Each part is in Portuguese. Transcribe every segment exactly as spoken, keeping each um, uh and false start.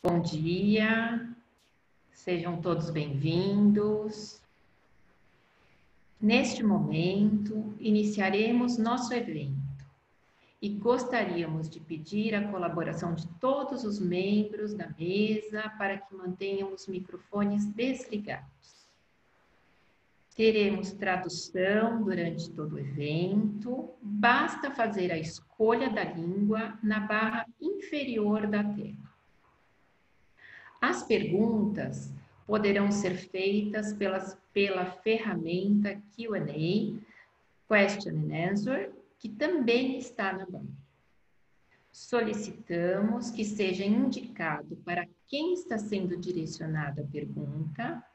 Bom dia, sejam todos bem-vindos. Neste momento, iniciaremos nosso evento e gostaríamos de pedir a colaboração de todos os membros da mesa para que mantenham os microfones desligados. Teremos tradução durante todo o evento, basta fazer a escolha da língua na barra inferior da tela. As perguntas poderão ser feitas pelas, pela ferramenta Q and A, Question and Answer, que também está na barra. Solicitamos que seja indicado para quem está sendo direcionada a pergunta,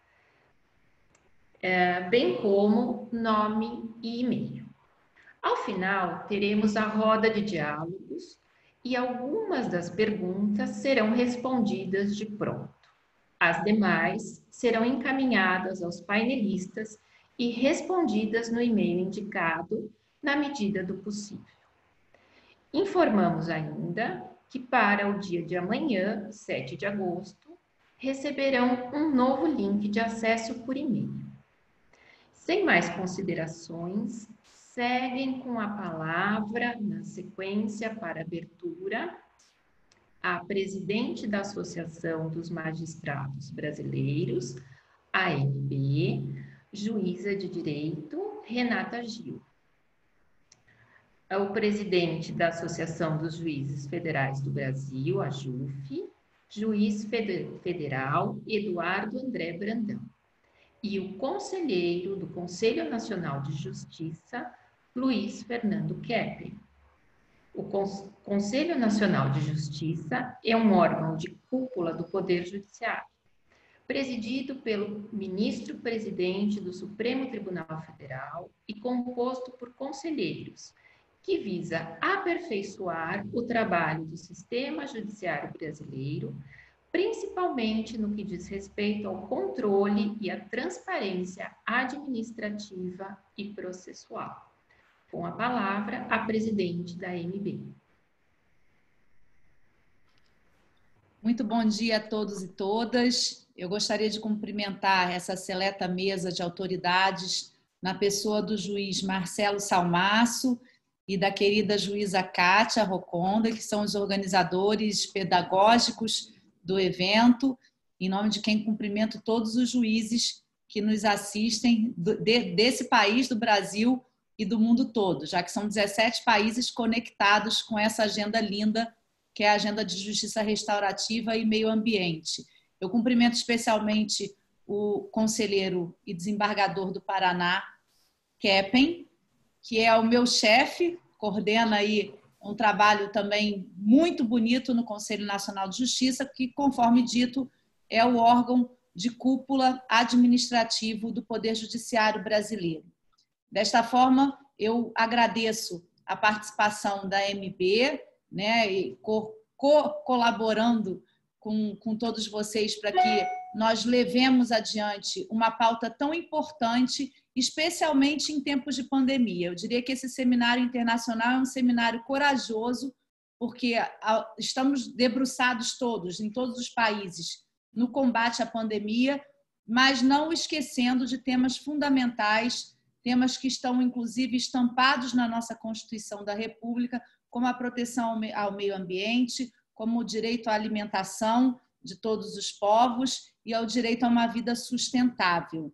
é, bem como nome e e-mail. Ao final, teremos a roda de diálogos, e algumas das perguntas serão respondidas de pronto. As demais serão encaminhadas aos painelistas e respondidas no e-mail indicado, na medida do possível. Informamos ainda que para o dia de amanhã, sete de agosto, receberão um novo link de acesso por e-mail. Sem mais considerações, seguem com a palavra, na sequência, para abertura, a presidente da Associação dos Magistrados Brasileiros, A M B, juíza de direito, Renata Gil. O presidente da Associação dos Juízes Federais do Brasil, a JUF, juiz federal, Eduardo André Brandão. E o conselheiro do Conselho Nacional de Justiça, Luiz Fernando Kepler. O Conselho Nacional de Justiça é um órgão de cúpula do Poder Judiciário, presidido pelo ministro-presidente do Supremo Tribunal Federal e composto por conselheiros, que visa aperfeiçoar o trabalho do sistema judiciário brasileiro, principalmente no que diz respeito ao controle e à transparência administrativa e processual. Com a palavra, a presidente da A M B. Muito bom dia a todos e todas. Eu gostaria de cumprimentar essa seleta mesa de autoridades na pessoa do juiz Marcelo Salmaço e da querida juíza Kátia Roconda, que são os organizadores pedagógicos do evento, em nome de quem cumprimento todos os juízes que nos assistem desse país, do Brasil, e do mundo todo, já que são dezessete países conectados com essa agenda linda, que é a agenda de justiça restaurativa e meio ambiente. Eu cumprimento especialmente o conselheiro e desembargador do Paraná, Keppen, que é o meu chefe, coordena aí um trabalho também muito bonito no Conselho Nacional de Justiça, que, conforme dito, é o órgão de cúpula administrativo do Poder Judiciário brasileiro. Desta forma, eu agradeço a participação da A M B, né, e co colaborando com, com todos vocês para que nós levemos adiante uma pauta tão importante, especialmente em tempos de pandemia. Eu diria que esse seminário internacional é um seminário corajoso, porque estamos debruçados todos, em todos os países, no combate à pandemia, mas não esquecendo de temas fundamentais, temas que estão, inclusive, estampados na nossa Constituição da República, como a proteção ao meio ambiente, como o direito à alimentação de todos os povos e ao direito a uma vida sustentável.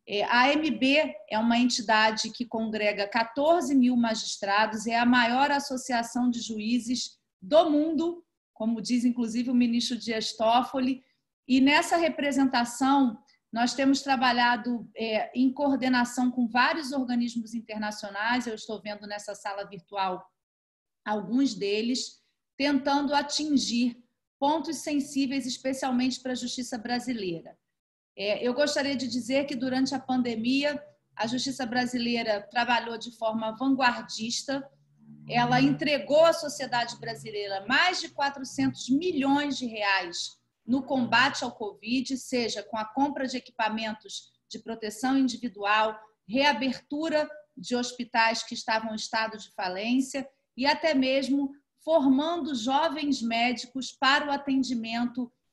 A A M B é uma entidade que congrega quatorze mil magistrados, é a maior associação de juízes do mundo, como diz, inclusive, o ministro Dias Toffoli, e nessa representação nós temos trabalhado é, em coordenação com vários organismos internacionais, eu estou vendo nessa sala virtual alguns deles, tentando atingir pontos sensíveis, especialmente para a justiça brasileira. É, eu gostaria de dizer que, durante a pandemia, a justiça brasileira trabalhou de forma vanguardista, ela entregou à sociedade brasileira mais de quatrocentos milhões de reais no combate ao Covid, seja com a compra de equipamentos de proteção individual, reabertura de hospitais que estavam em estado de falência e até mesmo formando jovens médicos para o atendimento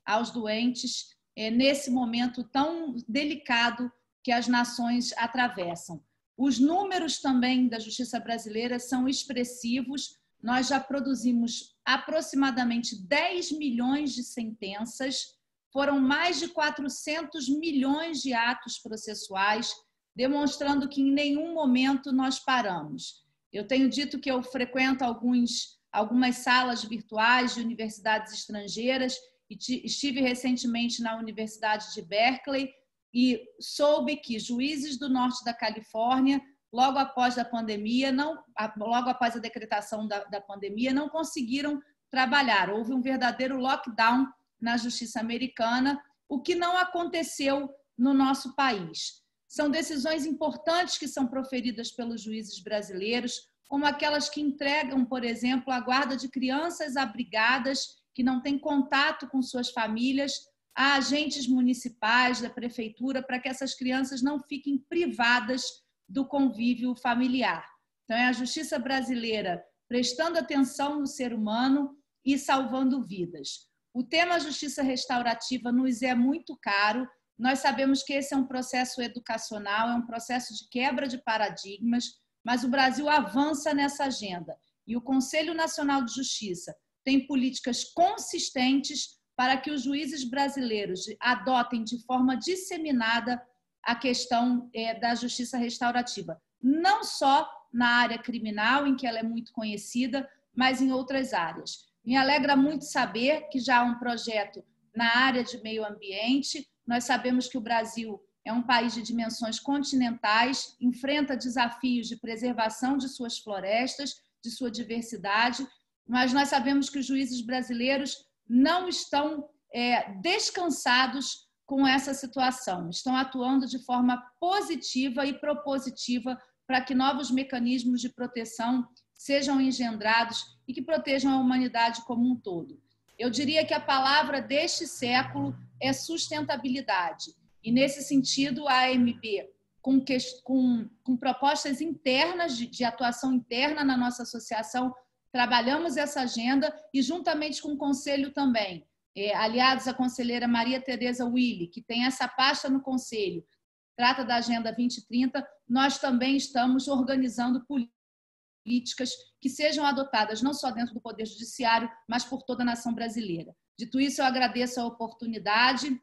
aos doentes é, nesse momento tão delicado que as nações atravessam. Os números também da justiça brasileira são expressivos. Nós já produzimos aproximadamente dez milhões de sentenças, foram mais de quatrocentos milhões de atos processuais, demonstrando que em nenhum momento nós paramos. Eu tenho dito que eu frequento alguns, algumas salas virtuais de universidades estrangeiras e estive recentemente na Universidade de Berkeley e soube que juízes do norte da Califórnia, logo após a pandemia, não, logo após a decretação da, da pandemia, não conseguiram trabalhar. Houve um verdadeiro lockdown na justiça americana, o que não aconteceu no nosso país. São decisões importantes que são proferidas pelos juízes brasileiros, como aquelas que entregam, por exemplo, a guarda de crianças abrigadas que não têm contato com suas famílias a agentes municipais da prefeitura para que essas crianças não fiquem privadas do convívio familiar. Então, é a justiça brasileira prestando atenção no ser humano e salvando vidas. O tema justiça restaurativa nos é muito caro. Nós sabemos que esse é um processo educacional, é um processo de quebra de paradigmas, mas o Brasil avança nessa agenda. E o Conselho Nacional de Justiça tem políticas consistentes para que os juízes brasileiros adotem de forma disseminada a questão da justiça restaurativa, não só na área criminal, em que ela é muito conhecida, mas em outras áreas. Me alegra muito saber que já há um projeto na área de meio ambiente. Nós sabemos que o Brasil é um país de dimensões continentais, enfrenta desafios de preservação de suas florestas, de sua diversidade, mas nós sabemos que os juízes brasileiros não estão é, descansados com essa situação, estão atuando de forma positiva e propositiva para que novos mecanismos de proteção sejam engendrados e que protejam a humanidade como um todo. Eu diria que a palavra deste século é sustentabilidade. E, nesse sentido, a A M B, com, que, com, com propostas internas, de, de atuação interna na nossa associação, trabalhamos essa agenda e, juntamente com o Conselho também, é, aliados à conselheira Maria Tereza Willi, que tem essa pasta no Conselho, trata da Agenda vinte trinta, nós também estamos organizando políticas que sejam adotadas não só dentro do Poder Judiciário, mas por toda a nação brasileira. Dito isso, eu agradeço a oportunidade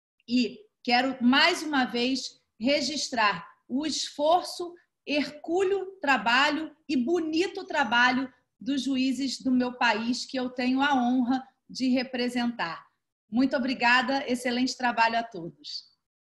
e quero, mais uma vez, registrar o esforço, hercúleo trabalho e bonito trabalho dos juízes do meu país, que eu tenho a honra de representar. Muito obrigada, excelente trabalho a todos.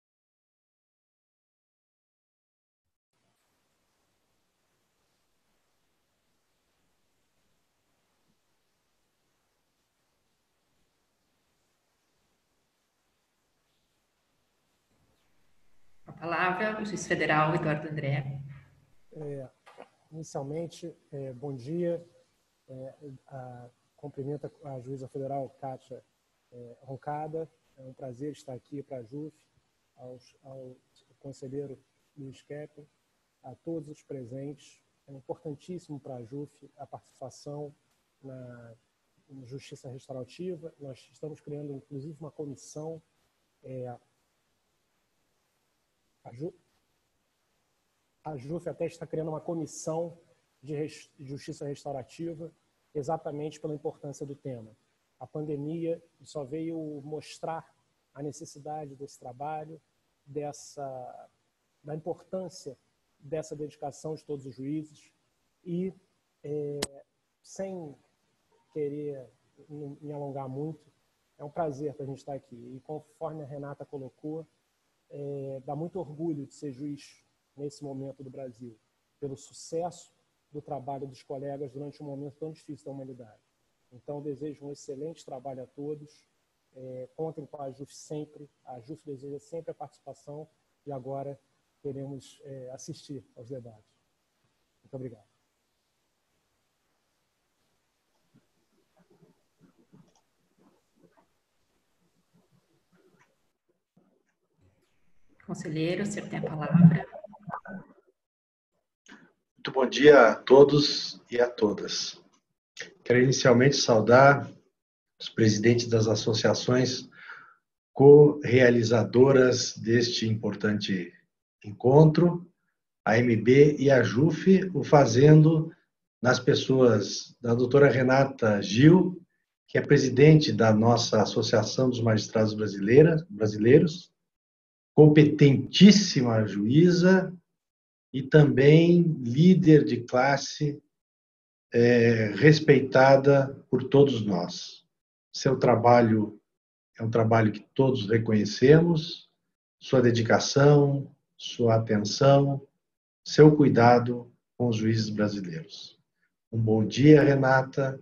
A palavra, o juiz federal Eduardo André. É, inicialmente, é, bom dia. É, a, cumprimento a juíza federal Kátia é, Roncada. É um prazer estar aqui para a J U F, aos, ao conselheiro Luiz Kepler, a todos os presentes. É importantíssimo para a J U F a participação na, na Justiça Restaurativa. Nós estamos criando, inclusive, uma comissão. É, a J U F, a J U F até está criando uma comissão de Justiça Restaurativa, exatamente pela importância do tema. A pandemia só veio mostrar a necessidade desse trabalho, dessa, da importância dessa dedicação de todos os juízes e, é, sem querer me alongar muito, é um prazer para a gente estar aqui. E conforme a Renata colocou, é, dá muito orgulho de ser juiz nesse momento do Brasil, pelo sucesso do trabalho dos colegas durante um momento tão difícil da humanidade. Então, desejo um excelente trabalho a todos. É, contem com a J U F sempre. A J U F deseja sempre a participação e agora queremos é, assistir aos debates. Muito obrigado. Conselheiro, o senhor tem a palavra. Muito bom dia a todos e a todas. Quero inicialmente saudar os presidentes das associações co-realizadoras deste importante encontro, a M B e a JUF, o fazendo nas pessoas da doutora Renata Gil, que é presidente da nossa Associação dos Magistrados Brasileiros, competentíssima juíza e também líder de classe, é, respeitada por todos nós. Seu trabalho é um trabalho que todos reconhecemos, sua dedicação, sua atenção, seu cuidado com os juízes brasileiros. Um bom dia, Renata,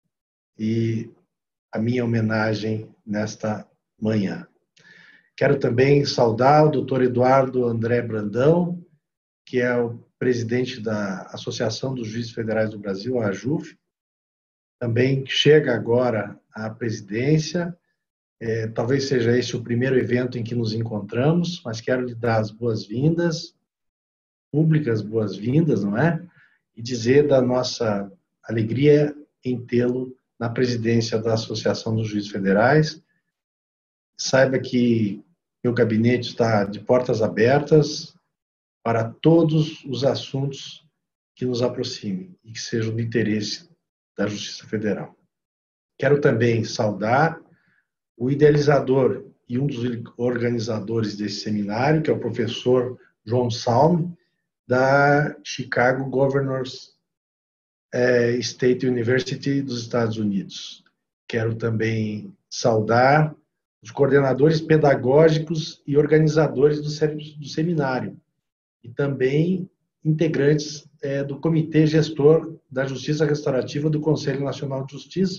e a minha homenagem nesta manhã. Quero também saudar o doutor Eduardo André Brandão, que é o presidente da Associação dos Juízes Federais do Brasil, a AJUF, também chega agora à presidência. É, talvez seja esse o primeiro evento em que nos encontramos, mas quero lhe dar as boas-vindas, públicas boas-vindas, não é? E dizer da nossa alegria em tê-lo na presidência da Associação dos Juízes Federais. Saiba que meu gabinete está de portas abertas para todos os assuntos que nos aproximem e que sejam de interesse da Justiça Federal. Quero também saudar o idealizador e um dos organizadores desse seminário, que é o professor João Salme, da Chicago Governors State University dos Estados Unidos. Quero também saudar os coordenadores pedagógicos e organizadores do seminário, e também integrantes é, do Comitê Gestor da Justiça Restaurativa do Conselho Nacional de Justiça,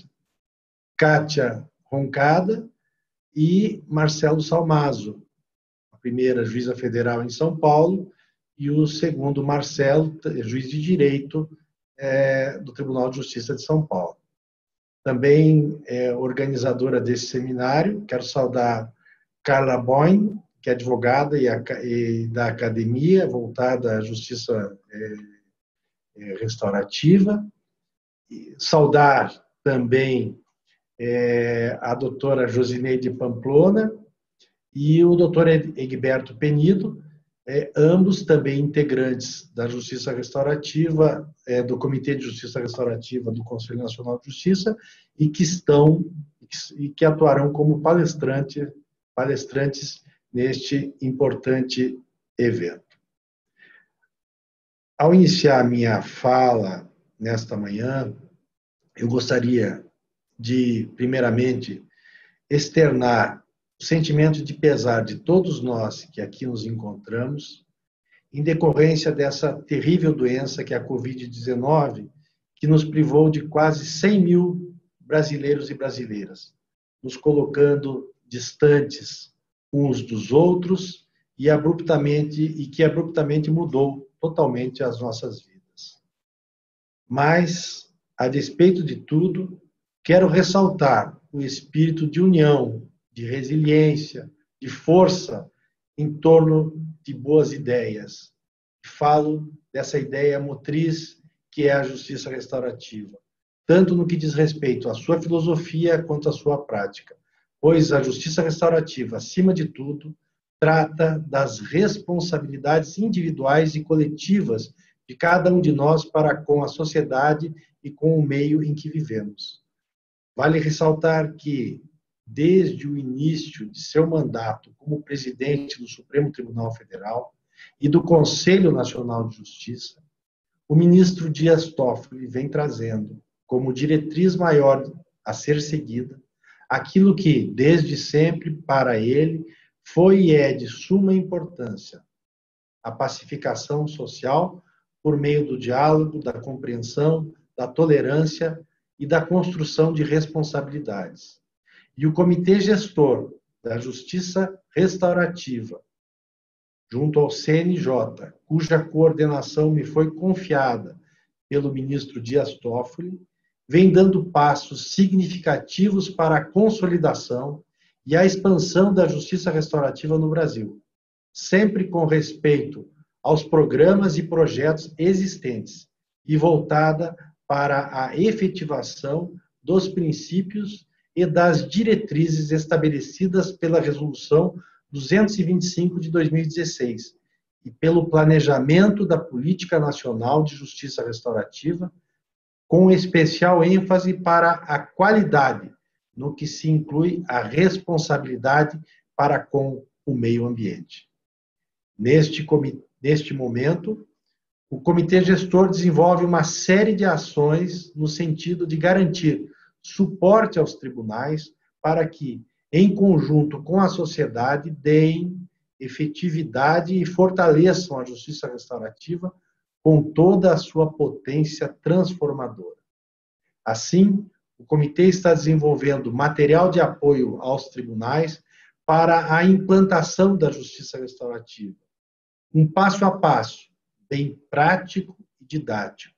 Kátia Roncada e Marcelo Salmazo, a primeira juíza federal em São Paulo, e o segundo, Marcelo, juiz de Direito é, do Tribunal de Justiça de São Paulo. Também é organizadora desse seminário, quero saudar Carla Boyn, que é advogada e, a, e da academia voltada à justiça é, é, restaurativa. E saudar também é, a doutora Josineide Pamplona e o doutor Egberto Penido, é, ambos também integrantes da Justiça Restaurativa, é, do Comitê de Justiça Restaurativa do Conselho Nacional de Justiça, e que estão e que atuarão como palestrante, palestrantes neste importante evento. Ao iniciar a minha fala nesta manhã, eu gostaria de, primeiramente, externar o sentimento de pesar de todos nós que aqui nos encontramos, em decorrência dessa terrível doença que é a covid dezenove, que nos privou de quase cem mil brasileiros e brasileiras, nos colocando distantes uns dos outros e abruptamente e que abruptamente mudou totalmente as nossas vidas. Mas, a despeito de tudo, quero ressaltar o espírito de união, de resiliência, de força em torno de boas ideias. Falo dessa ideia motriz que é a justiça restaurativa, tanto no que diz respeito à sua filosofia quanto à sua prática, pois a justiça restaurativa, acima de tudo, trata das responsabilidades individuais e coletivas de cada um de nós para com a sociedade e com o meio em que vivemos. Vale ressaltar que, desde o início de seu mandato como presidente do Supremo Tribunal Federal e do Conselho Nacional de Justiça, o ministro Dias Toffoli vem trazendo como diretriz maior a ser seguida aquilo que, desde sempre, para ele, foi e é de suma importância: a pacificação social por meio do diálogo, da compreensão, da tolerância e da construção de responsabilidades. E o Comitê Gestor da Justiça Restaurativa, junto ao C N J, cuja coordenação me foi confiada pelo ministro Dias Toffoli, vem dando passos significativos para a consolidação e a expansão da justiça restaurativa no Brasil, sempre com respeito aos programas e projetos existentes e voltada para a efetivação dos princípios e das diretrizes estabelecidas pela Resolução duzentos e vinte e cinco de dois mil e dezesseis e pelo planejamento da Política Nacional de Justiça Restaurativa, com especial ênfase para a qualidade, no que se inclui a responsabilidade para com o meio ambiente. Neste, neste momento, o Comitê Gestor desenvolve uma série de ações no sentido de garantir suporte aos tribunais para que, em conjunto com a sociedade, deem efetividade e fortaleçam a justiça restaurativa com toda a sua potência transformadora. Assim, o Comitê está desenvolvendo material de apoio aos tribunais para a implantação da justiça restaurativa, um passo a passo, bem prático e didático.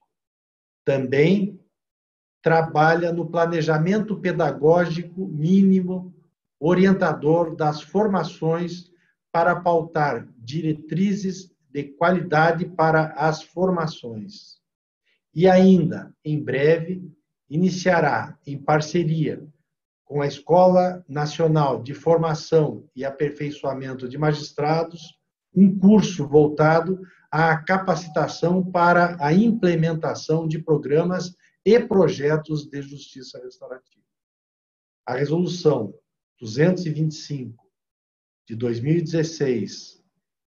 Também trabalha no planejamento pedagógico mínimo orientador das formações para pautar diretrizes de qualidade para as formações. E ainda, em breve, iniciará, em parceria com a Escola Nacional de Formação e Aperfeiçoamento de Magistrados, um curso voltado à capacitação para a implementação de programas e projetos de justiça restaurativa. A Resolução duzentos e vinte e cinco de dois mil e dezesseis,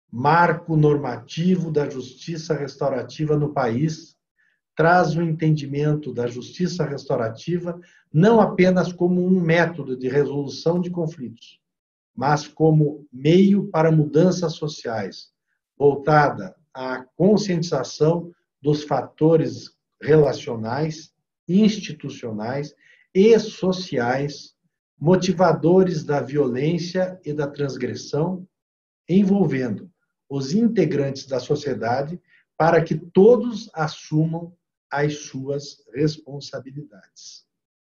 marco normativo da justiça restaurativa no país, traz o entendimento da justiça restaurativa não apenas como um método de resolução de conflitos, mas como meio para mudanças sociais, voltada à conscientização dos fatores relacionais, institucionais e sociais, motivadores da violência e da transgressão, envolvendo os integrantes da sociedade para que todos assumam as suas responsabilidades.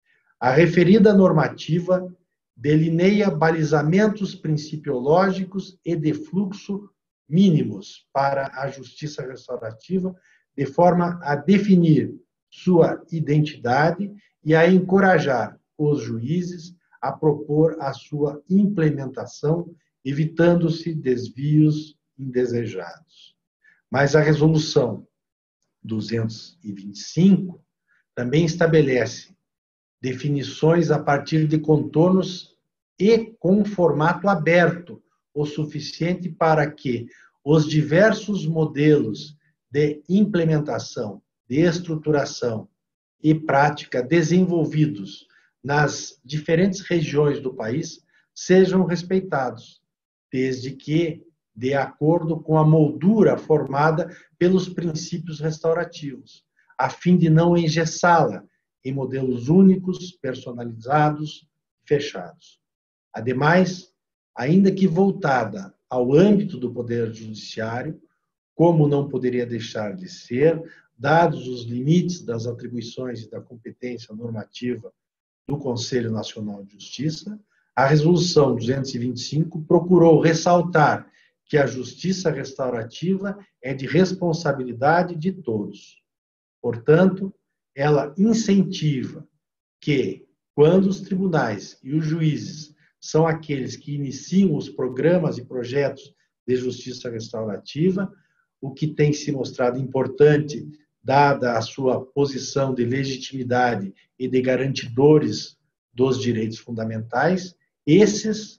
A referida normativa delineia balizamentos principiológicos e de fluxo mínimos para a justiça restaurativa, de forma a definir sua identidade e a encorajar os juízes a propor a sua implementação, evitando-se desvios indesejados. Mas a Resolução duzentos e vinte e cinco também estabelece definições a partir de contornos e com formato aberto, o suficiente para que os diversos modelos de implementação, de estruturação e prática desenvolvidos nas diferentes regiões do país sejam respeitados, desde que de acordo com a moldura formada pelos princípios restaurativos, a fim de não engessá-la em modelos únicos, personalizados e fechados. Ademais, ainda que voltada ao âmbito do Poder Judiciário, como não poderia deixar de ser, dados os limites das atribuições e da competência normativa do Conselho Nacional de Justiça, a Resolução duzentos e vinte e cinco procurou ressaltar que a justiça restaurativa é de responsabilidade de todos. Portanto, ela incentiva que, quando os tribunais e os juízes são aqueles que iniciam os programas e projetos de justiça restaurativa, o que tem se mostrado importante, dada a sua posição de legitimidade e de garantidores dos direitos fundamentais, esses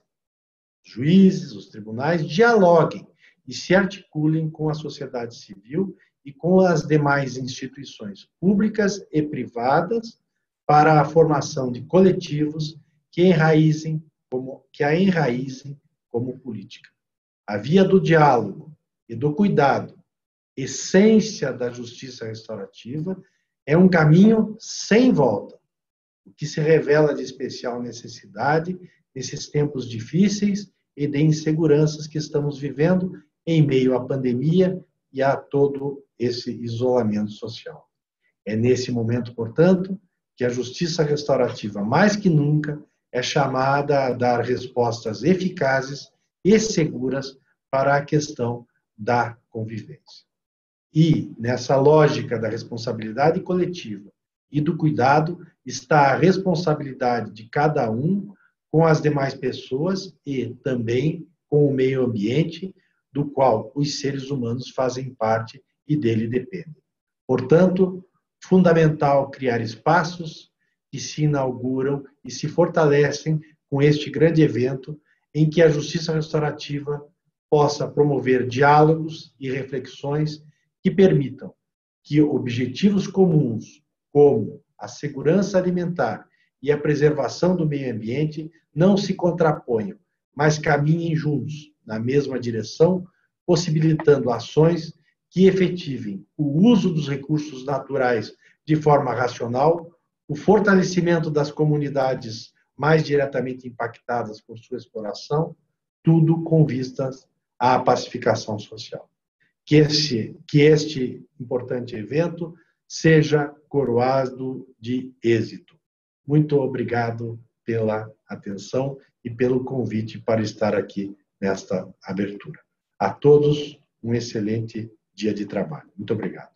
juízes, os tribunais, dialoguem e se articulem com a sociedade civil e com as demais instituições públicas e privadas para a formação de coletivos que enraizem como, que a enraizem como política. A via do diálogo e do cuidado, essência da justiça restaurativa, é um caminho sem volta, o que se revela de especial necessidade nesses tempos difíceis e de inseguranças que estamos vivendo em meio à pandemia e a todo esse isolamento social. É nesse momento, portanto, que a justiça restaurativa, mais que nunca, é chamada a dar respostas eficazes e seguras para a questão da convivência. E, nessa lógica da responsabilidade coletiva e do cuidado, está a responsabilidade de cada um com as demais pessoas e também com o meio ambiente, do qual os seres humanos fazem parte e dele dependem. Portanto, fundamental criar espaços que se inauguram e se fortalecem com este grande evento em que a justiça restaurativa possa promover diálogos e reflexões que permitam que objetivos comuns, como a segurança alimentar e a preservação do meio ambiente, não se contraponham, mas caminhem juntos na mesma direção, possibilitando ações que efetivem o uso dos recursos naturais de forma racional, o fortalecimento das comunidades mais diretamente impactadas por sua exploração, tudo com vistas à pacificação social. Que este, que este importante evento seja coroado de êxito. Muito obrigado pela atenção e pelo convite para estar aqui nesta abertura. A todos, um excelente dia de trabalho. Muito obrigado.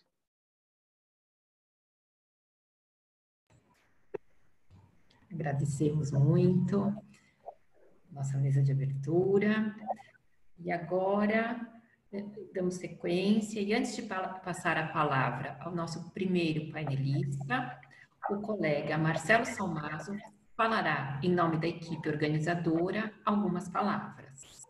Agradecemos muito nossa mesa de abertura. E agora, damos sequência. E antes de passar a palavra ao nosso primeiro painelista, o colega Marcelo Salmaso falará, em nome da equipe organizadora, algumas palavras.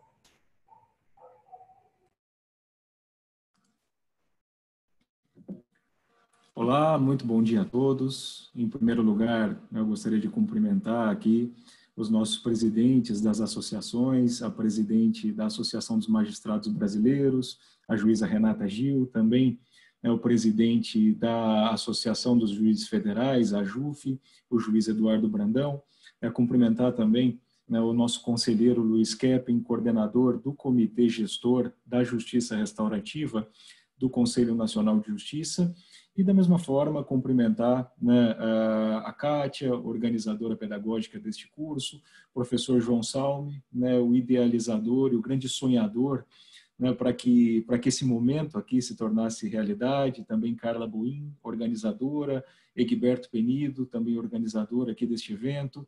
Olá, muito bom dia a todos. Em primeiro lugar, eu gostaria de cumprimentar aqui os nossos presidentes das associações, a presidente da Associação dos Magistrados Brasileiros, a juíza Renata Gil, também é o presidente da Associação dos Juízes Federais, a JUF, o juiz Eduardo Brandão. É cumprimentar também, né, o nosso conselheiro Luiz Keppen, coordenador do Comitê Gestor da Justiça Restaurativa do Conselho Nacional de Justiça, e da mesma forma cumprimentar, né, a Kátia, organizadora pedagógica deste curso, professor João Salme, né, o idealizador e o grande sonhador, né, para que, para que esse momento aqui se tornasse realidade, também Carla Boim, organizadora, Egberto Penido, também organizador aqui deste evento,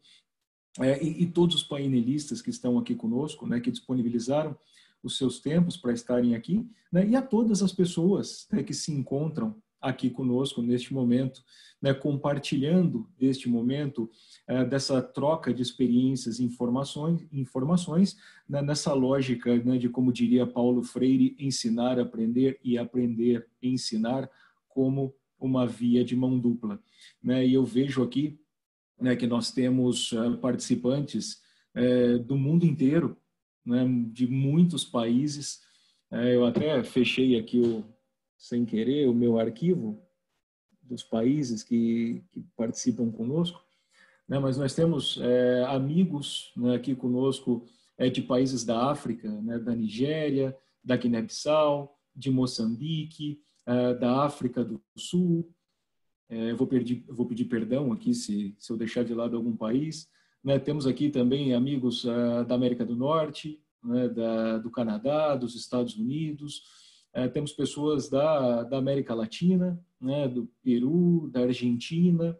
é, e, e todos os painelistas que estão aqui conosco, né, que disponibilizaram os seus tempos para estarem aqui, né, e a todas as pessoas, né, que se encontram aqui conosco neste momento, né, compartilhando este momento, é, dessa troca de experiências e informações, informações né, nessa lógica, né, de, como diria Paulo Freire, ensinar, aprender e aprender, ensinar como uma via de mão dupla. Né, e eu vejo aqui, né, que nós temos uh, participantes uh, do mundo inteiro, né, de muitos países. Uh, eu até fechei aqui o sem querer, o meu arquivo dos países que, que participam conosco, né? Mas nós temos é, amigos, né, aqui conosco é, de países da África, né, da Nigéria, da Guiné-Bissau, de Moçambique, é, da África do Sul. É, eu vou pedir, eu vou pedir perdão aqui se, se eu deixar de lado algum país. Né? Temos aqui também amigos é, da América do Norte, né, da, do Canadá, dos Estados Unidos. É, temos pessoas da, da América Latina, né, do Peru, da Argentina.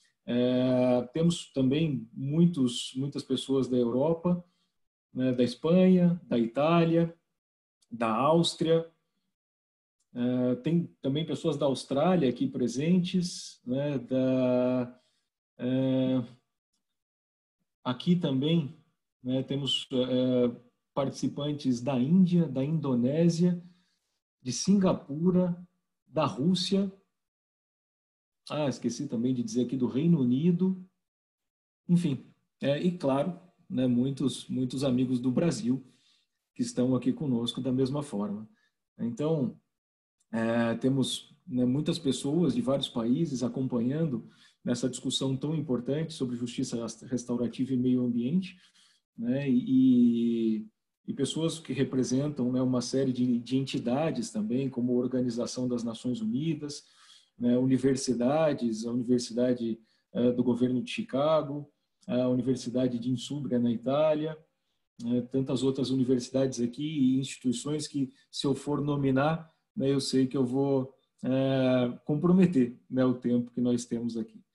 É, temos também muitos, muitas pessoas da Europa, né, da Espanha, da Itália, da Áustria. É, tem também pessoas da Austrália aqui presentes, né, da, é, aqui também, né, temos é, participantes da Índia, da Indonésia, de Singapura, da Rússia, ah, esqueci também de dizer aqui do Reino Unido, enfim, é, e claro, né, muitos, muitos amigos do Brasil que estão aqui conosco da mesma forma. Então, é, temos, né, muitas pessoas de vários países acompanhando nessa discussão tão importante sobre justiça restaurativa e meio ambiente, né, e e pessoas que representam, né, uma série de, de entidades também, como a Organização das Nações Unidas, né, universidades, a Universidade uh, do Governo de Chicago, a Universidade de Insubria, na Itália, né, tantas outras universidades aqui e instituições que, se eu for nominar, né, eu sei que eu vou uh, comprometer, né, o tempo que nós temos aqui.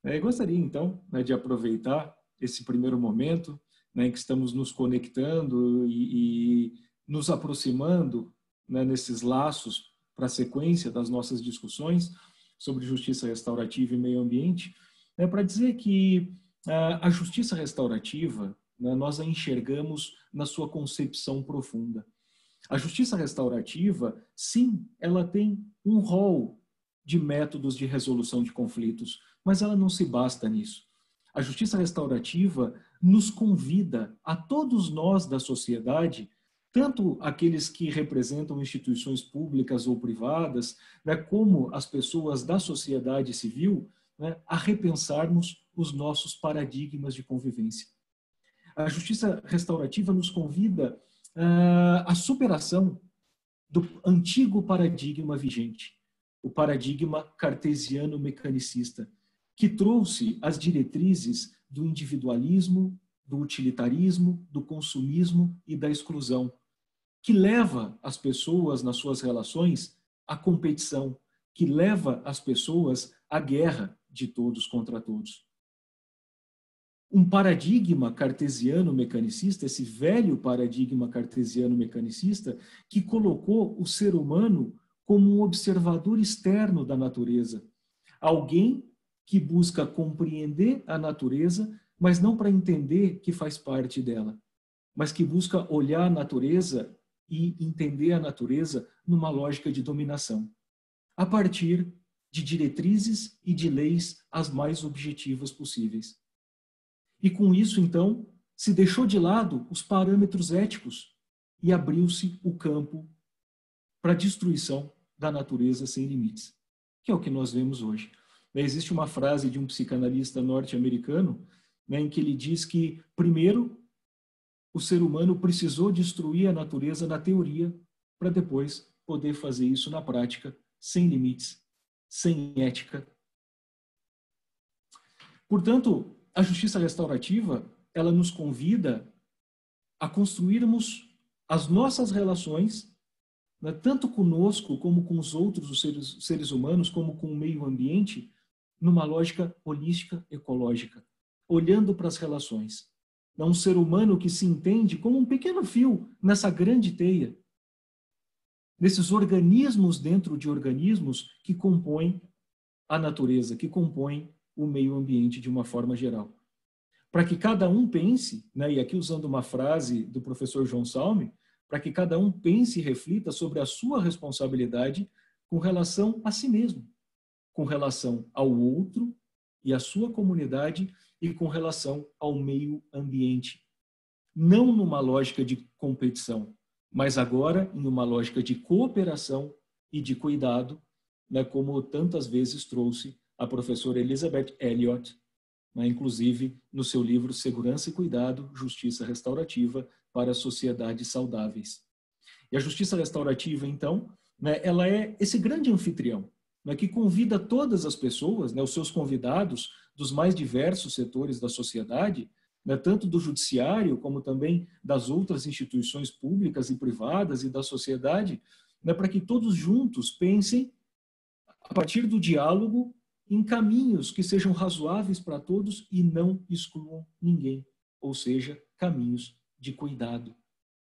Eu gostaria, então, né, de aproveitar esse primeiro momento, né, em que estamos nos conectando e, e nos aproximando, né, nesses laços para a sequência das nossas discussões sobre justiça restaurativa e meio ambiente, né, para dizer que a, a justiça restaurativa, né, nós a enxergamos na sua concepção profunda. A justiça restaurativa, sim, ela tem um rol de métodos de resolução de conflitos, mas ela não se basta nisso. A justiça restaurativa nos convida a todos nós da sociedade, tanto aqueles que representam instituições públicas ou privadas, né, como as pessoas da sociedade civil, né, a repensarmos os nossos paradigmas de convivência. A justiça restaurativa nos convida uh, à superação do antigo paradigma vigente, o paradigma cartesiano-mecanicista, que trouxe as diretrizes do individualismo, do utilitarismo, do consumismo e da exclusão, que leva as pessoas nas suas relações à competição, que leva as pessoas à guerra de todos contra todos. Um paradigma cartesiano-mecanicista, esse velho paradigma cartesiano-mecanicista, que colocou o ser humano como um observador externo da natureza, alguém que busca compreender a natureza, mas não para entender que faz parte dela, mas que busca olhar a natureza e entender a natureza numa lógica de dominação, a partir de diretrizes e de leis as mais objetivas possíveis. E com isso, então, se deixou de lado os parâmetros éticos e abriu-se o campo para a destruição da natureza sem limites, que é o que nós vemos hoje. Existe uma frase de um psicanalista norte-americano, né, em que ele diz que, primeiro, o ser humano precisou destruir a natureza na teoria para depois poder fazer isso na prática, sem limites, sem ética. Portanto, a justiça restaurativa, ela nos convida a construirmos as nossas relações, né, tanto conosco como com os outros os seres, seres humanos, como com o meio ambiente, numa lógica holística ecológica, olhando para as relações. É um ser humano que se entende como um pequeno fio nessa grande teia, nesses organismos dentro de organismos que compõem a natureza, que compõem o meio ambiente de uma forma geral. Para que cada um pense, né, e aqui usando uma frase do professor João Salme, para que cada um pense e reflita sobre a sua responsabilidade com relação a si mesmo, com relação ao outro e à sua comunidade e com relação ao meio ambiente. Não numa lógica de competição, mas agora em uma lógica de cooperação e de cuidado, né, como tantas vezes trouxe a professora Elizabeth Elliot, né, inclusive no seu livro Segurança e Cuidado, Justiça Restaurativa para Sociedades Saudáveis. E a justiça restaurativa, então, né, ela é esse grande anfitrião, né, que convida todas as pessoas, né, os seus convidados dos mais diversos setores da sociedade, né, tanto do judiciário como também das outras instituições públicas e privadas e da sociedade, né, para que todos juntos pensem, a partir do diálogo, em caminhos que sejam razoáveis para todos e não excluam ninguém, ou seja, caminhos de cuidado.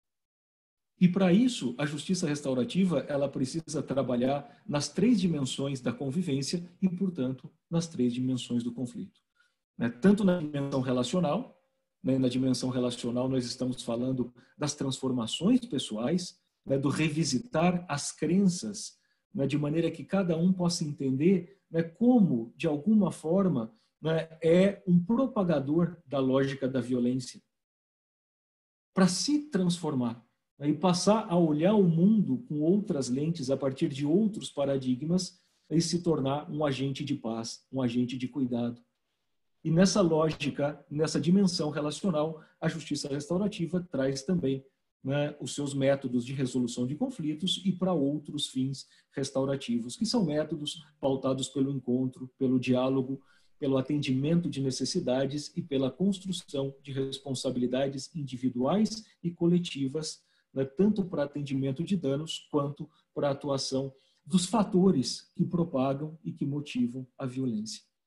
E para isso, a justiça restaurativa, ela precisa trabalhar nas três dimensões da convivência e, portanto, nas três dimensões do conflito. Né? Tanto na dimensão relacional, né? Na dimensão relacional nós estamos falando das transformações pessoais, né? Do revisitar as crenças, né? De maneira que cada um possa entender, né, como, de alguma forma, né, é um propagador da lógica da violência, para se transformar, né, e passar a olhar o mundo com outras lentes, a partir de outros paradigmas, e se tornar um agente de paz, um agente de cuidado. E nessa lógica, nessa dimensão relacional, a justiça restaurativa traz também, né, os seus métodos de resolução de conflitos e para outros fins restaurativos, que são métodos pautados pelo encontro, pelo diálogo, pelo atendimento de necessidades e pela construção de responsabilidades individuais e coletivas, né, tanto para atendimento de danos quanto para a atuação dos fatores que propagam e que motivam a violência.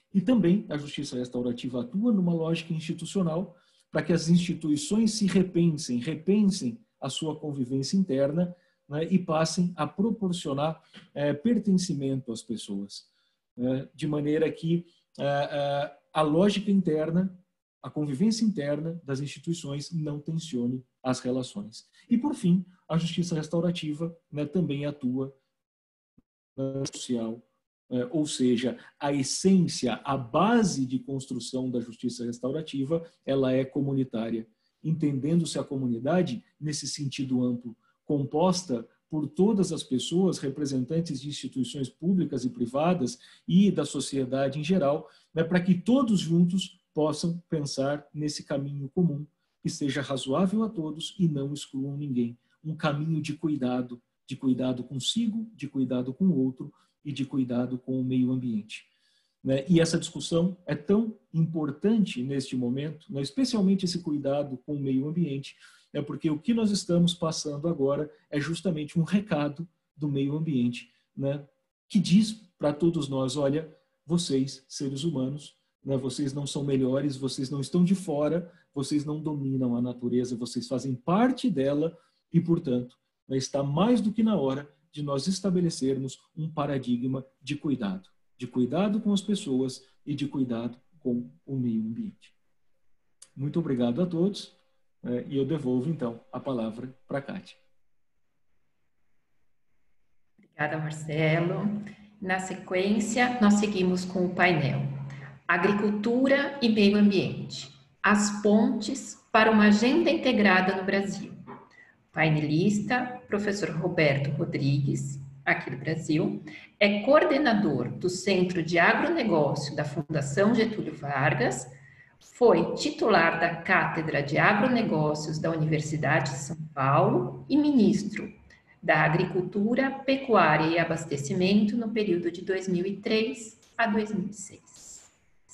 E também a justiça restaurativa atua numa lógica institucional para que as instituições se repensem, repensem a sua convivência interna, né, e passem a proporcionar é, pertencimento às pessoas, né, de maneira que é, é, a lógica interna, a convivência interna das instituições não tensione as relações. E, por fim, a justiça restaurativa, né, também atua na social, é, ou seja, a essência, a base de construção da justiça restaurativa, ela é comunitária, entendendo-se a comunidade nesse sentido amplo, composta por todas as pessoas, representantes de instituições públicas e privadas e da sociedade em geral, né, para que todos juntos possam pensar nesse caminho comum, que seja razoável a todos e não excluam ninguém. Um caminho de cuidado, de cuidado consigo, de cuidado com o outro e de cuidado com o meio ambiente. Né? E essa discussão é tão importante neste momento, né? Especialmente esse cuidado com o meio ambiente, é porque o que nós estamos passando agora é justamente um recado do meio ambiente, né, que diz para todos nós, olha, vocês, seres humanos, né, vocês não são melhores, vocês não estão de fora, vocês não dominam a natureza, vocês fazem parte dela e, portanto, né, está mais do que na hora de nós estabelecermos um paradigma de cuidado, de cuidado com as pessoas e de cuidado com o meio ambiente. Muito obrigado a todos. É, e eu devolvo, então, a palavra para a Kátia. Obrigada, Marcelo. Na sequência, nós seguimos com o painel Agricultura e Meio Ambiente, as pontes para uma agenda integrada no Brasil. Painelista, professor Roberto Rodrigues, aqui do Brasil, é coordenador do Centro de Agronegócio da Fundação Getúlio Vargas, foi titular da Cátedra de Agronegócios da Universidade de São Paulo e ministro da Agricultura, Pecuária e Abastecimento no período de dois mil e três a dois mil e seis.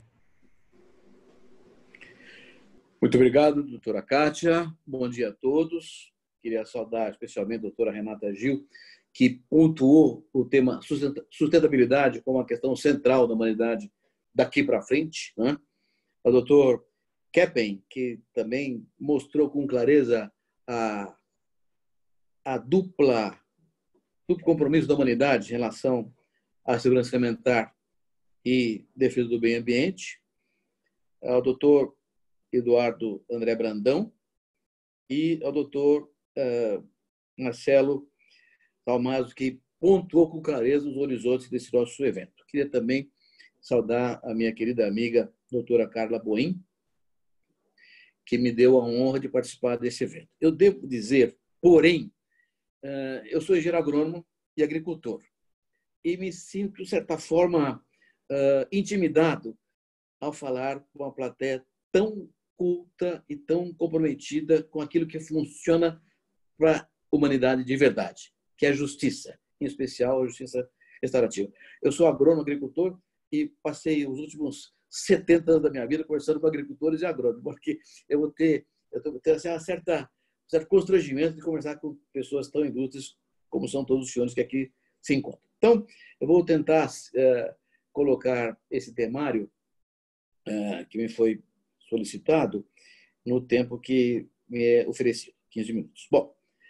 Muito obrigado, doutora Kátia. Bom dia a todos. Queria saudar especialmente a doutora Renata Gil, que pontuou o tema sustentabilidade como uma questão central da humanidade daqui para frente, né? O doutor Keppen, que também mostrou com clareza a, a dupla, duplo compromisso da humanidade em relação à segurança alimentar e defesa do meio ambiente. Ao doutor Eduardo André Brandão e ao doutor uh, Marcelo Salmaso, que pontuou com clareza os horizontes desse nosso evento. Queria também saudar a minha querida amiga doutora Carla Boim, que me deu a honra de participar desse evento. Eu devo dizer, porém, eu sou engenheiro agrônomo e agricultor, e me sinto, de certa forma, intimidado ao falar com uma plateia tão culta e tão comprometida com aquilo que funciona para a humanidade de verdade, que é a justiça, em especial a justiça restaurativa. Eu sou agrônomo, agricultor, e passei os últimos setenta anos da minha vida conversando com agricultores e agrônomos, porque eu vou ter, eu vou ter assim, uma certa, um certo constrangimento de conversar com pessoas tão ilustres como são todos os senhores que aqui se encontram. Então, eu vou tentar é, colocar esse temário é, que me foi solicitado no tempo que me é oferecido, quinze minutos. Bom,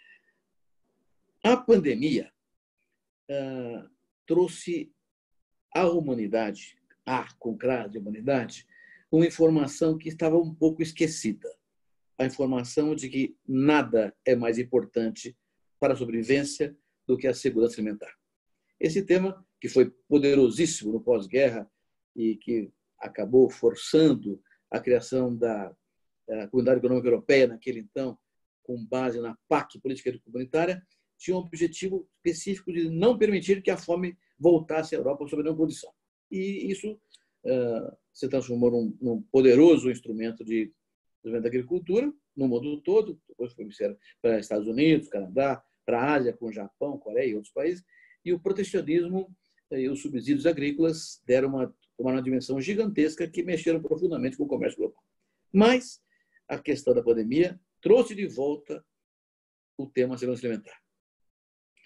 a pandemia é, trouxe à humanidade, a concreta de humanidade, uma informação que estava um pouco esquecida. A informação de que nada é mais importante para a sobrevivência do que a segurança alimentar. Esse tema, que foi poderosíssimo no pós-guerra e que acabou forçando a criação da, da Comunidade Econômica Europeia, naquele então, com base na P A C, Política Comunitária, tinha um objetivo específico de não permitir que a fome voltasse à Europa sob nenhuma condição. E isso uh, se transformou num, num poderoso instrumento de desenvolvimento da agricultura no mundo todo, depois foi para Estados Unidos, Canadá, para a Ásia, com o Japão, Coreia e outros países, e o protecionismo e os subsídios agrícolas deram uma, uma dimensão gigantesca que mexeram profundamente com o comércio global. Mas a questão da pandemia trouxe de volta o tema segurança alimentar.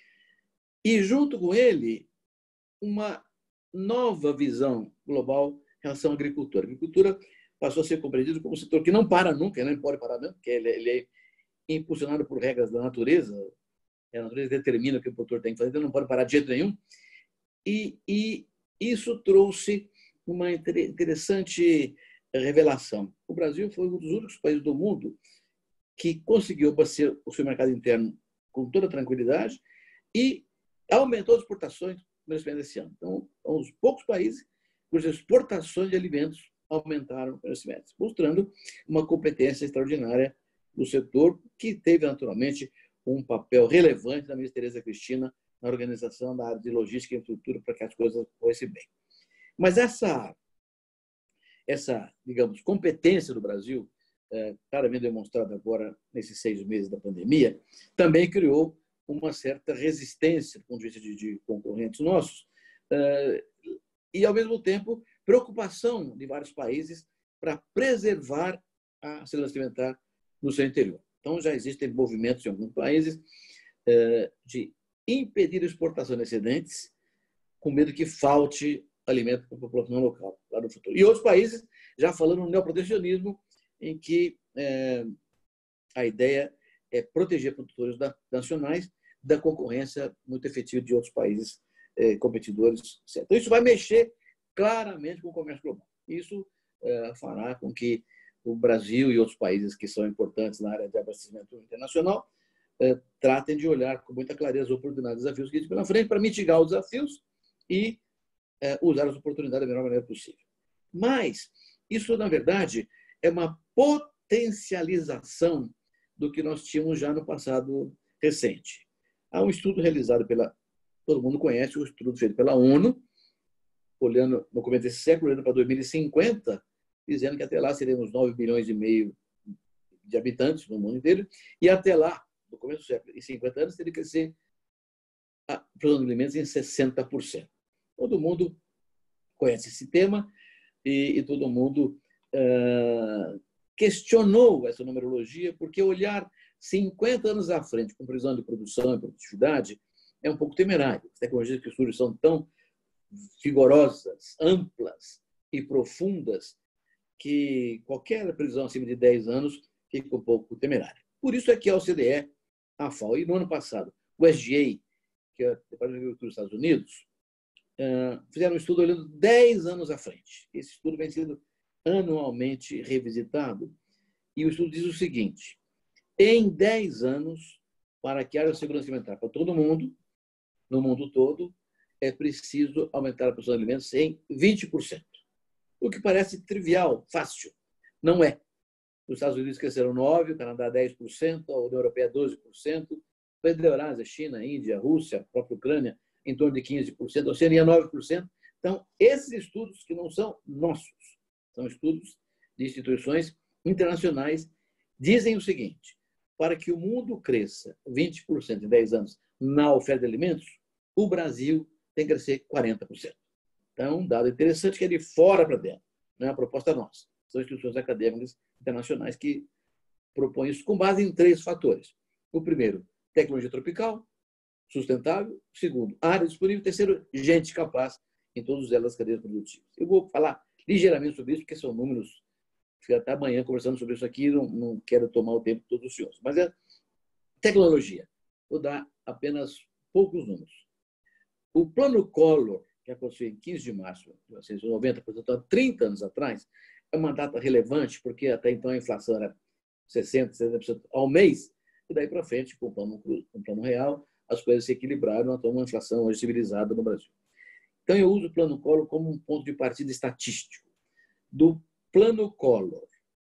E, junto com ele, uma nova visão global relação à agricultura. A agricultura passou a ser compreendido como um setor que não para nunca, não pode parar mesmo, porque ele, ele é impulsionado por regras da natureza, a natureza determina o que o produtor tem que fazer, então não pode parar de jeito nenhum. E, e isso trouxe uma interessante revelação. O Brasil foi um dos únicos países do mundo que conseguiu abastecer o seu mercado interno com toda tranquilidade e aumentou as exportações nesse ano. Então, é um dos poucos países cujas exportações de alimentos aumentaram nesse mês, mostrando uma competência extraordinária do setor, que teve, naturalmente, um papel relevante da ministra Tereza Cristina na organização da área de logística e infraestrutura para que as coisas fossem bem. Mas essa, essa digamos, competência do Brasil, é, claramente demonstrada agora nesses seis meses da pandemia, também criou uma certa resistência do ponto de vista de, de concorrentes nossos é, e, ao mesmo tempo, preocupação de vários países para preservar a segurança alimentar no seu interior. Então, já existem movimentos em alguns países é, de impedir a exportação de excedentes com medo que falte alimento para a população local lá no futuro. E outros países já falando no neoprotecionismo, em que é, a ideia é proteger produtores da, nacionais da concorrência muito efetiva de outros países é, competidores. Certo? Então, isso vai mexer claramente com o comércio global. Isso é, fará com que o Brasil e outros países que são importantes na área de abastecimento internacional eh, tratem de olhar com muita clareza as oportunidades e desafios que existem pela frente para mitigar os desafios e eh, usar as oportunidades da melhor maneira possível. Mas isso, na verdade, é uma potencialização do que nós tínhamos já no passado recente. Há um estudo realizado pela... Todo mundo conhece o estudo feito pela ONU, olhando no começo desse século, olhando para dois mil e cinquenta, dizendo que até lá seremos nove bilhões e meio de habitantes no mundo inteiro, e até lá, no começo do século, em cinquenta anos, teria que crescer a produção de alimentos em sessenta por cento. Todo mundo conhece esse tema e, e todo mundo uh, questionou essa numerologia, porque olhar cinquenta anos à frente com previsão de produção e produtividade é um pouco temerário. As tecnologias que surgem são tão vigorosas, amplas e profundas que qualquer previsão acima de dez anos fica um pouco temerária. Por isso é que a O C D E, a FAO, e no ano passado, o S G A, que é o Departamento de Agricultura dos Estados Unidos, fizeram um estudo olhando dez anos à frente. Esse estudo vem sendo anualmente revisitado e o estudo diz o seguinte: em dez anos, para que haja segurança alimentar para todo mundo, no mundo todo, é preciso aumentar a produção de alimentos em vinte por cento. O que parece trivial, fácil. Não é. Os Estados Unidos cresceram nove por cento, o Canadá dez por cento, a União Europeia doze por cento, o país da Eurásia, China, Índia, Rússia, a própria Ucrânia, em torno de quinze por cento, a Oceania nove por cento. Então, esses estudos que não são nossos, são estudos de instituições internacionais, dizem o seguinte: para que o mundo cresça vinte por cento em dez anos na oferta de alimentos, o Brasil tem que crescer quarenta por cento. Então, um dado interessante que é de fora para dentro, não é uma proposta nossa. São instituições acadêmicas internacionais que propõem isso com base em três fatores. O primeiro, tecnologia tropical, sustentável. O segundo, área disponível. O terceiro, gente capaz em todas elas as cadeias produtivas. Eu vou falar ligeiramente sobre isso, porque são números. Fico até amanhã conversando sobre isso aqui, não, não quero tomar o tempo de todos os senhores. Mas é tecnologia. Vou dar apenas poucos números. O Plano Collor, que aconteceu em quinze de março de mil novecentos e noventa, portanto, há trinta anos atrás, é uma data relevante, porque até então a inflação era sessenta por cento, setenta por cento ao mês, e daí para frente, com o plano, com o plano real, as coisas se equilibraram até uma inflação hoje civilizada no Brasil. Então, eu uso o Plano Collor como um ponto de partida estatístico. Do Plano Collor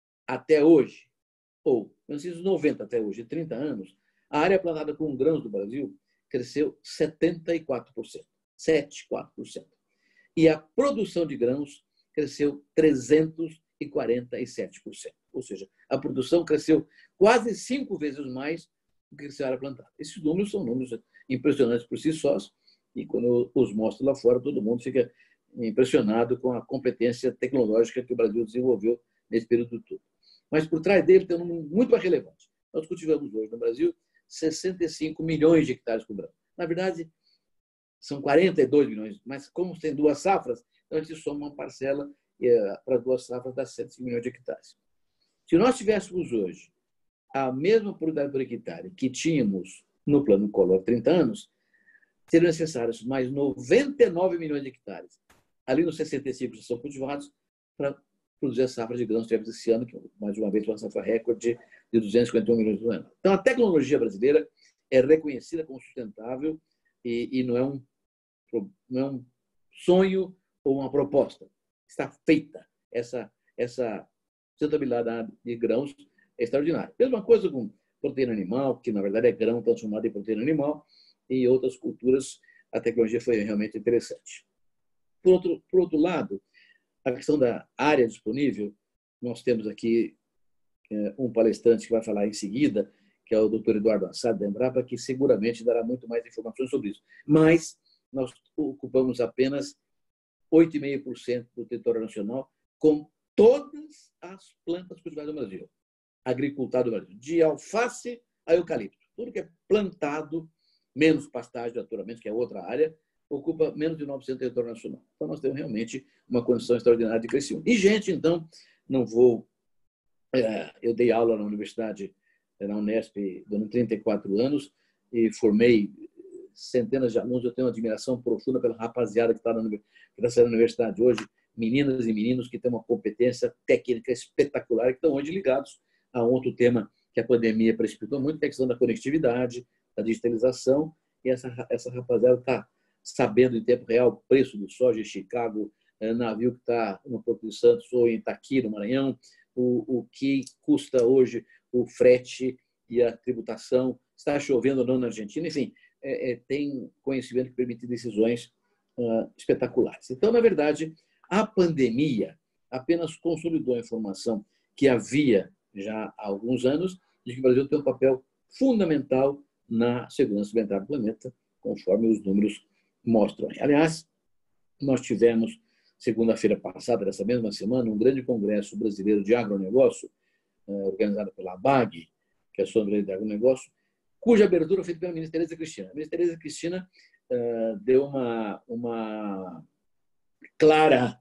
até hoje, ou mil novecentos e noventa até hoje, trinta anos, a área plantada com grãos do Brasil cresceu setenta e quatro por cento, setenta e quatro por cento. E a produção de grãos cresceu trezentos e quarenta e sete por cento. Ou seja, a produção cresceu quase cinco vezes mais do que a área plantada. Esses números são números impressionantes por si sós, e quando eu os mostro lá fora, todo mundo fica impressionado com a competência tecnológica que o Brasil desenvolveu nesse período todo. Mas por trás dele tem um número muito mais relevante. Nós cultivamos hoje no Brasil sessenta e cinco milhões de hectares por ano. Na verdade, são quarenta e dois milhões, mas como tem duas safras, então a gente soma uma parcela para duas safras dá cento e cinco milhões de hectares. Se nós tivéssemos hoje a mesma produtividade por hectare que tínhamos no plano Collor há trinta anos, seriam necessários mais noventa e nove milhões de hectares. Ali nos sessenta e cinco já são cultivados para produzir a safra de grãos que tivemos esse ano, que mais uma vez foi uma safra recorde de duzentos e cinquenta e um milhões por ano. Então, a tecnologia brasileira é reconhecida como sustentável e, e não, é um, não é um sonho ou uma proposta. Está feita. Essa, essa sustentabilidade de grãos é extraordinária. Mesma coisa com proteína animal, que na verdade é grão transformado em proteína animal, e outras culturas, a tecnologia foi realmente interessante. Por outro, por outro lado, a questão da área disponível, nós temos aqui é, um palestrante que vai falar em seguida, que é o doutor Eduardo Assad, da Embrapa, que seguramente dará muito mais informações sobre isso. Mas nós ocupamos apenas oito vírgula cinco por cento do território nacional com todas as plantas cultivadas no Brasil, agricultado no Brasil, de alface a eucalipto. Tudo que é plantado, menos pastagem, naturalmente, que é outra área, ocupa menos de nove por cento do território nacional. Então, nós temos realmente uma condição extraordinária de crescimento. E, gente, então, não vou... É, eu dei aula na universidade, na Unesp, durante trinta e quatro anos, e formei centenas de alunos. Eu tenho uma admiração profunda pela rapaziada que está na, que está saindo na universidade hoje, meninas e meninos que têm uma competência técnica espetacular, que estão hoje ligados a outro tema que a pandemia precipitou muito, que é a questão da conectividade, da digitalização, e essa, essa rapaziada está sabendo em tempo real o preço do soja em Chicago, navio que está no Porto de Santos ou em Itaqui, no Maranhão, o, o que custa hoje o frete e a tributação, está chovendo ou não na Argentina, enfim, é, é, tem conhecimento que permite decisões uh, espetaculares. Então, na verdade, a pandemia apenas consolidou a informação que havia já há alguns anos de que o Brasil tem um papel fundamental na segurança alimentar do planeta, conforme os números mostram. Aliás, nós tivemos, segunda-feira passada, dessa mesma semana, um grande congresso brasileiro de agronegócio, organizado pela A B A G, que é a Associação de Agronegócio, cuja abertura foi feita pela ministra Tereza Cristina. A ministra Tereza Cristina uh, deu uma, uma clara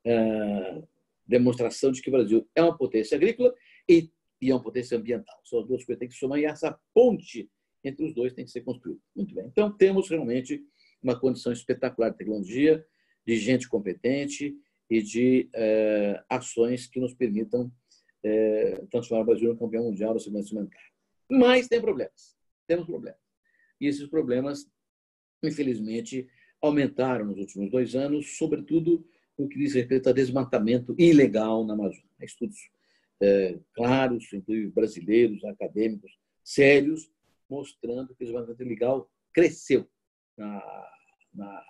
uh, demonstração de que o Brasil é uma potência agrícola e, e é uma potência ambiental. São as duas coisas que tem que somar e essa ponte entre os dois tem que ser construída. Muito bem. Então, temos realmente uma condição espetacular de tecnologia, de gente competente e de uh, ações que nos permitam uh, transformar o Brasil no campeão mundial da segurança alimentar. Mas tem problemas. Temos problemas. E esses problemas, infelizmente, aumentaram nos últimos dois anos, sobretudo no que diz respeito a desmatamento ilegal na Amazônia. Há estudos é, claros, inclusive brasileiros, acadêmicos, sérios, mostrando que o desmatamento ilegal cresceu na, na,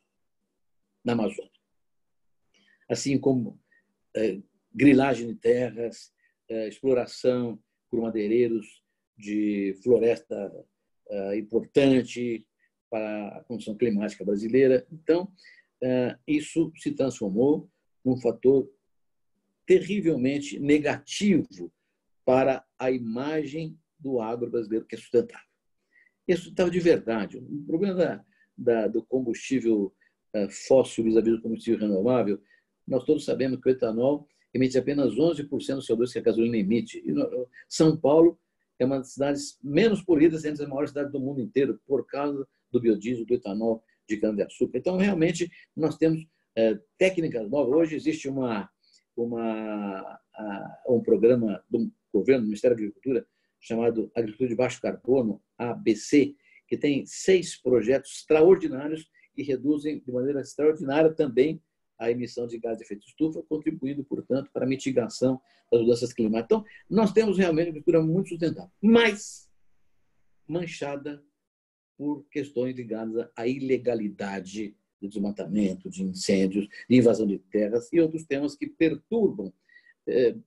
na Amazônia. Assim como é, grilagem de terras, é, exploração por madeireiros de floresta uh, importante para a condição climática brasileira. Então, uh, isso se transformou num fator terrivelmente negativo para a imagem do agro brasileiro, que é sustentável. E é sustentável de verdade. O problema da, da, do combustível uh, fóssil vis-à-vis do combustível renovável, nós todos sabemos que o etanol emite apenas onze por cento do C O dois que a gasolina emite. E no, São Paulo é uma das cidades menos poluídas entre as maiores cidades do mundo inteiro, por causa do biodiesel, do etanol de cana-de-açúcar. Então, realmente, nós temos é, técnicas novas. Hoje existe uma, uma, a, um programa do governo, do Ministério da Agricultura, chamado Agricultura de Baixo Carbono, A B C, que tem seis projetos extraordinários que reduzem de maneira extraordinária também a emissão de gás de efeito estufa, contribuindo, portanto, para a mitigação das mudanças climáticas. Então, nós temos realmente uma agricultura muito sustentável, mas manchada por questões ligadas à ilegalidade do desmatamento, de incêndios, de invasão de terras e outros temas que perturbam, eh,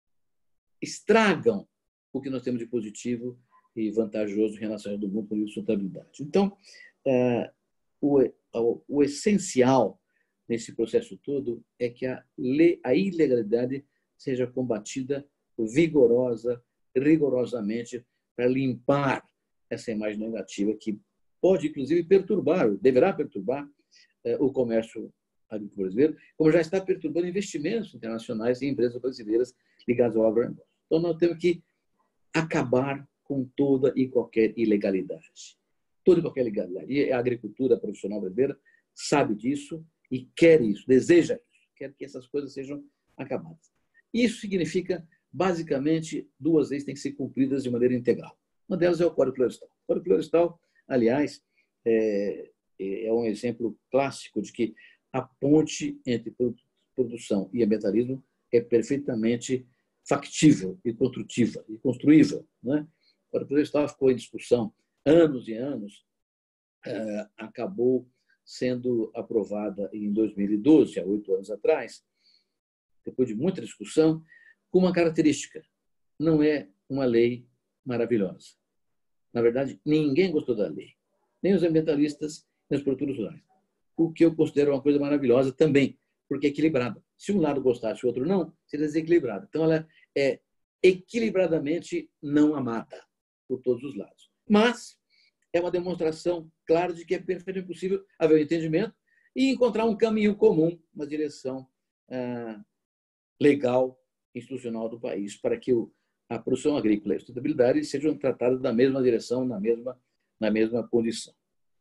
estragam o que nós temos de positivo e vantajoso em relação ao do mundo com sustentabilidade. Então, eh, o, o, o essencial nesse processo todo é que a, lei, a ilegalidade seja combatida vigorosa, rigorosamente, para limpar essa imagem negativa que pode, inclusive, perturbar, deverá perturbar, eh, o comércio agricultura brasileira, como já está perturbando investimentos internacionais em empresas brasileiras ligadas ao agronegócio. Então, nós temos que acabar com toda e qualquer ilegalidade. Toda e qualquer ilegalidade. E a agricultura profissional brasileira sabe disso e quer isso, deseja isso, quer que essas coisas sejam acabadas. Isso significa, basicamente, duas leis têm que ser cumpridas de maneira integral. Uma delas é o Código Florestal. O Código Florestal, aliás, é, é um exemplo clássico de que a ponte entre produção e ambientalismo é perfeitamente factível e construtiva e construível, né? O Código Florestal ficou em discussão anos e anos, é, acabou sendo aprovada em dois mil e doze, há oito anos atrás, depois de muita discussão, com uma característica: não é uma lei maravilhosa. Na verdade, ninguém gostou da lei, nem os ambientalistas, nem os produtores rurais. O que eu considero uma coisa maravilhosa também, porque é equilibrada. Se um lado gostasse e o outro não, seria desequilibrada. Então, ela é equilibradamente não amada por todos os lados. Mas é uma demonstração clara de que é perfeitamente possível haver um entendimento e encontrar um caminho comum, uma direção ah, legal, institucional do país, para que o, a produção agrícola e a sustentabilidade sejam tratadas da mesma direção, na mesma, na mesma condição.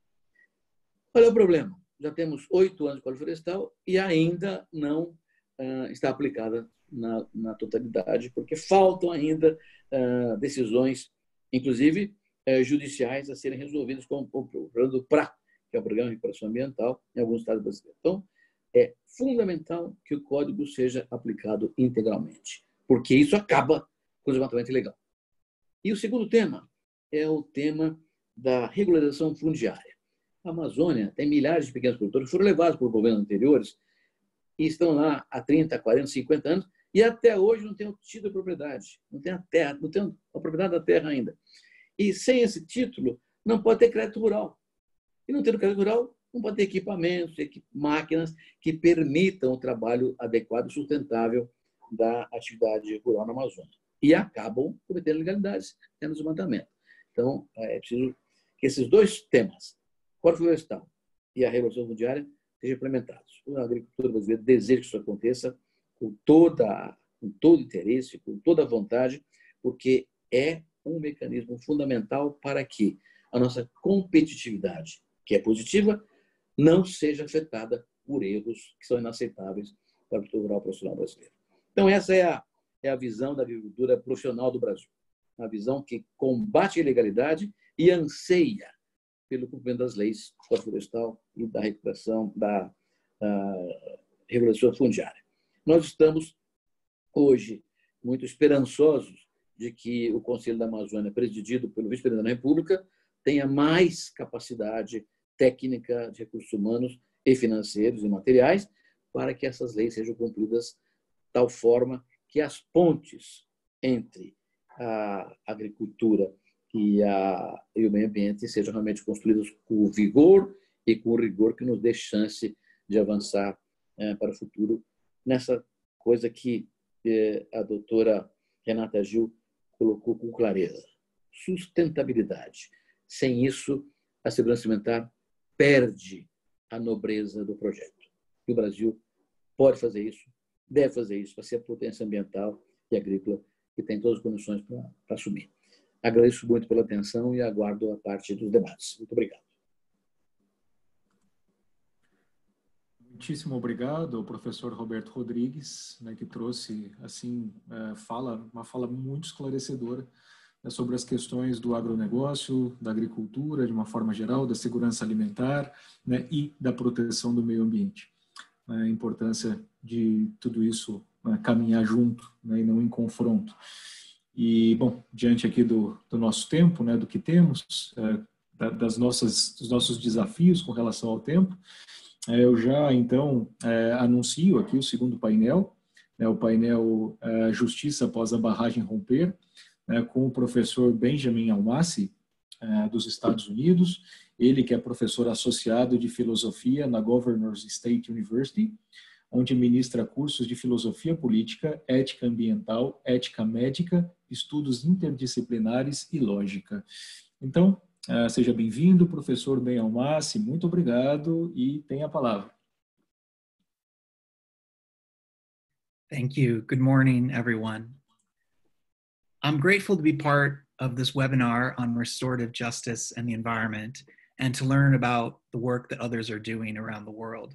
Qual é o problema? Já temos oito anos de Código Florestal e ainda não ah, está aplicada na, na totalidade, porque faltam ainda ah, decisões, inclusive eh, judiciais, a serem resolvidas, como o programa do P R A, que é o Programa de Recuperação Ambiental, em alguns estados brasileiros. Então, é fundamental que o código seja aplicado integralmente, porque isso acaba com o desmatamento ilegal. E o segundo tema é o tema da regularização fundiária. A Amazônia tem milhares de pequenos produtores que foram levados por governos anteriores e estão lá há trinta, quarenta, cinquenta anos e até hoje não têm tido a propriedade, não tem a terra, não tem a propriedade da terra ainda. E sem esse título, não pode ter crédito rural. E não tendo crédito rural, não pode ter equipamentos, máquinas que permitam o trabalho adequado e sustentável da atividade rural na Amazônia. E acabam cometendo ilegalidades, tendo desmatamento. Então, é preciso que esses dois temas, Código Florestal e a regulação fundiária, sejam implementados. A agricultura brasileira deseja que isso aconteça com, toda, com todo interesse, com toda a vontade, porque é um mecanismo fundamental para que a nossa competitividade, que é positiva, não seja afetada por erros que são inaceitáveis para o produtor rural profissional brasileiro. Então, essa é a, é a visão da agricultura profissional do Brasil. Uma visão que combate a ilegalidade e anseia pelo cumprimento das leis do Código Florestal e da recuperação da uh, regulação fundiária. Nós estamos, hoje, muito esperançosos de que o Conselho da Amazônia, presidido pelo vice-presidente da República, tenha mais capacidade técnica de recursos humanos e financeiros e materiais para que essas leis sejam cumpridas de tal forma que as pontes entre a agricultura e, a, e o meio ambiente sejam realmente construídas com o vigor e com o rigor que nos dê chance de avançar é, para o futuro nessa coisa que é, a doutora Renata Gil colocou com clareza: sustentabilidade. Sem isso, a segurança alimentar perde a nobreza do projeto. E o Brasil pode fazer isso, deve fazer isso, para ser a potência ambiental e agrícola que tem todas as condições para assumir. Agradeço muito pela atenção e aguardo a parte dos debates. Muito obrigado. Muitíssimo obrigado ao professor Roberto Rodrigues, né, que trouxe assim fala, uma fala muito esclarecedora, né, sobre as questões do agronegócio, da agricultura, de uma forma geral, da segurança alimentar, né, e da proteção do meio ambiente. A importância de tudo isso, né, caminhar junto, né, e não em confronto. E, bom, diante aqui do, do nosso tempo, né, do que temos, é, das nossas, dos nossos desafios com relação ao tempo, é, eu já, então, é, anuncio aqui o segundo painel, né, o painel é, Justiça após a barragem romper, né, com o professor Benjamin Almassi, é, dos Estados Unidos, ele que é professor associado de filosofia na Governors State University, onde ministra cursos de filosofia política, ética ambiental, ética médica, estudos interdisciplinares e lógica. Então, seja bem-vindo, professor Ben Almassi, muito obrigado e tenha a palavra. Thank you. Good morning, everyone. I'm grateful to be part of this webinar on restorative justice and the environment, and to learn about the work that others are doing around the world.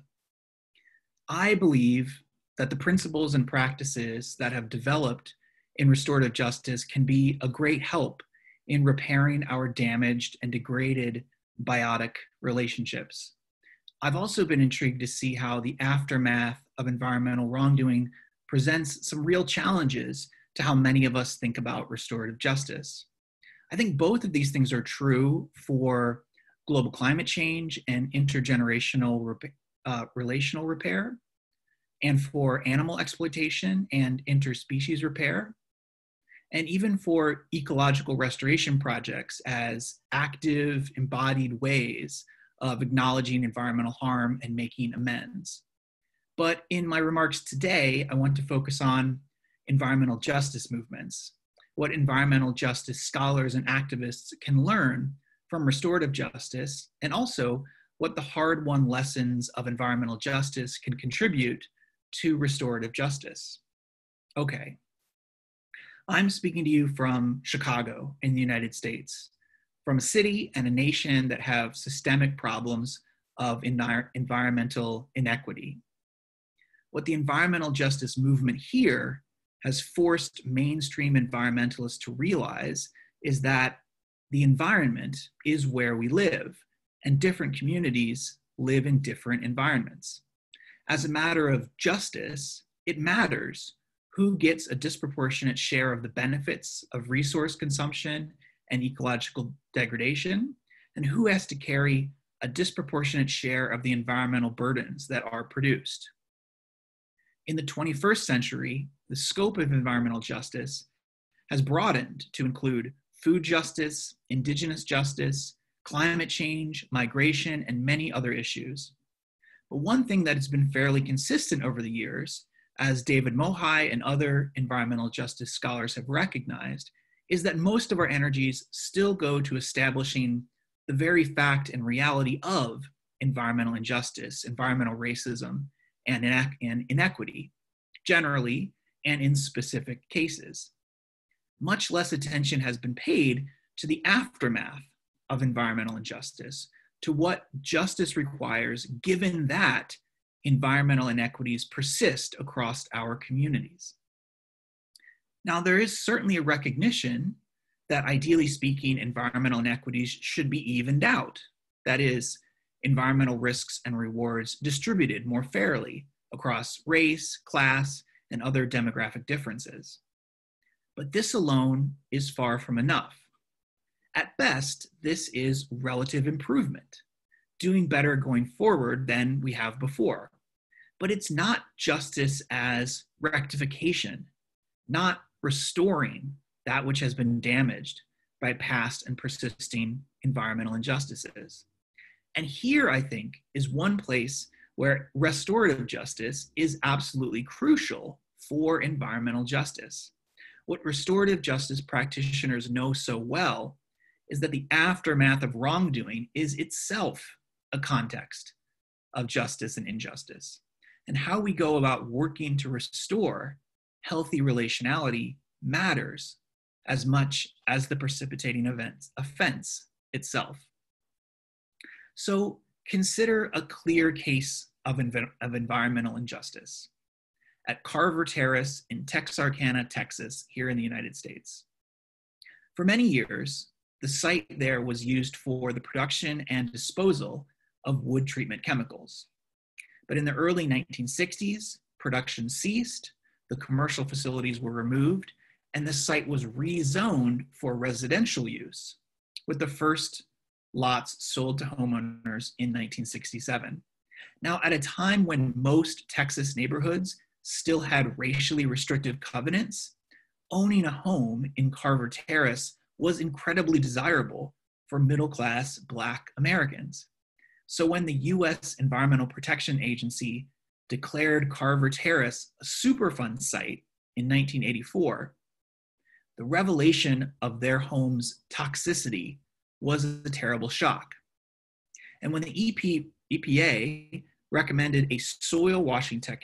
I believe that the principles and practices that have developed in restorative justice can be a great help in repairing our damaged and degraded biotic relationships. I've also been intrigued to see how the aftermath of environmental wrongdoing presents some real challenges to how many of us think about restorative justice. I think both of these things are true for global climate change and intergenerational uh, relational repair, and for animal exploitation and interspecies repair, and even for ecological restoration projects as active, embodied ways of acknowledging environmental harm and making amends. But in my remarks today, I want to focus on environmental justice movements, what environmental justice scholars and activists can learn from restorative justice, and also what the hard-won lessons of environmental justice can contribute to restorative justice. Okay, I'm speaking to you from Chicago in the United States, from a city and a nation that have systemic problems of envir- environmental inequity. What the environmental justice movement here has forced mainstream environmentalists to realize is that the environment is where we live, and different communities live in different environments. As a matter of justice, it matters who gets a disproportionate share of the benefits of resource consumption and ecological degradation, and who has to carry a disproportionate share of the environmental burdens that are produced. In the twenty-first century, the scope of environmental justice has broadened to include food justice, indigenous justice, climate change, migration, and many other issues. But one thing that has been fairly consistent over the years, as David Mohai and other environmental justice scholars have recognized, is that most of our energies still go to establishing the very fact and reality of environmental injustice, environmental racism, and inequity, generally, and in specific cases. Much less attention has been paid to the aftermath of environmental injustice, to what justice requires given that environmental inequities persist across our communities. Now, there is certainly a recognition that, ideally speaking, environmental inequities should be evened out. That is, environmental risks and rewards distributed more fairly across race, class, and other demographic differences. But this alone is far from enough. At best, this is relative improvement, doing better going forward than we have before. But it's not justice as rectification, not restoring that which has been damaged by past and persisting environmental injustices. And here, I think, is one place where restorative justice is absolutely crucial for environmental justice. What restorative justice practitioners know so well is that the aftermath of wrongdoing is itself a context of justice and injustice. And how we go about working to restore healthy relationality matters as much as the precipitating event, offense itself. So consider a clear case of, env- of environmental injustice at Carver Terrace in Texarkana, Texas, here in the United States. For many years, the site there was used for the production and disposal of wood treatment chemicals. But in the early nineteen sixties, production ceased, the commercial facilities were removed, and the site was rezoned for residential use, with the first lots sold to homeowners in nineteen sixty-seven. Now, at a time when most Texas neighborhoods still had racially restrictive covenants, owning a home in Carver Terrace was incredibly desirable for middle-class Black Americans. So when the U S Environmental Protection Agency declared Carver Terrace a Superfund site in nineteen eighty-four, the revelation of their home's toxicity was a terrible shock. And when the E P A recommended a soil washing technique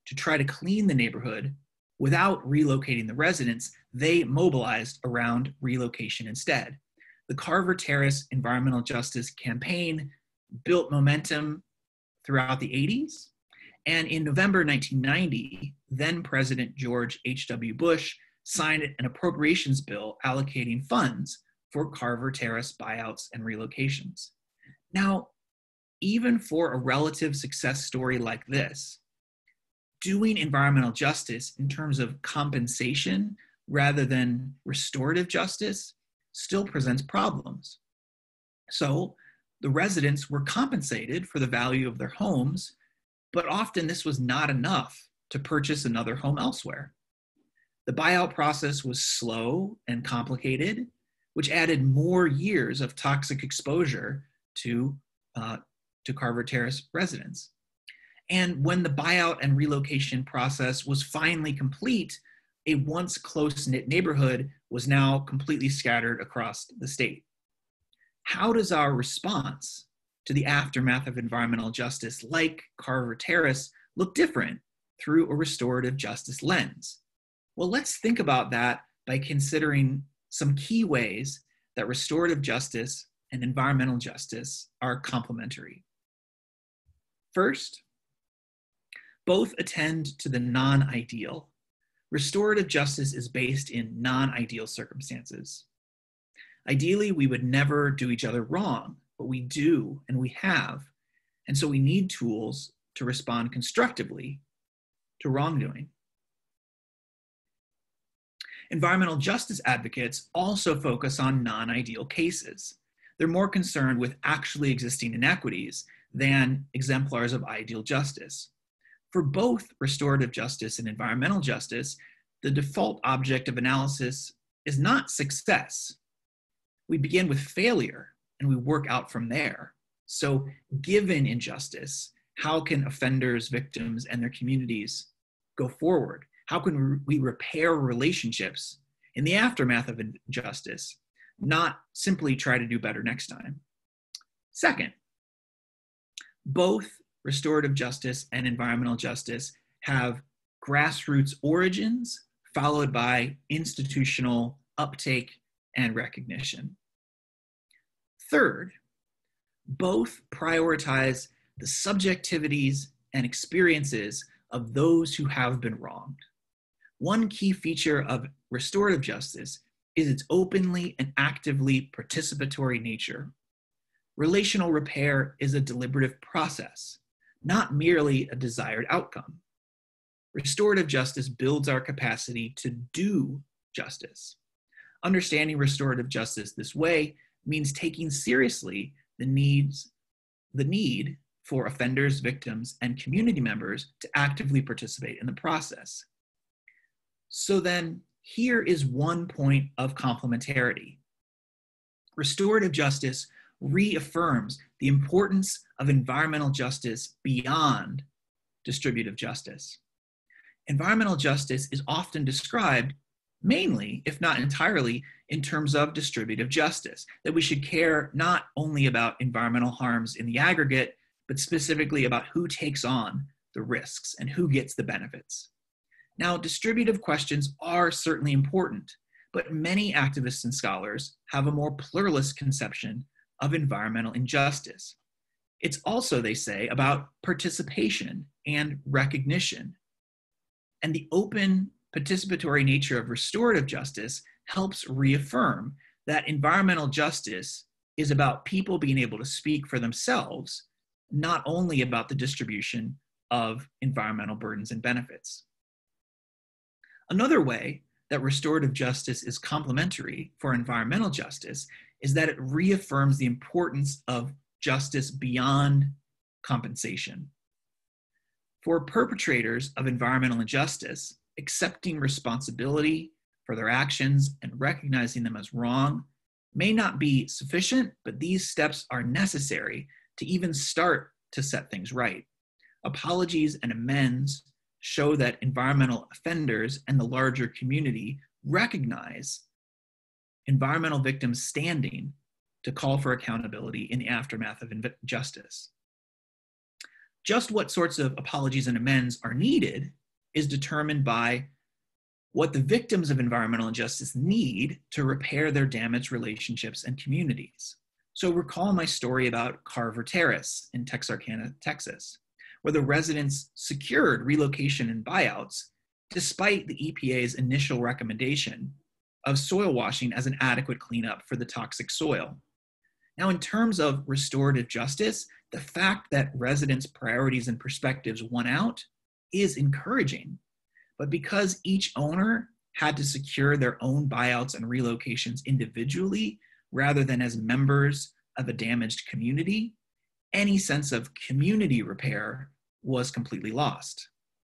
to try to clean the neighborhood without relocating the residents, they mobilized around relocation instead. The Carver Terrace Environmental Justice Campaign built momentum throughout the eighties, and in November nineteen ninety, then President George H W Bush signed an appropriations bill allocating funds for Carver Terrace buyouts and relocations. Now, even for a relative success story like this, doing environmental justice in terms of compensation rather than restorative justice still presents problems. So the residents were compensated for the value of their homes, but often this was not enough to purchase another home elsewhere. The buyout process was slow and complicated, which added more years of toxic exposure to, uh, to Carver Terrace residents. And when the buyout and relocation process was finally complete, a once close-knit neighborhood was now completely scattered across the state. How does our response to the aftermath of environmental justice like Carver Terrace look different through a restorative justice lens? Well, let's think about that by considering some key ways that restorative justice and environmental justice are complementary. First, both attend to the non-ideal. Restorative justice is based in non-ideal circumstances. Ideally, we would never do each other wrong, but we do and we have. And so we need tools to respond constructively to wrongdoing. Environmental justice advocates also focus on non-ideal cases. They're more concerned with actually existing inequities than exemplars of ideal justice. For both restorative justice and environmental justice, the default object of analysis is not success. We begin with failure and we work out from there. So given injustice, how can offenders, victims, and their communities go forward? How can we repair relationships in the aftermath of injustice, not simply try to do better next time? Second, both restorative justice and environmental justice have grassroots origins followed by institutional uptake and recognition. Third, both prioritize the subjectivities and experiences of those who have been wronged. One key feature of restorative justice is its openly and actively participatory nature. Relational repair is a deliberative process, not merely a desired outcome. Restorative justice builds our capacity to do justice. Understanding restorative justice this way means taking seriously the needs, the need for offenders, victims, and community members to actively participate in the process. So then, here is one point of complementarity. Restorative justice reaffirms the importance of environmental justice beyond distributive justice. Environmental justice is often described mainly, if not entirely, in terms of distributive justice, that we should care not only about environmental harms in the aggregate, but specifically about who takes on the risks and who gets the benefits. Now, distributive questions are certainly important, but many activists and scholars have a more pluralist conception of environmental injustice. It's also, they say, about participation and recognition. And the open participatory nature of restorative justice helps reaffirm that environmental justice is about people being able to speak for themselves, not only about the distribution of environmental burdens and benefits. Another way that restorative justice is complementary for environmental justice is that it reaffirms the importance of justice beyond compensation. For perpetrators of environmental injustice, accepting responsibility for their actions and recognizing them as wrong may not be sufficient, but these steps are necessary to even start to set things right. Apologies and amends show that environmental offenders and the larger community recognize environmental victims standing to call for accountability in the aftermath of injustice. Just what sorts of apologies and amends are needed is determined by what the victims of environmental injustice need to repair their damaged relationships and communities. So recall my story about Carver Terrace in Texarkana, Texas, where the residents secured relocation and buyouts despite the E P A's initial recommendation of soil washing as an adequate cleanup for the toxic soil. Now, in terms of restorative justice, the fact that residents' priorities and perspectives won out is encouraging. But because each owner had to secure their own buyouts and relocations individually rather than as members of a damaged community, any sense of community repair was completely lost.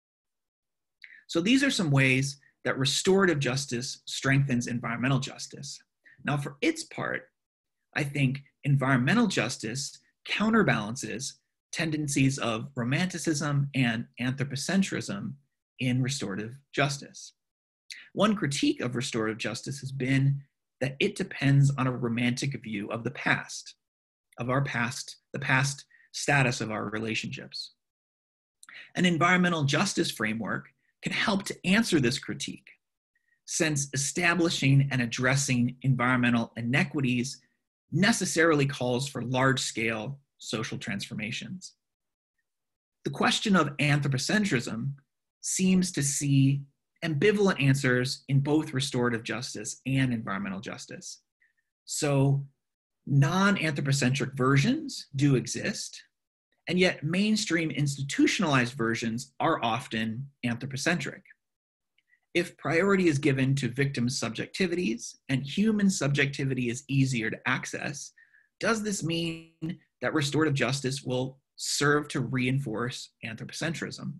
So these are some ways that restorative justice strengthens environmental justice. Now, for its part, I think environmental justice counterbalances tendencies of romanticism and anthropocentrism in restorative justice. One critique of restorative justice has been that it depends on a romantic view of the past, of our past, the past status of our relationships. An environmental justice framework can help to answer this critique, since establishing and addressing environmental inequities necessarily calls for large-scale social transformations. The question of anthropocentrism seems to see ambivalent answers in both restorative justice and environmental justice. So non-anthropocentric versions do exist, and yet mainstream institutionalized versions are often anthropocentric. If priority is given to victim subjectivities and human subjectivity is easier to access, does this mean that restorative justice will serve to reinforce anthropocentrism?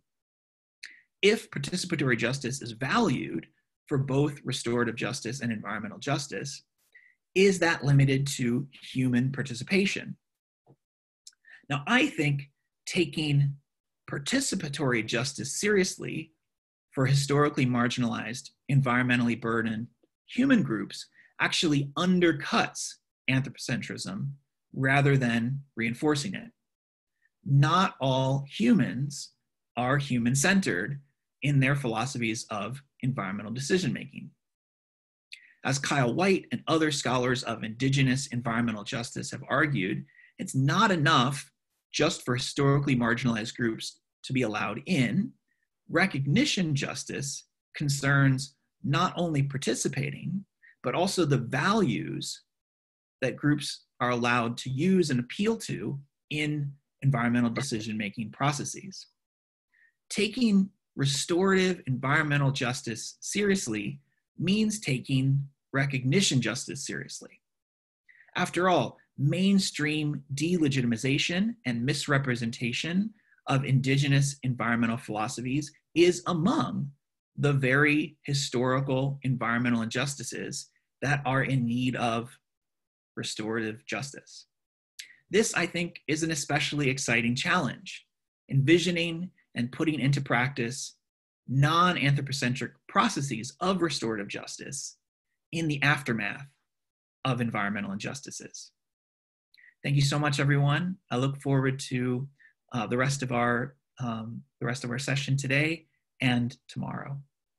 If participatory justice is valued for both restorative justice and environmental justice, is that limited to human participation? Now, I think taking participatory justice seriously for historically marginalized, environmentally burdened human groups actually undercuts anthropocentrism rather than reinforcing it. Not all humans are human-centered in their philosophies of environmental decision-making. As Kyle White and other scholars of indigenous environmental justice have argued, it's not enough just for historically marginalized groups to be allowed in. Recognition justice concerns not only participating, but also the values that groups are allowed to use and appeal to in environmental decision-making processes. Taking restorative environmental justice seriously means taking recognition justice seriously. After all, mainstream delegitimization and misrepresentation of indigenous environmental philosophies is among the very historical environmental injustices that are in need of restorative justice. This, I think, is an especially exciting challenge, envisioning and putting into practice non-anthropocentric processes of restorative justice in the aftermath of environmental injustices. Thank you so much, everyone. I look forward to uh, the rest of our um, the rest of our session today and tomorrow.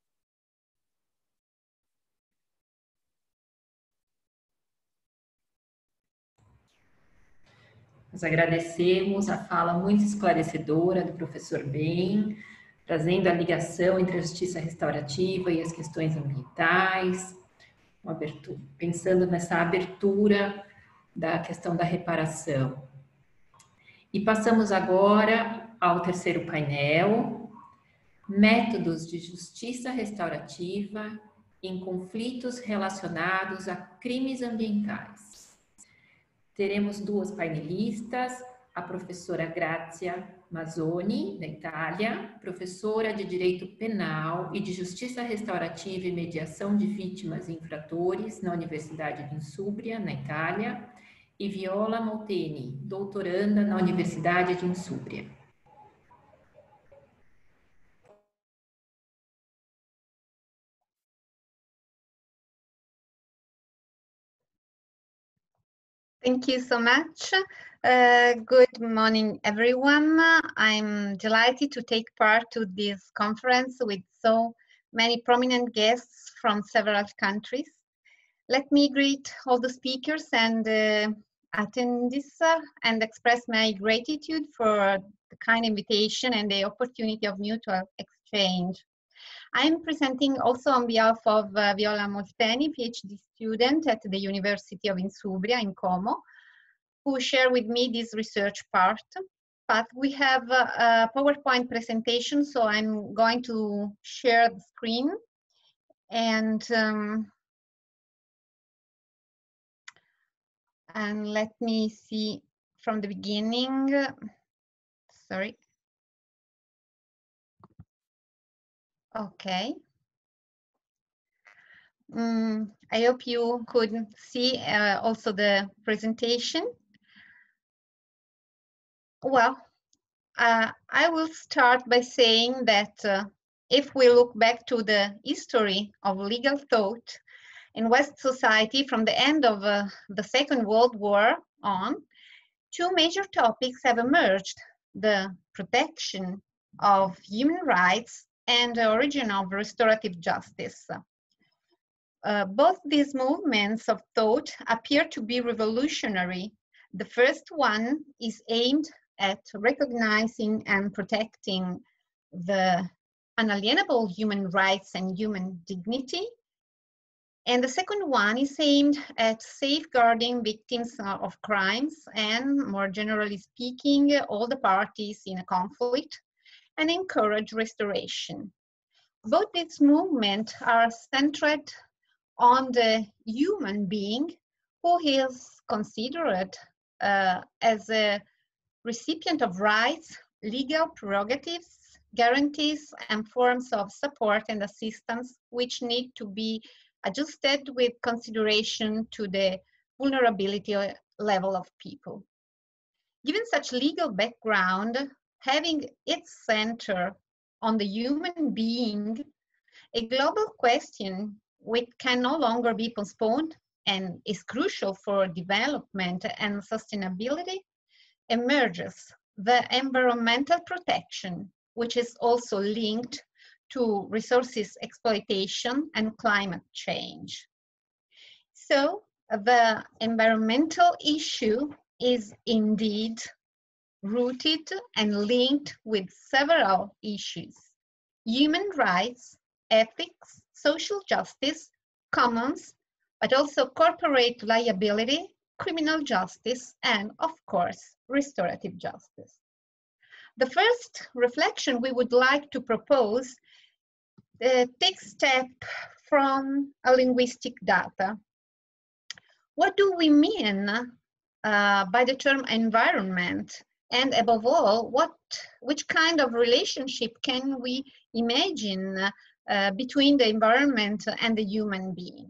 Nós agradecemos a fala muito esclarecedora do professor Ben, trazendo a ligação entre a justiça restaurativa e as questões ambientais, uma abertura, pensando nessa abertura da questão da reparação. E passamos agora ao terceiro painel, métodos de justiça restaurativa em conflitos relacionados a crimes ambientais. Teremos duas painelistas, a professora Grazia Mazzoni, da Itália, professora de Direito Penal e de Justiça Restaurativa e Mediação de Vítimas e Infratores na Universidade de Insúbria, na Itália, e Viola Molteni, doutoranda na Universidade de Insúbria. Thank you so much. Uh, good morning, everyone. I'm delighted to take part to this conference with so many prominent guests from several countries. Let me greet all the speakers and uh, attendees uh, and express my gratitude for the kind invitation and the opportunity of mutual exchange. I'm presenting also on behalf of uh, Viola Molteni, PhD student at the University of Insubria in Como, who share with me this research part. But we have a, a PowerPoint presentation, so I'm going to share the screen. And, um, and let me see from the beginning. Sorry. Okay. Mm, I hope you could see uh, also the presentation. Well, uh, I will start by saying that uh, if we look back to the history of legal thought in West society from the end of uh, the Second World War on, two major topics have emerged: the protection of human rights and the origin of restorative justice. Uh, both these movements of thought appear to be revolutionary. The first one is aimed at recognizing and protecting the unalienable human rights and human dignity. And the second one is aimed at safeguarding victims of crimes and, more generally speaking, all the parties in a conflict, and encourage restoration. Both these movements are centered on the human being who is considered uh, as a recipient of rights, legal prerogatives, guarantees, and forms of support and assistance which need to be adjusted with consideration to the vulnerability level of people. Given such legal background, having its center on the human being, a global question which can no longer be postponed and is crucial for development and sustainability emerges: the environmental protection, which is also linked to resources exploitation and climate change. So the environmental issue is indeed rooted and linked with several issues: human rights, ethics, social justice, commons, but also corporate liability, criminal justice, and of course, restorative justice. The first reflection we would like to propose uh, takes step from a linguistic data. What do we mean uh, by the term environment? And above all, what, which kind of relationship can we imagine uh, between the environment and the human being?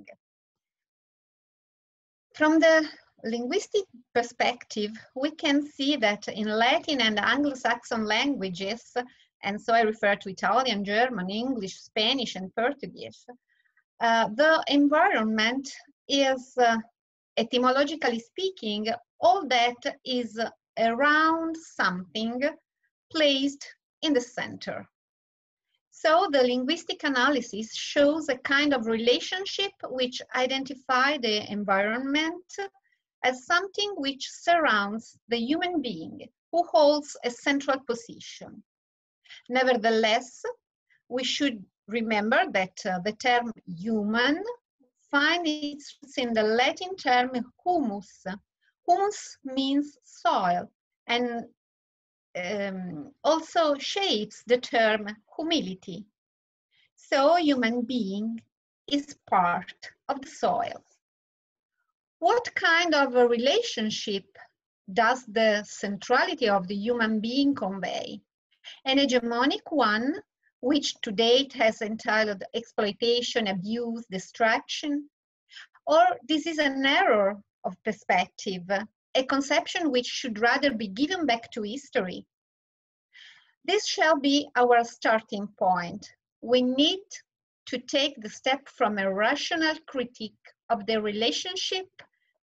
From the linguistic perspective, we can see that in Latin and Anglo-Saxon languages, and so I refer to Italian, German, English, Spanish, and Portuguese, uh, the environment is, uh, etymologically speaking, all that is around something placed in the center. So the linguistic analysis shows a kind of relationship which identifies the environment as something which surrounds the human being, who holds a central position. Nevertheless, we should remember that uh, the term human finds its roots in the Latin term humus. Humus means soil, and um, also shapes the term humility. So human being is part of the soil. What kind of a relationship does the centrality of the human being convey? An hegemonic one, which to date has entitled exploitation, abuse, destruction? Or this is an error of perspective, a conception which should rather be given back to history? This shall be our starting point. We need to take the step from a rational critique of the relationship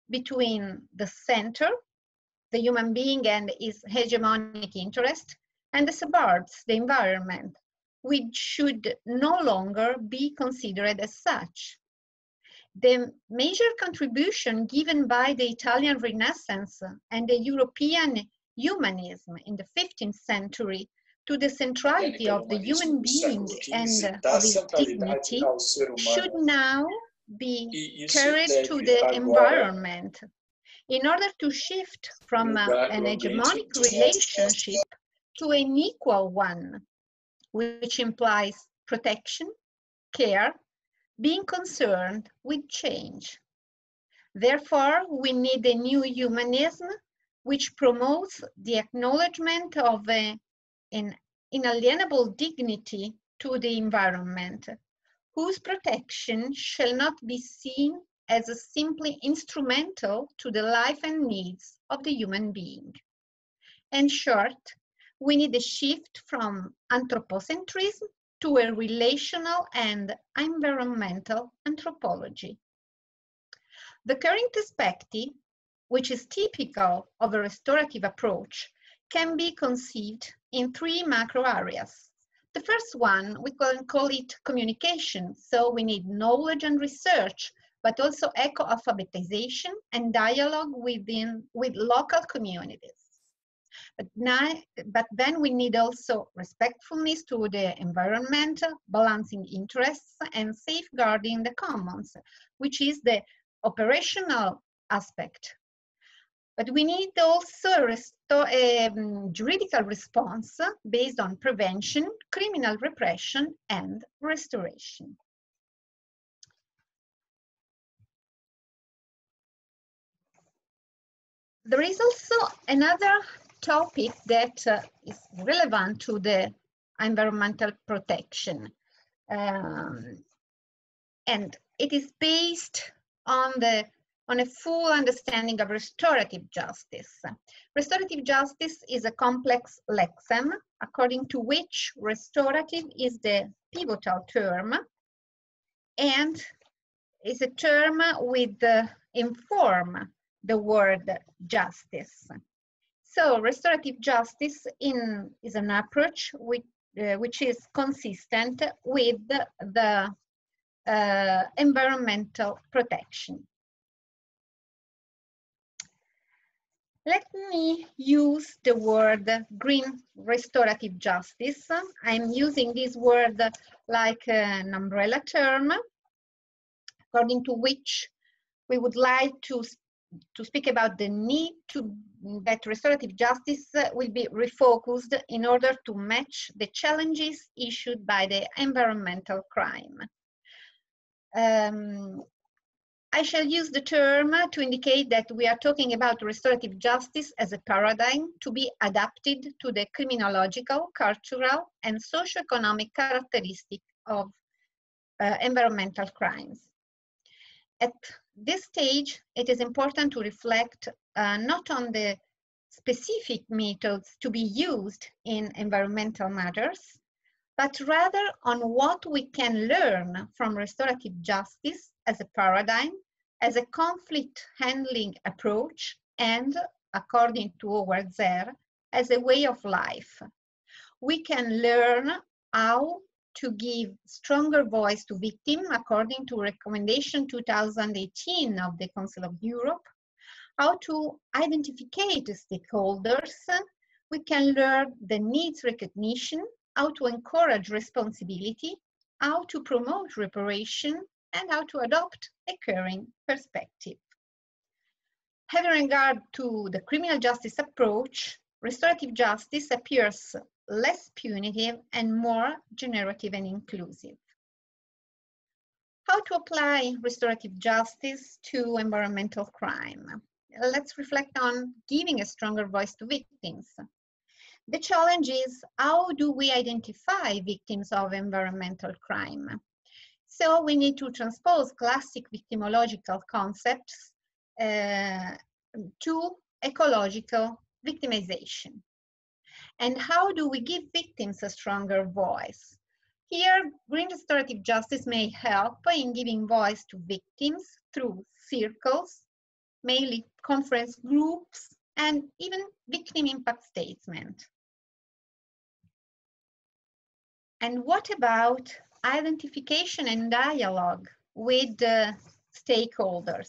between the center, the human being and his hegemonic interest, and the suburbs, the environment, which should no longer be considered as such. The major contribution given by the Italian Renaissance and the European humanism in the fifteenth century to the centrality of the human being and of his dignity should now be carried to the environment in order to shift from uh, an hegemonic relationship to an equal one, which implies protection, care, being concerned with change. Therefore, we need a new humanism which promotes the acknowledgement of a, an inalienable dignity to the environment, whose protection shall not be seen as a simply instrumental to the life and needs of the human being. In short, we need a shift from anthropocentrism to a relational and environmental anthropology. The current perspective, which is typical of a restorative approach, can be conceived in three macro areas. The first one, we can call it communication, so we need knowledge and research, but also eco-alphabetization and dialogue within, with local communities. But, now, but then we need also respectfulness to the environment, balancing interests, and safeguarding the commons, which is the operational aspect. But we need also a um, juridical response based on prevention, criminal repression, and restoration. There is also another topic that uh, is relevant to the environmental protection. Um, and it is based on, the, on a full understanding of restorative justice. Restorative justice is a complex lexeme, according to which restorative is the pivotal term and is a term with the inform the word justice. So restorative justice in, is an approach which, uh, which is consistent with the, the uh, environmental protection. Let me use the word green restorative justice. I'm using this word like an umbrella term, according to which we would like to to speak about the need to that restorative justice will be refocused in order to match the challenges issued by the environmental crime. Um, I shall use the term to indicate that we are talking about restorative justice as a paradigm to be adapted to the criminological, cultural, and socio-economic characteristics of uh, environmental crimes. At this stage, it is important to reflect uh, not on the specific methods to be used in environmental matters, but rather on what we can learn from restorative justice as a paradigm, as a conflict handling approach, and, according to Howard Zehr, as a way of life. We can learn how to give stronger voice to victims, according to recommendation two thousand eighteen of the Council of Europe, how to identify the stakeholders. We can learn the needs recognition, how to encourage responsibility, how to promote reparation, and how to adopt a caring perspective. Having regard to the criminal justice approach, restorative justice appears less punitive and more generative and inclusive. How to apply restorative justice to environmental crime? Let's reflect on giving a stronger voice to victims. The challenge is, how do we identify victims of environmental crime? So we need to transpose classic victimological concepts uh, to ecological victimization. And how do we give victims a stronger voice? Here, green restorative justice may help in giving voice to victims through circles, mainly conference groups, and even victim impact statement. And what about identification and dialogue with the stakeholders?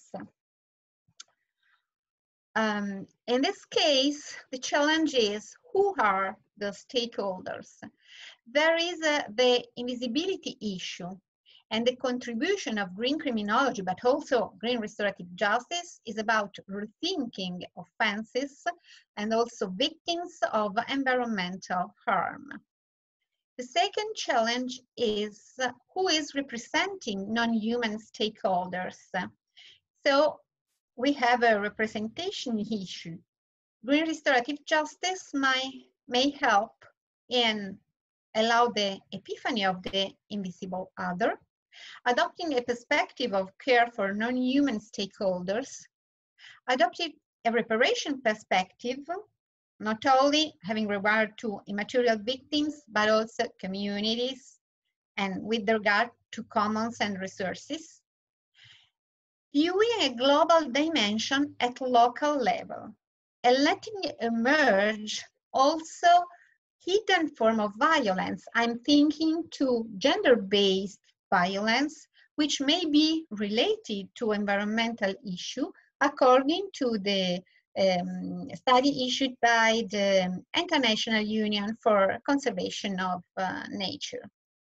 Um, in this case, the challenge is, who are the stakeholders? There is a, the invisibility issue, and the contribution of green criminology, but also green restorative justice, is about rethinking offenses and also victims of environmental harm. The second challenge is, uh, who is representing non-human stakeholders? So we have a representation issue. Green restorative justice may, may help in allow the epiphany of the invisible other, adopting a perspective of care for non-human stakeholders, adopting a reparation perspective, not only having regard to immaterial victims, but also communities, and with regard to commons and resources, viewing a global dimension at local level, and letting emerge also hidden form of violence. I'm thinking to gender-based violence, which may be related to environmental issue, according to the um, study issued by the International Union for Conservation of uh, Nature.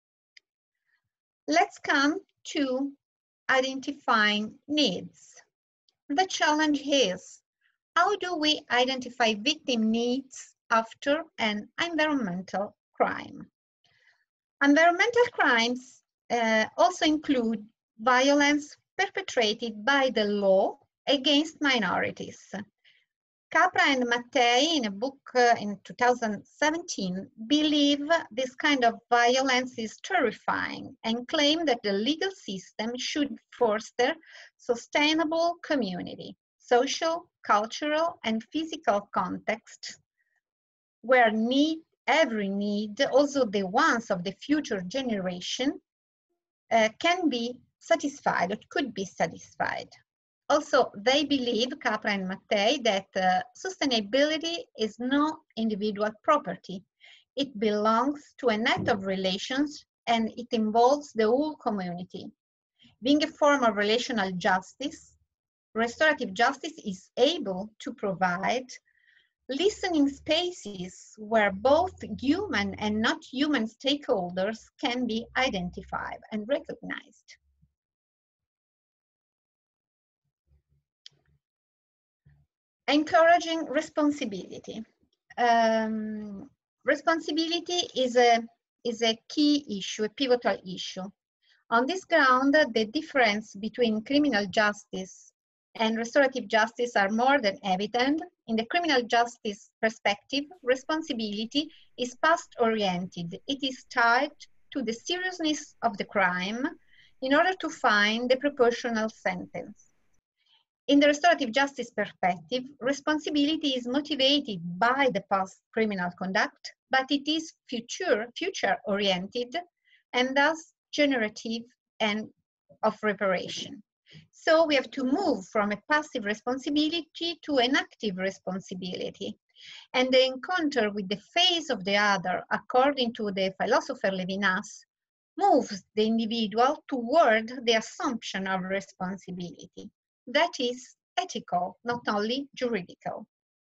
Let's come to identifying needs. The challenge is, how do we identify victim needs after an environmental crime? Environmental crimes uh, also include violence perpetrated by the law against minorities. Capra and Mattei, in a book uh, in two thousand seventeen, believe this kind of violence is terrifying and claim that the legal system should foster sustainable community, social, cultural, and physical context where need, every need, also the ones of the future generation, uh, can be satisfied or could be satisfied. Also, they believe, Capra and Mattei, that uh, sustainability is no individual property. It belongs to a net of relations, and it involves the whole community. Being a form of relational justice, restorative justice is able to provide listening spaces where both human and not human stakeholders can be identified and recognized. Encouraging responsibility. Um, responsibility is a, is a key issue, a pivotal issue. On this ground, the difference between criminal justice and restorative justice are more than evident. In the criminal justice perspective, responsibility is past-oriented. It is tied to the seriousness of the crime in order to find the proportional sentence. In the restorative justice perspective, responsibility is motivated by the past criminal conduct, but it is future, future-oriented and thus generative and of reparation. So we have to move from a passive responsibility to an active responsibility. And the encounter with the face of the other, according to the philosopher Levinas, moves the individual toward the assumption of responsibility. That is ethical, not only juridical.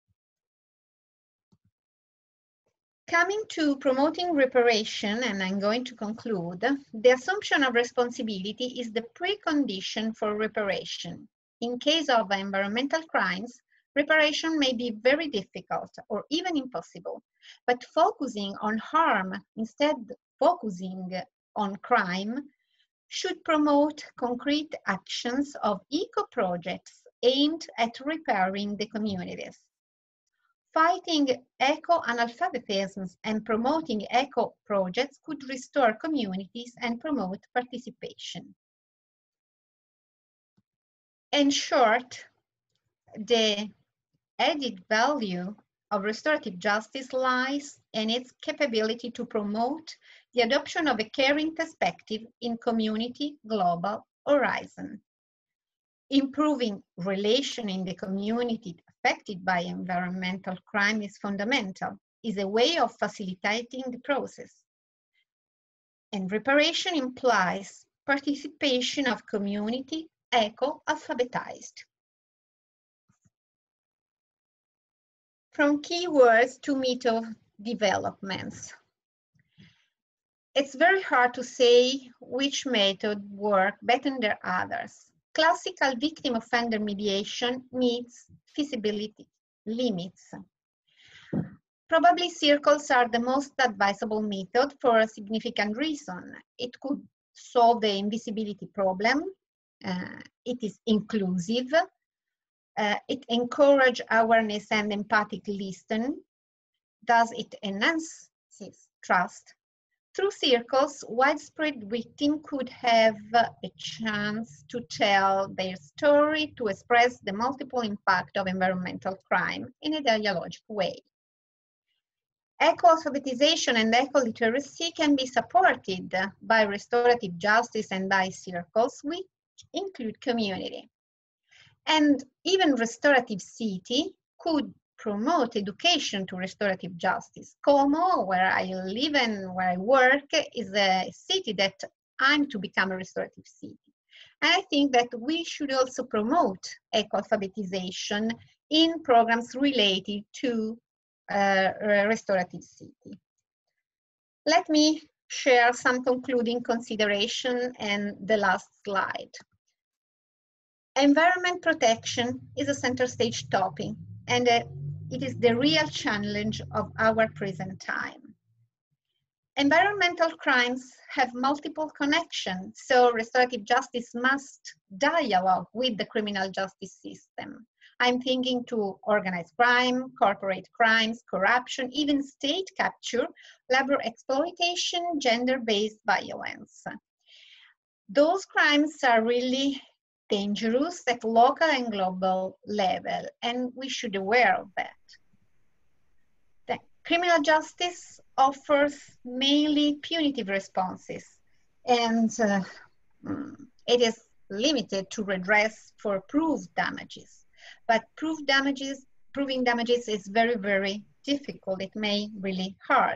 Coming to promoting reparation, and I'm going to conclude, the assumption of responsibility is the precondition for reparation. In case of environmental crimes, reparation may be very difficult or even impossible, but focusing on harm instead of focusing on crime should promote concrete actions of eco-projects aimed at repairing the communities. Fighting eco-analphabetism and promoting eco-projects could restore communities and promote participation. In short, the added value of restorative justice lies in its capability to promote the adoption of a caring perspective in community global horizon. improving relation in the community affected by environmental crime is fundamental, is a way of facilitating the process. And reparation implies participation of community eco-alphabetized. From keywords to method developments. It's very hard to say which method work better than others. Classical victim offender mediation meets feasibility limits. Probably circles are the most advisable method for a significant reason. It could solve the invisibility problem. Uh, it is inclusive. Uh, it encourages awareness and empathic listening. Thus, it enhances trust. Through circles, widespread victims could have a chance to tell their story, to express the multiple impact of environmental crime in a dialogical way. Eco-alphabetization and eco-literacy can be supported by restorative justice and by circles, which include community. And even restorative city could promote education to restorative justice. Como, where I live and where I work, is a city that aims to become a restorative city. And I think that we should also promote eco-alphabetization in programs related to uh, restorative city. Let me share some concluding consideration and the last slide. Environment protection is a center stage topic, and uh, it is the real challenge of our present time. Environmental crimes have multiple connections, so restorative justice must dialogue with the criminal justice system. I'm thinking to organized crime, corporate crimes, corruption, even state capture, labor exploitation, gender-based violence. Those crimes are really dangerous at local and global level, and we should be aware of that. The criminal justice offers mainly punitive responses, and uh, it is limited to redress for proved damages. But proved damages, proving damages is very, very difficult. It may really hard.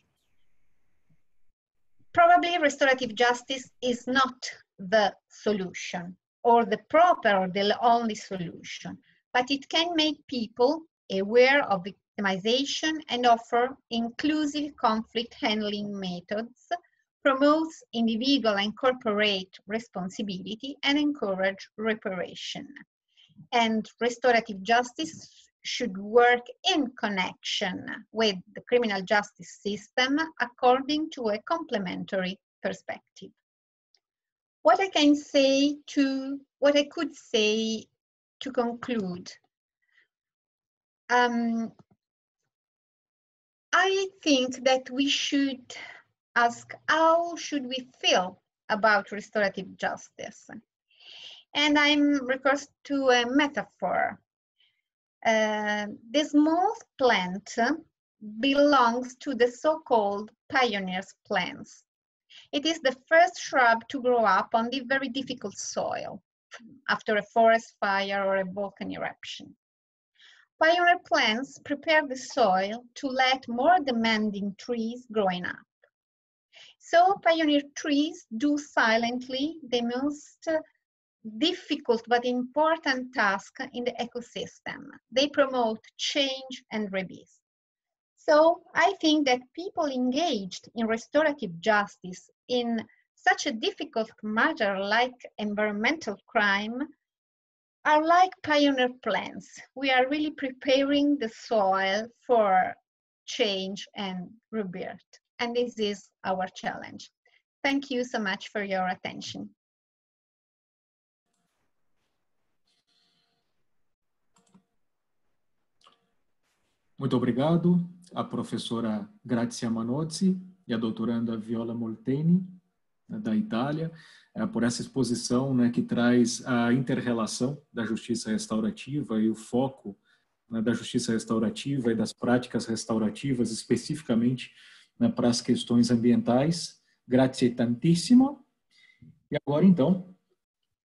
Probably restorative justice is not the solution, or the proper or the only solution, but it can make people aware of victimization and offer inclusive conflict handling methods, promotes individual and corporate responsibility, and encourage reparation. And restorative justice should work in connection with the criminal justice system according to a complementary perspective. What I can say to, what I could say to conclude, um, I think that we should ask, how should we feel about restorative justice? And I'm recurring to a metaphor. Uh, the small plant belongs to the so-called pioneers plants. It is the first shrub to grow up on the very difficult soil after a forest fire or a volcano eruption. Pioneer plants prepare the soil to let more demanding trees growing up. So pioneer trees do silently the most difficult but important task in the ecosystem. They promote change and rebirth. So I think that people engaged in restorative justice in such a difficult matter like environmental crime are like pioneer plants. We are really preparing the soil for change and rebirth. And this is our challenge. Thank you so much for your attention. Muito obrigado à professora Grazia Manozzi e à doutoranda Viola Molteni, da Itália, por essa exposição, né, que traz a inter-relação da justiça restaurativa e o foco, né, da justiça restaurativa e das práticas restaurativas, especificamente, né, para as questões ambientais. Grazie tantissimo. E agora, então,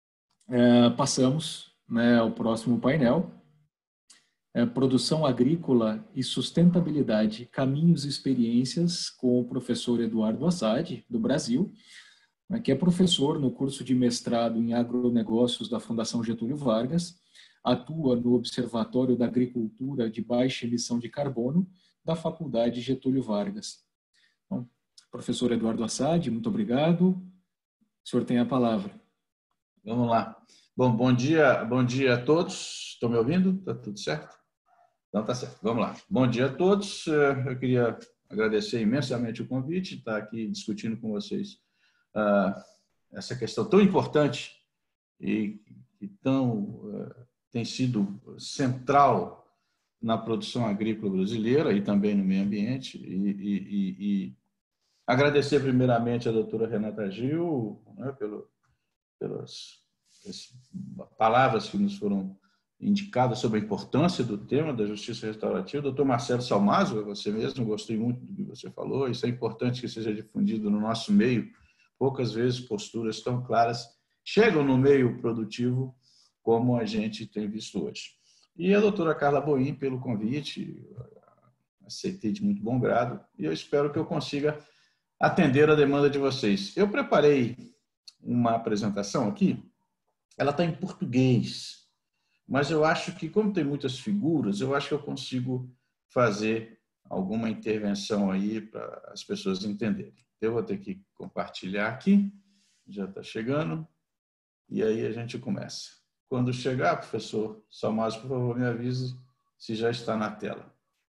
é, passamos, né, ao próximo painel. É, produção agrícola e sustentabilidade, caminhos e experiências, com o professor Eduardo Assad, do Brasil, né, que é professor no curso de mestrado em agronegócios da Fundação Getúlio Vargas, atua no Observatório da Agricultura de Baixa Emissão de Carbono da Faculdade Getúlio Vargas. Então, professor Eduardo Assad, muito obrigado. O senhor tem a palavra. Vamos lá. Bom, bom dia, bom dia a todos. Estão me ouvindo? Está tudo certo? Então, tá certo. Vamos lá. Bom dia a todos. Eu queria agradecer imensamente o convite, estar aqui discutindo com vocês uh, essa questão tão importante e que tão, uh, tem sido central na produção agrícola brasileira e também no meio ambiente. E, e, e, e agradecer primeiramente a doutora Renata Gil, né, pelo, pelas, pelas palavras que nos foram indicada sobre a importância do tema da justiça restaurativa. Doutor Marcelo Salmaso, você mesmo, gostei muito do que você falou, isso é importante que seja difundido no nosso meio. Poucas vezes posturas tão claras chegam no meio produtivo como a gente tem visto hoje. E a doutora Carla Boim, pelo convite, aceitei de muito bom grado, e eu espero que eu consiga atender a demanda de vocês. Eu preparei uma apresentação aqui, ela está em português, mas eu acho que, como tem muitas figuras, eu acho que eu consigo fazer alguma intervenção aí para as pessoas entenderem. Eu vou ter que compartilhar aqui, já está chegando, e aí a gente começa. Quando chegar, professor Salmaso, por favor, me avise se já está na tela.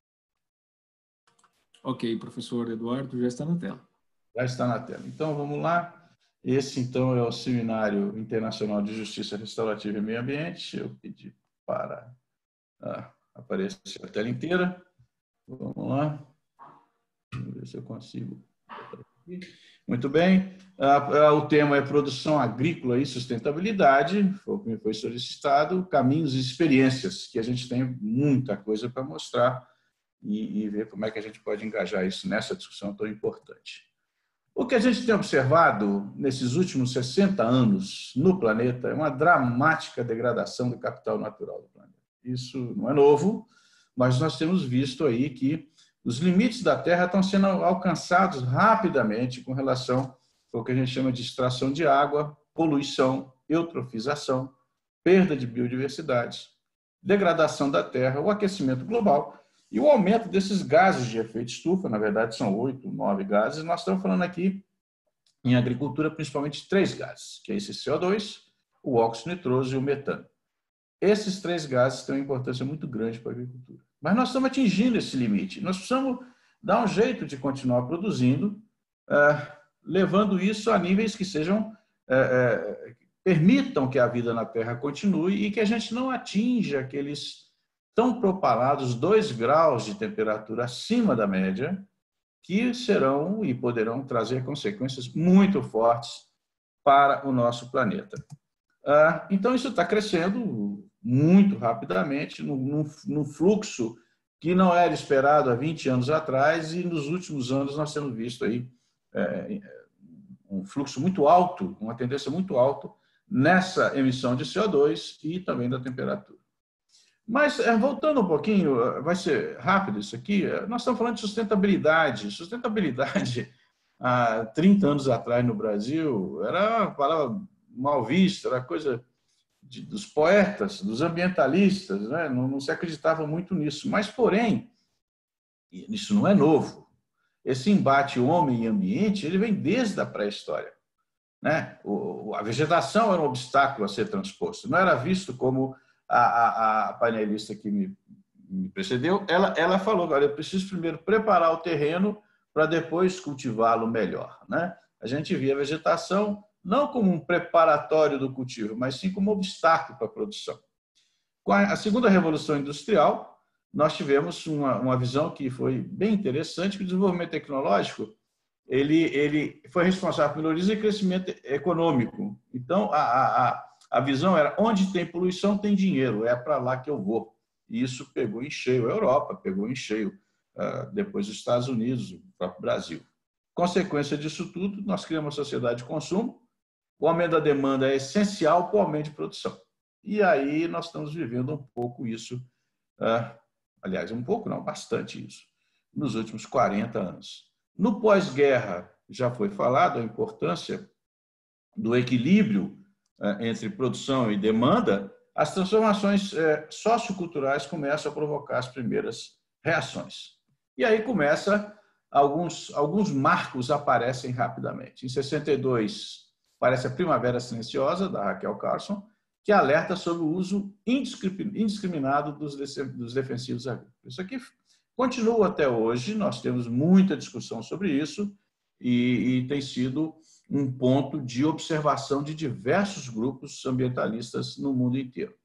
Ok, professor Eduardo, já está na tela. Já está na tela. Então, vamos lá. Esse, então, é o Seminário Internacional de Justiça Restaurativa e Meio Ambiente. Eu pedi para ah, aparecer a tela inteira. Vamos lá. Vamos ver se eu consigo. Muito bem. Ah, o tema é produção agrícola e sustentabilidade, foi o que me foi solicitado, caminhos e experiências, que a gente tem muita coisa para mostrar e, e ver como é que a gente pode engajar isso nessa discussão tão importante. O que a gente tem observado nesses últimos sessenta anos no planeta é uma dramática degradação do capital natural do planeta. Isso não é novo, mas nós temos visto aí que os limites da Terra estão sendo alcançados rapidamente com relação ao que a gente chama de extração de água, poluição, eutrofização, perda de biodiversidade, degradação da Terra, o aquecimento global e o aumento desses gases de efeito estufa. Na verdade, são oito, nove gases. Nós estamos falando aqui, em agricultura, principalmente três gases, que é esse C O dois, o óxido nitroso e o metano. Esses três gases têm uma importância muito grande para a agricultura. Mas nós estamos atingindo esse limite. Nós precisamos dar um jeito de continuar produzindo, eh, levando isso a níveis que sejam, eh, eh, permitam que a vida na Terra continue e que a gente não atinja aqueles tão propalados dois graus de temperatura acima da média, que serão e poderão trazer consequências muito fortes para o nosso planeta. Ah, então, isso está crescendo muito rapidamente, num, num fluxo que não era esperado há vinte anos atrás, e nos últimos anos nós temos visto aí é, um fluxo muito alto, uma tendência muito alta nessa emissão de C O dois e também da temperatura. Mas, voltando um pouquinho, vai ser rápido isso aqui, nós estamos falando de sustentabilidade. Sustentabilidade, há trinta anos atrás no Brasil, era uma palavra mal vista, era coisa de, dos poetas, dos ambientalistas, né? não, não se acreditava muito nisso. Mas, porém, isso não é novo. Esse embate homem e ambiente, ele vem desde a pré-história, né? O, a vegetação era um obstáculo a ser transposto, não era visto como... A, a, a painelista que me, me precedeu, ela, ela falou, olha, eu preciso primeiro preparar o terreno para depois cultivá-lo melhor, né? A gente via a vegetação não como um preparatório do cultivo, mas sim como obstáculo para a produção. Com a, a segunda revolução industrial, nós tivemos uma, uma visão que foi bem interessante, que o desenvolvimento tecnológico ele, ele foi responsável pelo melhoria e crescimento econômico. Então, a, a, a A visão era, onde tem poluição, tem dinheiro, é para lá que eu vou. E isso pegou em cheio a Europa, pegou em cheio depois os Estados Unidos, o próprio Brasil. Consequência disso tudo, nós criamos uma sociedade de consumo, O aumento da demanda é essencial para o aumento de produção. E aí nós estamos vivendo um pouco isso, uh, aliás, um pouco não, bastante isso, nos últimos quarenta anos. No pós-guerra, já foi falado a importância do equilíbrio uh, entre produção e demanda. As transformações uh, socioculturais começam a provocar as primeiras reações. E aí começa, alguns, alguns marcos aparecem rapidamente. Em sessenta e dois, aparece a Primavera Silenciosa, da Rachel Carson, que alerta sobre o uso indiscriminado dos defensivos agrícolas. Isso aqui continua até hoje, nós temos muita discussão sobre isso e, e tem sido um ponto de observação de diversos grupos ambientalistas no mundo inteiro.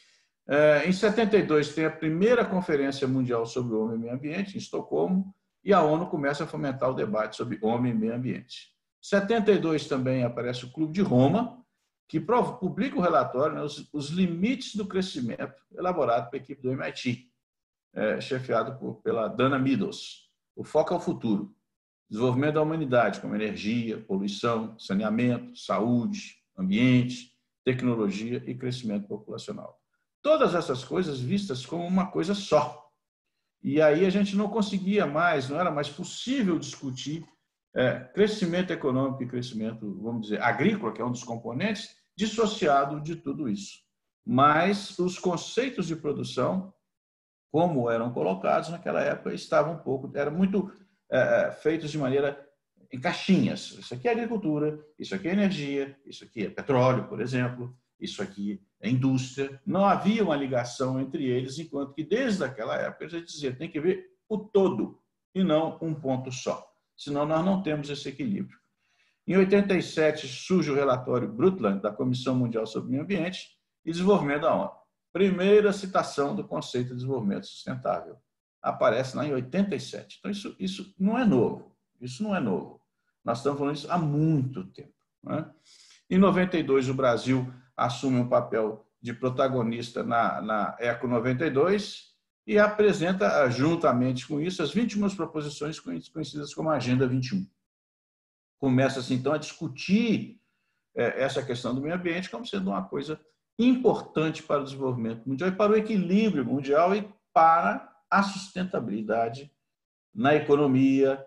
Em setenta e dois, tem a primeira Conferência Mundial sobre o Homem e Meio Ambiente, em Estocolmo, e a ONU começa a fomentar o debate sobre homem e meio ambiente. Em setenta e dois também aparece o Clube de Roma, que publica o relatório, né, os, os limites do crescimento, elaborado pela equipe do M I T, é, chefiado por, pela Dana Meadows. O foco é o futuro. Desenvolvimento da humanidade, como energia, poluição, saneamento, saúde, ambiente, tecnologia e crescimento populacional. Todas essas coisas vistas como uma coisa só. E aí a gente não conseguia mais, não era mais possível discutir é, crescimento econômico e crescimento, vamos dizer, agrícola, que é um dos componentes, dissociado de tudo isso. Mas os conceitos de produção, como eram colocados naquela época, estavam um pouco, eram muito é, feitos de maneira em caixinhas. Isso aqui é agricultura, isso aqui é energia, isso aqui é petróleo, por exemplo, isso aqui é indústria. Não havia uma ligação entre eles, enquanto que desde aquela época a gente dizia tem que ver o todo e não um ponto só. Senão nós não temos esse equilíbrio. Em oitenta e sete surge o relatório Brundtland da Comissão Mundial sobre o Meio Ambiente e Desenvolvimento da ONU. Primeira citação do conceito de desenvolvimento sustentável. Aparece lá em oitenta e sete. Então isso, isso não é novo. Isso não é novo. Nós estamos falando isso há muito tempo, né? Em noventa e dois o Brasil assume um papel de protagonista na, na Eco noventa e dois e apresenta, juntamente com isso, as vinte e uma proposições conhecidas como Agenda vinte e um. Começa-se, então, a discutir essa questão do meio ambiente como sendo uma coisa importante para o desenvolvimento mundial e para o equilíbrio mundial e para a sustentabilidade na economia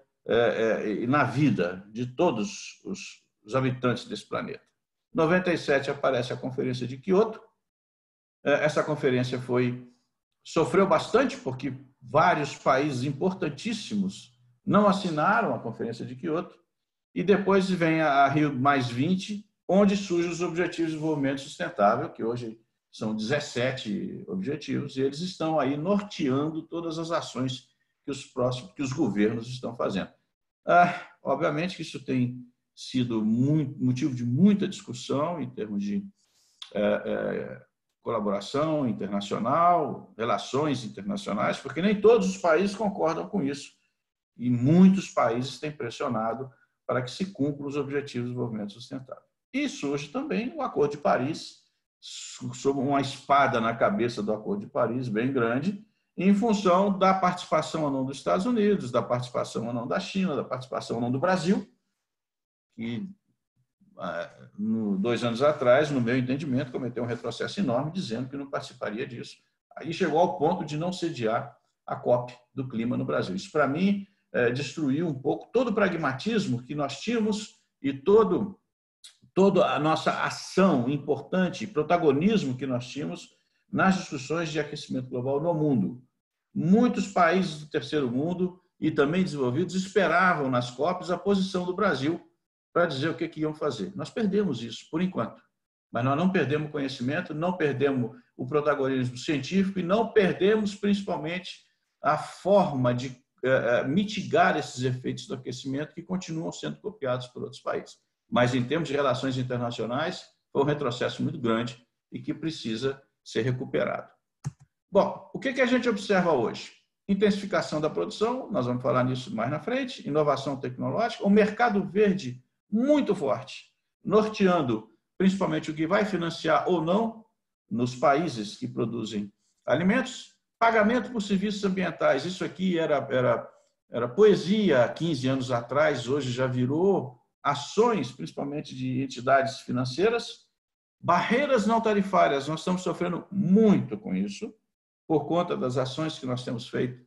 e na vida de todos os, os habitantes desse planeta. Em noventa e sete aparece a Conferência de Quioto. Essa conferência foi, sofreu bastante porque vários países importantíssimos não assinaram a Conferência de Quioto. E depois vem a Rio mais vinte, onde surgem os Objetivos de Desenvolvimento Sustentável, que hoje são dezessete objetivos, e eles estão aí norteando todas as ações que os próximos, que os governos estão fazendo. Ah, obviamente que isso tem sido muito, motivo de muita discussão em termos de é, é, colaboração internacional, relações internacionais, porque nem todos os países concordam com isso. E muitos países têm pressionado para que se cumpram os Objetivos de Desenvolvimento Sustentável. E surge também o Acordo de Paris, sob uma espada na cabeça do Acordo de Paris, bem grande, em função da participação ou não dos Estados Unidos, da participação ou não da China, da participação ou não do Brasil, que, dois anos atrás, no meu entendimento, cometeu um retrocesso enorme, dizendo que não participaria disso. Aí chegou ao ponto de não sediar a COP do clima no Brasil. Isso, para mim, É, destruiu um pouco todo o pragmatismo que nós tínhamos e todo, toda a nossa ação importante, protagonismo que nós tínhamos nas discussões de aquecimento global no mundo. Muitos países do terceiro mundo e também desenvolvidos esperavam nas COPs a posição do Brasil para dizer o que, que iam fazer. Nós perdemos isso, por enquanto. Mas nós não perdemos o conhecimento, não perdemos o protagonismo científico e não perdemos, principalmente, a forma de mitigar esses efeitos do aquecimento que continuam sendo copiados por outros países. Mas, em termos de relações internacionais, foi um retrocesso muito grande e que precisa ser recuperado. Bom, o que a gente observa hoje? Intensificação da produção, nós vamos falar nisso mais na frente, inovação tecnológica, o mercado verde muito forte, norteando principalmente o que vai financiar ou não nos países que produzem alimentos. Pagamento por serviços ambientais, isso aqui era, era, era poesia há quinze anos atrás, hoje já virou ações, principalmente de entidades financeiras. Barreiras não tarifárias, nós estamos sofrendo muito com isso, por conta das ações que nós temos feito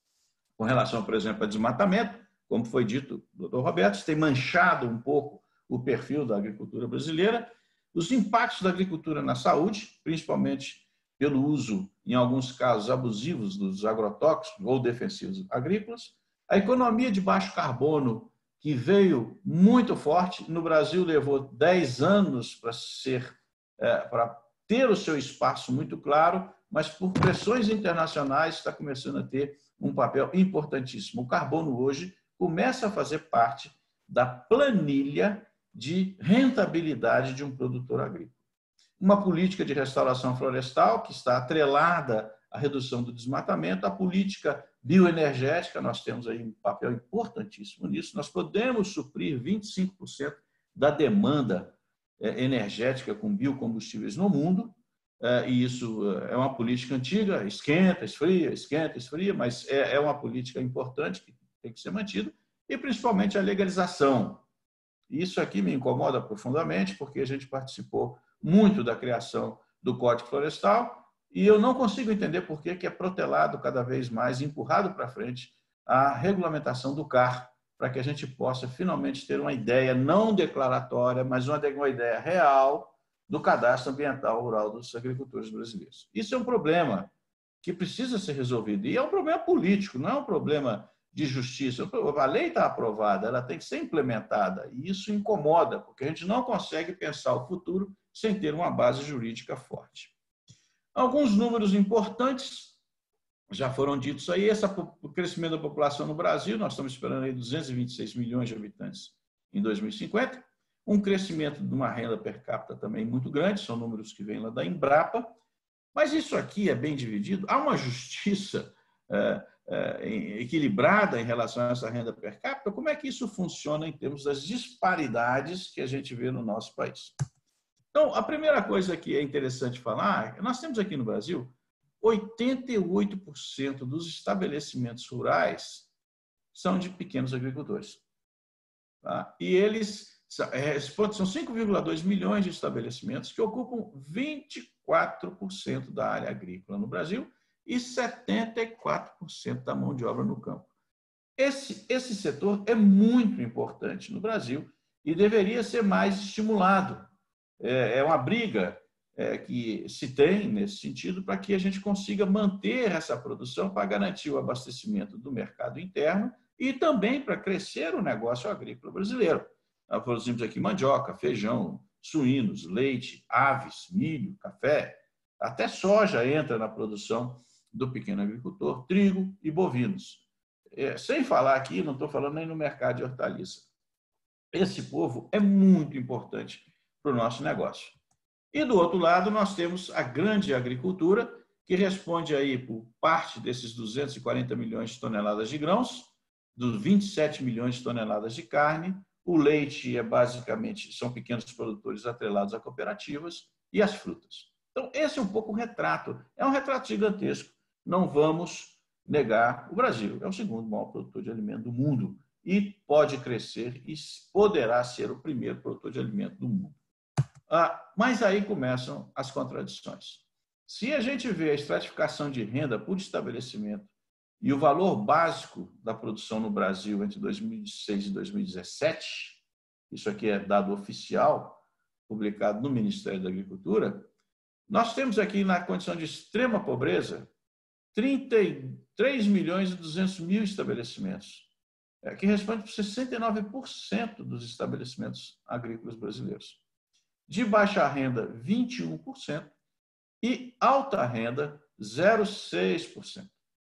com relação, por exemplo, a desmatamento, como foi dito do doutor Roberto, isso tem manchado um pouco o perfil da agricultura brasileira, os impactos da agricultura na saúde, principalmente pelo uso, em alguns casos, abusivos dos agrotóxicos ou defensivos agrícolas, a economia de baixo carbono, que veio muito forte, no Brasil levou dez anos para ser, é, para ter o seu espaço muito claro, mas por pressões internacionais está começando a ter um papel importantíssimo. O carbono hoje começa a fazer parte da planilha de rentabilidade de um produtor agrícola. Uma política de restauração florestal que está atrelada à redução do desmatamento, a política bioenergética, nós temos aí um papel importantíssimo nisso, nós podemos suprir vinte e cinco por cento da demanda energética com biocombustíveis no mundo, e isso é uma política antiga, esquenta, esfria, esquenta, esfria, mas é uma política importante que tem que ser mantida, e principalmente a legalização. Isso aqui me incomoda profundamente, porque a gente participou muito da criação do Código Florestal, e eu não consigo entender por que é protelado cada vez mais, empurrado para frente, a regulamentação do C A R, para que a gente possa finalmente ter uma ideia não declaratória, mas uma, uma ideia real do cadastro ambiental rural dos agricultores brasileiros. Isso é um problema que precisa ser resolvido, e é um problema político, não é um problema de justiça. A lei está aprovada, ela tem que ser implementada, e isso incomoda, porque a gente não consegue pensar o futuro sem ter uma base jurídica forte. Alguns números importantes já foram ditos aí. Esse, o crescimento da população no Brasil, nós estamos esperando aí duzentos e vinte e seis milhões de habitantes em dois mil e cinquenta, um crescimento de uma renda per capita também muito grande, são números que vêm lá da Embrapa, mas isso aqui é bem dividido. Há uma justiça é, é, equilibrada em relação a essa renda per capita. Como é que isso funciona em termos das disparidades que a gente vê no nosso país? Então, a primeira coisa que é interessante falar, é nós temos aqui no Brasil oitenta e oito por cento dos estabelecimentos rurais são de pequenos agricultores. Tá? E eles são cinco vírgula dois milhões de estabelecimentos que ocupam vinte e quatro por cento da área agrícola no Brasil e setenta e quatro por cento da mão de obra no campo. Esse, esse setor é muito importante no Brasil e deveria ser mais estimulado. É uma briga que se tem nesse sentido para que a gente consiga manter essa produção para garantir o abastecimento do mercado interno e também para crescer o negócio agrícola brasileiro. Nós produzimos aqui mandioca, feijão, suínos, leite, aves, milho, café, até soja entra na produção do pequeno agricultor, trigo e bovinos. É, sem falar aqui, não estou falando nem no mercado de hortaliça. Esse povo é muito importante para o nosso negócio. E do outro lado, nós temos a grande agricultura, que responde aí por parte desses duzentos e quarenta milhões de toneladas de grãos, dos vinte e sete milhões de toneladas de carne. O leite é basicamente, são pequenos produtores atrelados a cooperativas, e as frutas. Então, esse é um pouco o retrato. É um retrato gigantesco. Não vamos negar, o Brasil é o segundo maior produtor de alimento do mundo e pode crescer e poderá ser o primeiro produtor de alimento do mundo. Ah, mas aí começam as contradições. Se a gente vê a estratificação de renda por estabelecimento e o valor básico da produção no Brasil entre dois mil e seis e dois mil e dezessete, isso aqui é dado oficial, publicado no Ministério da Agricultura, nós temos aqui na condição de extrema pobreza trinta e três milhões e duzentos mil estabelecimentos, que responde por sessenta e nove por cento dos estabelecimentos agrícolas brasileiros. De baixa renda, vinte e um por cento, e alta renda, zero vírgula seis por cento.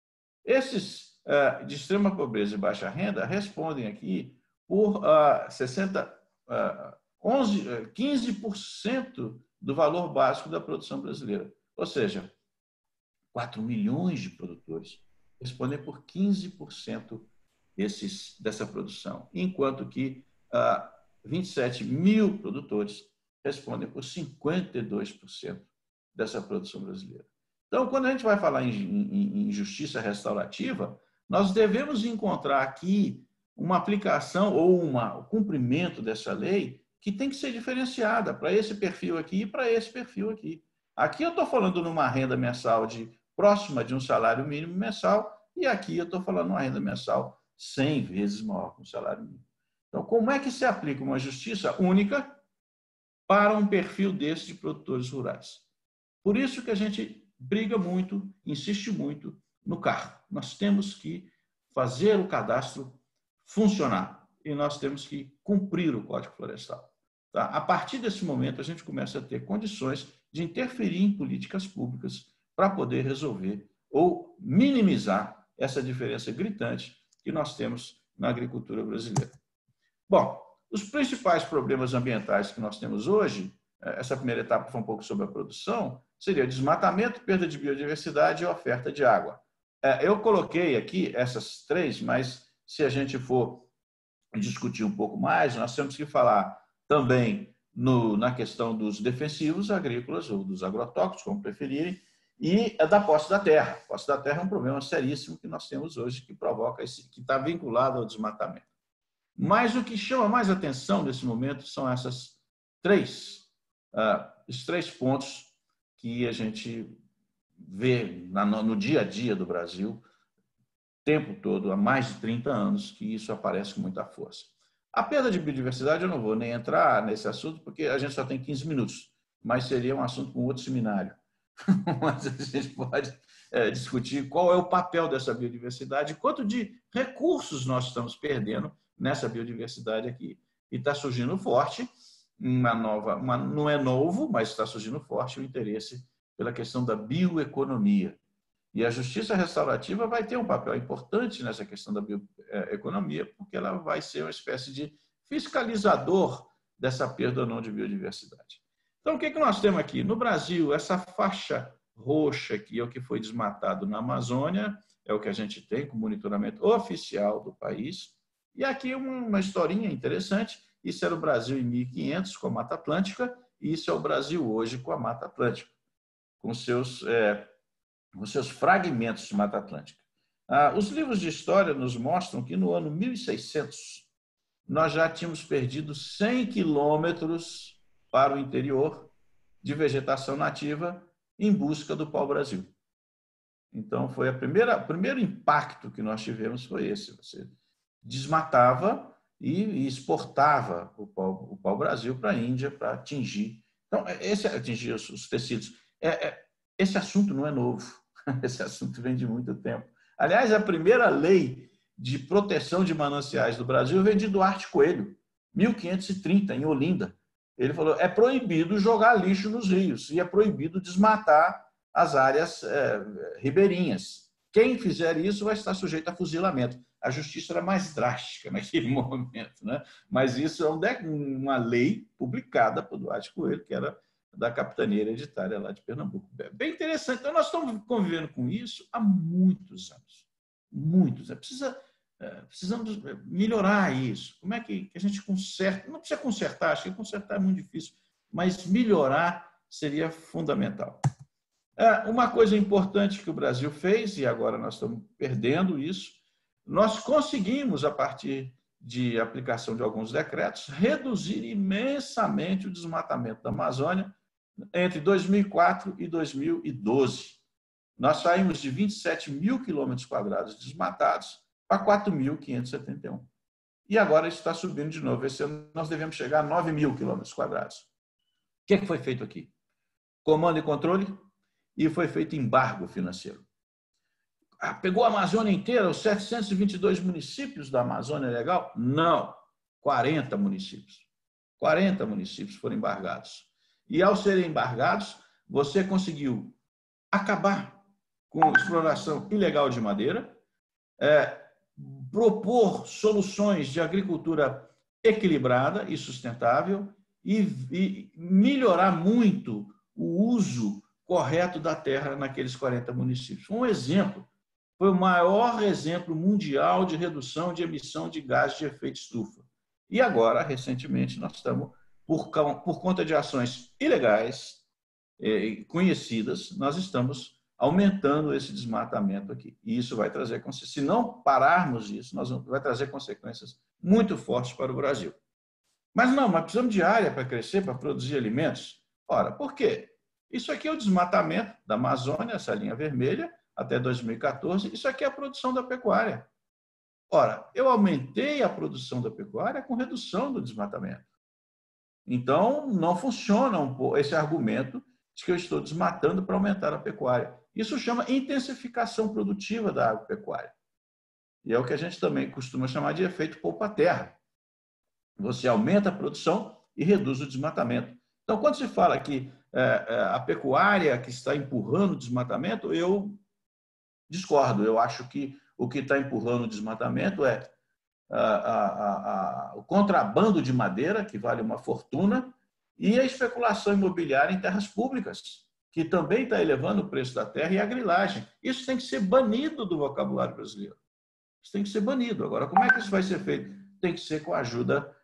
Esses uh, de extrema pobreza e baixa renda respondem aqui por uh, sessenta, uh, onze, uh, quinze por cento do valor básico da produção brasileira. Ou seja, quatro milhões de produtores respondem por quinze por cento desses, dessa produção, enquanto que uh, vinte e sete mil produtores respondem por cinquenta e dois por cento dessa produção brasileira. Então, quando a gente vai falar em, em, em justiça restaurativa, nós devemos encontrar aqui uma aplicação ou uma, o cumprimento dessa lei que tem que ser diferenciada para esse perfil aqui e para esse perfil aqui. Aqui eu estou falando numa renda mensal de próxima de um salário mínimo mensal e aqui eu estou falando numa renda mensal cem vezes maior que um salário mínimo. Então, como é que se aplica uma justiça única para um perfil desse de produtores rurais? Por isso que a gente briga muito, insiste muito no C A R. Nós temos que fazer o cadastro funcionar e nós temos que cumprir o Código Florestal. Tá? A partir desse momento, a gente começa a ter condições de interferir em políticas públicas para poder resolver ou minimizar essa diferença gritante que nós temos na agricultura brasileira. Bom, os principais problemas ambientais que nós temos hoje, essa primeira etapa foi um pouco sobre a produção, seria desmatamento, perda de biodiversidade e oferta de água. Eu coloquei aqui essas três, mas se a gente for discutir um pouco mais, nós temos que falar também no, na questão dos defensivos agrícolas, ou dos agrotóxicos, como preferirem, e da posse da terra. A posse da terra é um problema seríssimo que nós temos hoje, que provoca esse, que está vinculado ao desmatamento. Mas o que chama mais atenção nesse momento são essas três, uh, os três pontos que a gente vê na, no dia a dia do Brasil, o tempo todo, há mais de trinta anos, que isso aparece com muita força. A perda de biodiversidade, eu não vou nem entrar nesse assunto, porque a gente só tem quinze minutos, mas seria um assunto com outro seminário. Mas a gente pode é, discutir qual é o papel dessa biodiversidade, quanto de recursos nós estamos perdendo nessa biodiversidade aqui. E está surgindo forte, uma nova, uma, não é novo, mas está surgindo forte o interesse pela questão da bioeconomia. E a justiça restaurativa vai ter um papel importante nessa questão da bioeconomia, porque ela vai ser uma espécie de fiscalizador dessa perda ou não de biodiversidade. Então, o que, que nós temos aqui? No Brasil, essa faixa roxa aqui é o que foi desmatado na Amazônia, é o que a gente tem com monitoramento oficial do país. E aqui uma historinha interessante, isso era o Brasil em mil e quinhentos com a Mata Atlântica, e isso é o Brasil hoje com a Mata Atlântica, com seus, é, com seus fragmentos de Mata Atlântica. Ah, os livros de história nos mostram que no ano mil e seiscentos nós já tínhamos perdido cem quilômetros para o interior de vegetação nativa em busca do pau-brasil. Então, foi a primeira, o primeiro impacto que nós tivemos foi esse. Você desmatava e exportava o pau, o pau-brasil para a Índia para atingir. Então, esse, atingir os, os tecidos. É, é, esse assunto não é novo. Esse assunto vem de muito tempo. Aliás, a primeira lei de proteção de mananciais do Brasil vem de Duarte Coelho, mil quinhentos e trinta, em Olinda. Ele falou, é proibido jogar lixo nos rios e é proibido desmatar as áreas é, ribeirinhas. Quem fizer isso vai estar sujeito a fuzilamento. A justiça era mais drástica naquele momento, né? Mas isso é uma lei publicada por Duarte Coelho, que era da capitania hereditária lá de Pernambuco. Bem interessante. Então, nós estamos convivendo com isso há muitos anos. Muitos anos. Precisa, precisamos melhorar isso. Como é que a gente conserta? Não precisa consertar, acho que consertar é muito difícil, mas melhorar seria fundamental. Uma coisa importante que o Brasil fez, e agora nós estamos perdendo isso, nós conseguimos, a partir de aplicação de alguns decretos, reduzir imensamente o desmatamento da Amazônia entre dois mil e quatro e dois mil e doze. Nós saímos de vinte e sete mil quilômetros quadrados desmatados para quatro mil quinhentos e setenta e um. E agora isso está subindo de novo. Esse ano nós devemos chegar a nove mil quilômetros quadrados. O que foi feito aqui? Comando e controle, e foi feito embargo financeiro. Ah, pegou a Amazônia inteira, os setecentos e vinte e dois municípios da Amazônia Legal? Não, quarenta municípios. quarenta municípios foram embargados. E, ao serem embargados, você conseguiu acabar com a exploração ilegal de madeira, é, propor soluções de agricultura equilibrada e sustentável e, e melhorar muito o uso correto da terra naqueles quarenta municípios. Um exemplo, foi o maior exemplo mundial de redução de emissão de gases de efeito estufa. E agora, recentemente, nós estamos, por, por conta de ações ilegais, eh, conhecidas, nós estamos aumentando esse desmatamento aqui. E isso vai trazer, se não pararmos isso, nós vamos, vai trazer consequências muito fortes para o Brasil. Mas não, mas precisamos de área para crescer, para produzir alimentos? Ora, por quê? Isso aqui é o desmatamento da Amazônia, essa linha vermelha, até dois mil e quatorze, isso aqui é a produção da pecuária. Ora, eu aumentei a produção da pecuária com redução do desmatamento. Então, não funciona um, esse argumento de que eu estou desmatando para aumentar a pecuária. Isso chama intensificação produtiva da agropecuária. E é o que a gente também costuma chamar de efeito poupa-terra. Você aumenta a produção e reduz o desmatamento. Então, quando se fala que é, a pecuária que está empurrando o desmatamento, eu discordo. Eu acho que o que está empurrando o desmatamento é a, a, a, a, o contrabando de madeira, que vale uma fortuna, e a especulação imobiliária em terras públicas, que também está elevando o preço da terra, e a grilagem. Isso tem que ser banido do vocabulário brasileiro. Isso tem que ser banido. Agora, como é que isso vai ser feito? Tem que ser com a ajuda,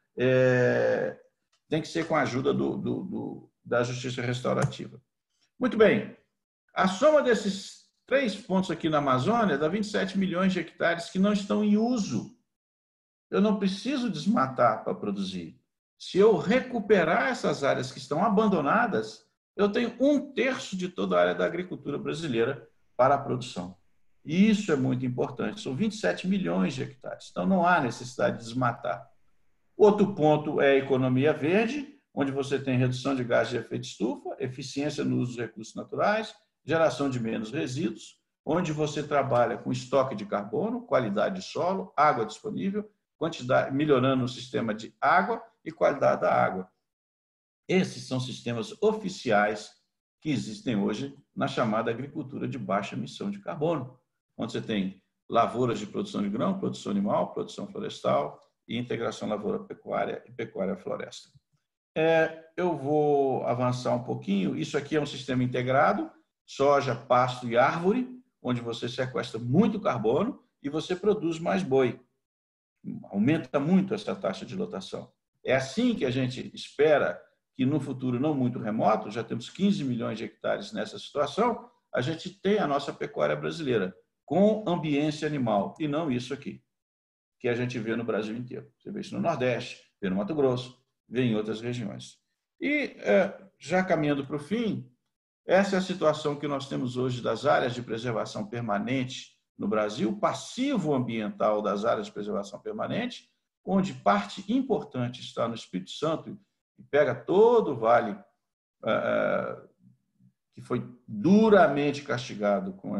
é, tem que ser com a ajuda do, do, do, da justiça restaurativa. Muito bem. A soma desses três pontos aqui na Amazônia dá vinte e sete milhões de hectares que não estão em uso. Eu não preciso desmatar para produzir. Se eu recuperar essas áreas que estão abandonadas, eu tenho um terço de toda a área da agricultura brasileira para a produção. E isso é muito importante. São vinte e sete milhões de hectares. Então, não há necessidade de desmatar. Outro ponto é a economia verde, onde você tem redução de gases de efeito estufa, eficiência no uso dos recursos naturais, geração de menos resíduos, onde você trabalha com estoque de carbono, qualidade de solo, água disponível, quantidade, melhorando o sistema de água e qualidade da água. Esses são sistemas oficiais que existem hoje na chamada agricultura de baixa emissão de carbono, onde você tem lavouras de produção de grão, produção animal, produção florestal e integração lavoura-pecuária e pecuária-floresta. É, eu vou avançar um pouquinho. Isso aqui é um sistema integrado, soja, pasto e árvore, onde você sequestra muito carbono e você produz mais boi. Aumenta muito essa taxa de lotação. É assim que a gente espera que no futuro não muito remoto, já temos quinze milhões de hectares nessa situação, a gente tem a nossa pecuária brasileira, com ambiência animal, e não isso aqui, que a gente vê no Brasil inteiro. Você vê isso no Nordeste, vê no Mato Grosso, vê em outras regiões. E, já caminhando para o fim, essa é a situação que nós temos hoje das áreas de preservação permanente no Brasil, passivo ambiental das áreas de preservação permanente, onde parte importante está no Espírito Santo, e pega todo o vale, que foi duramente castigado com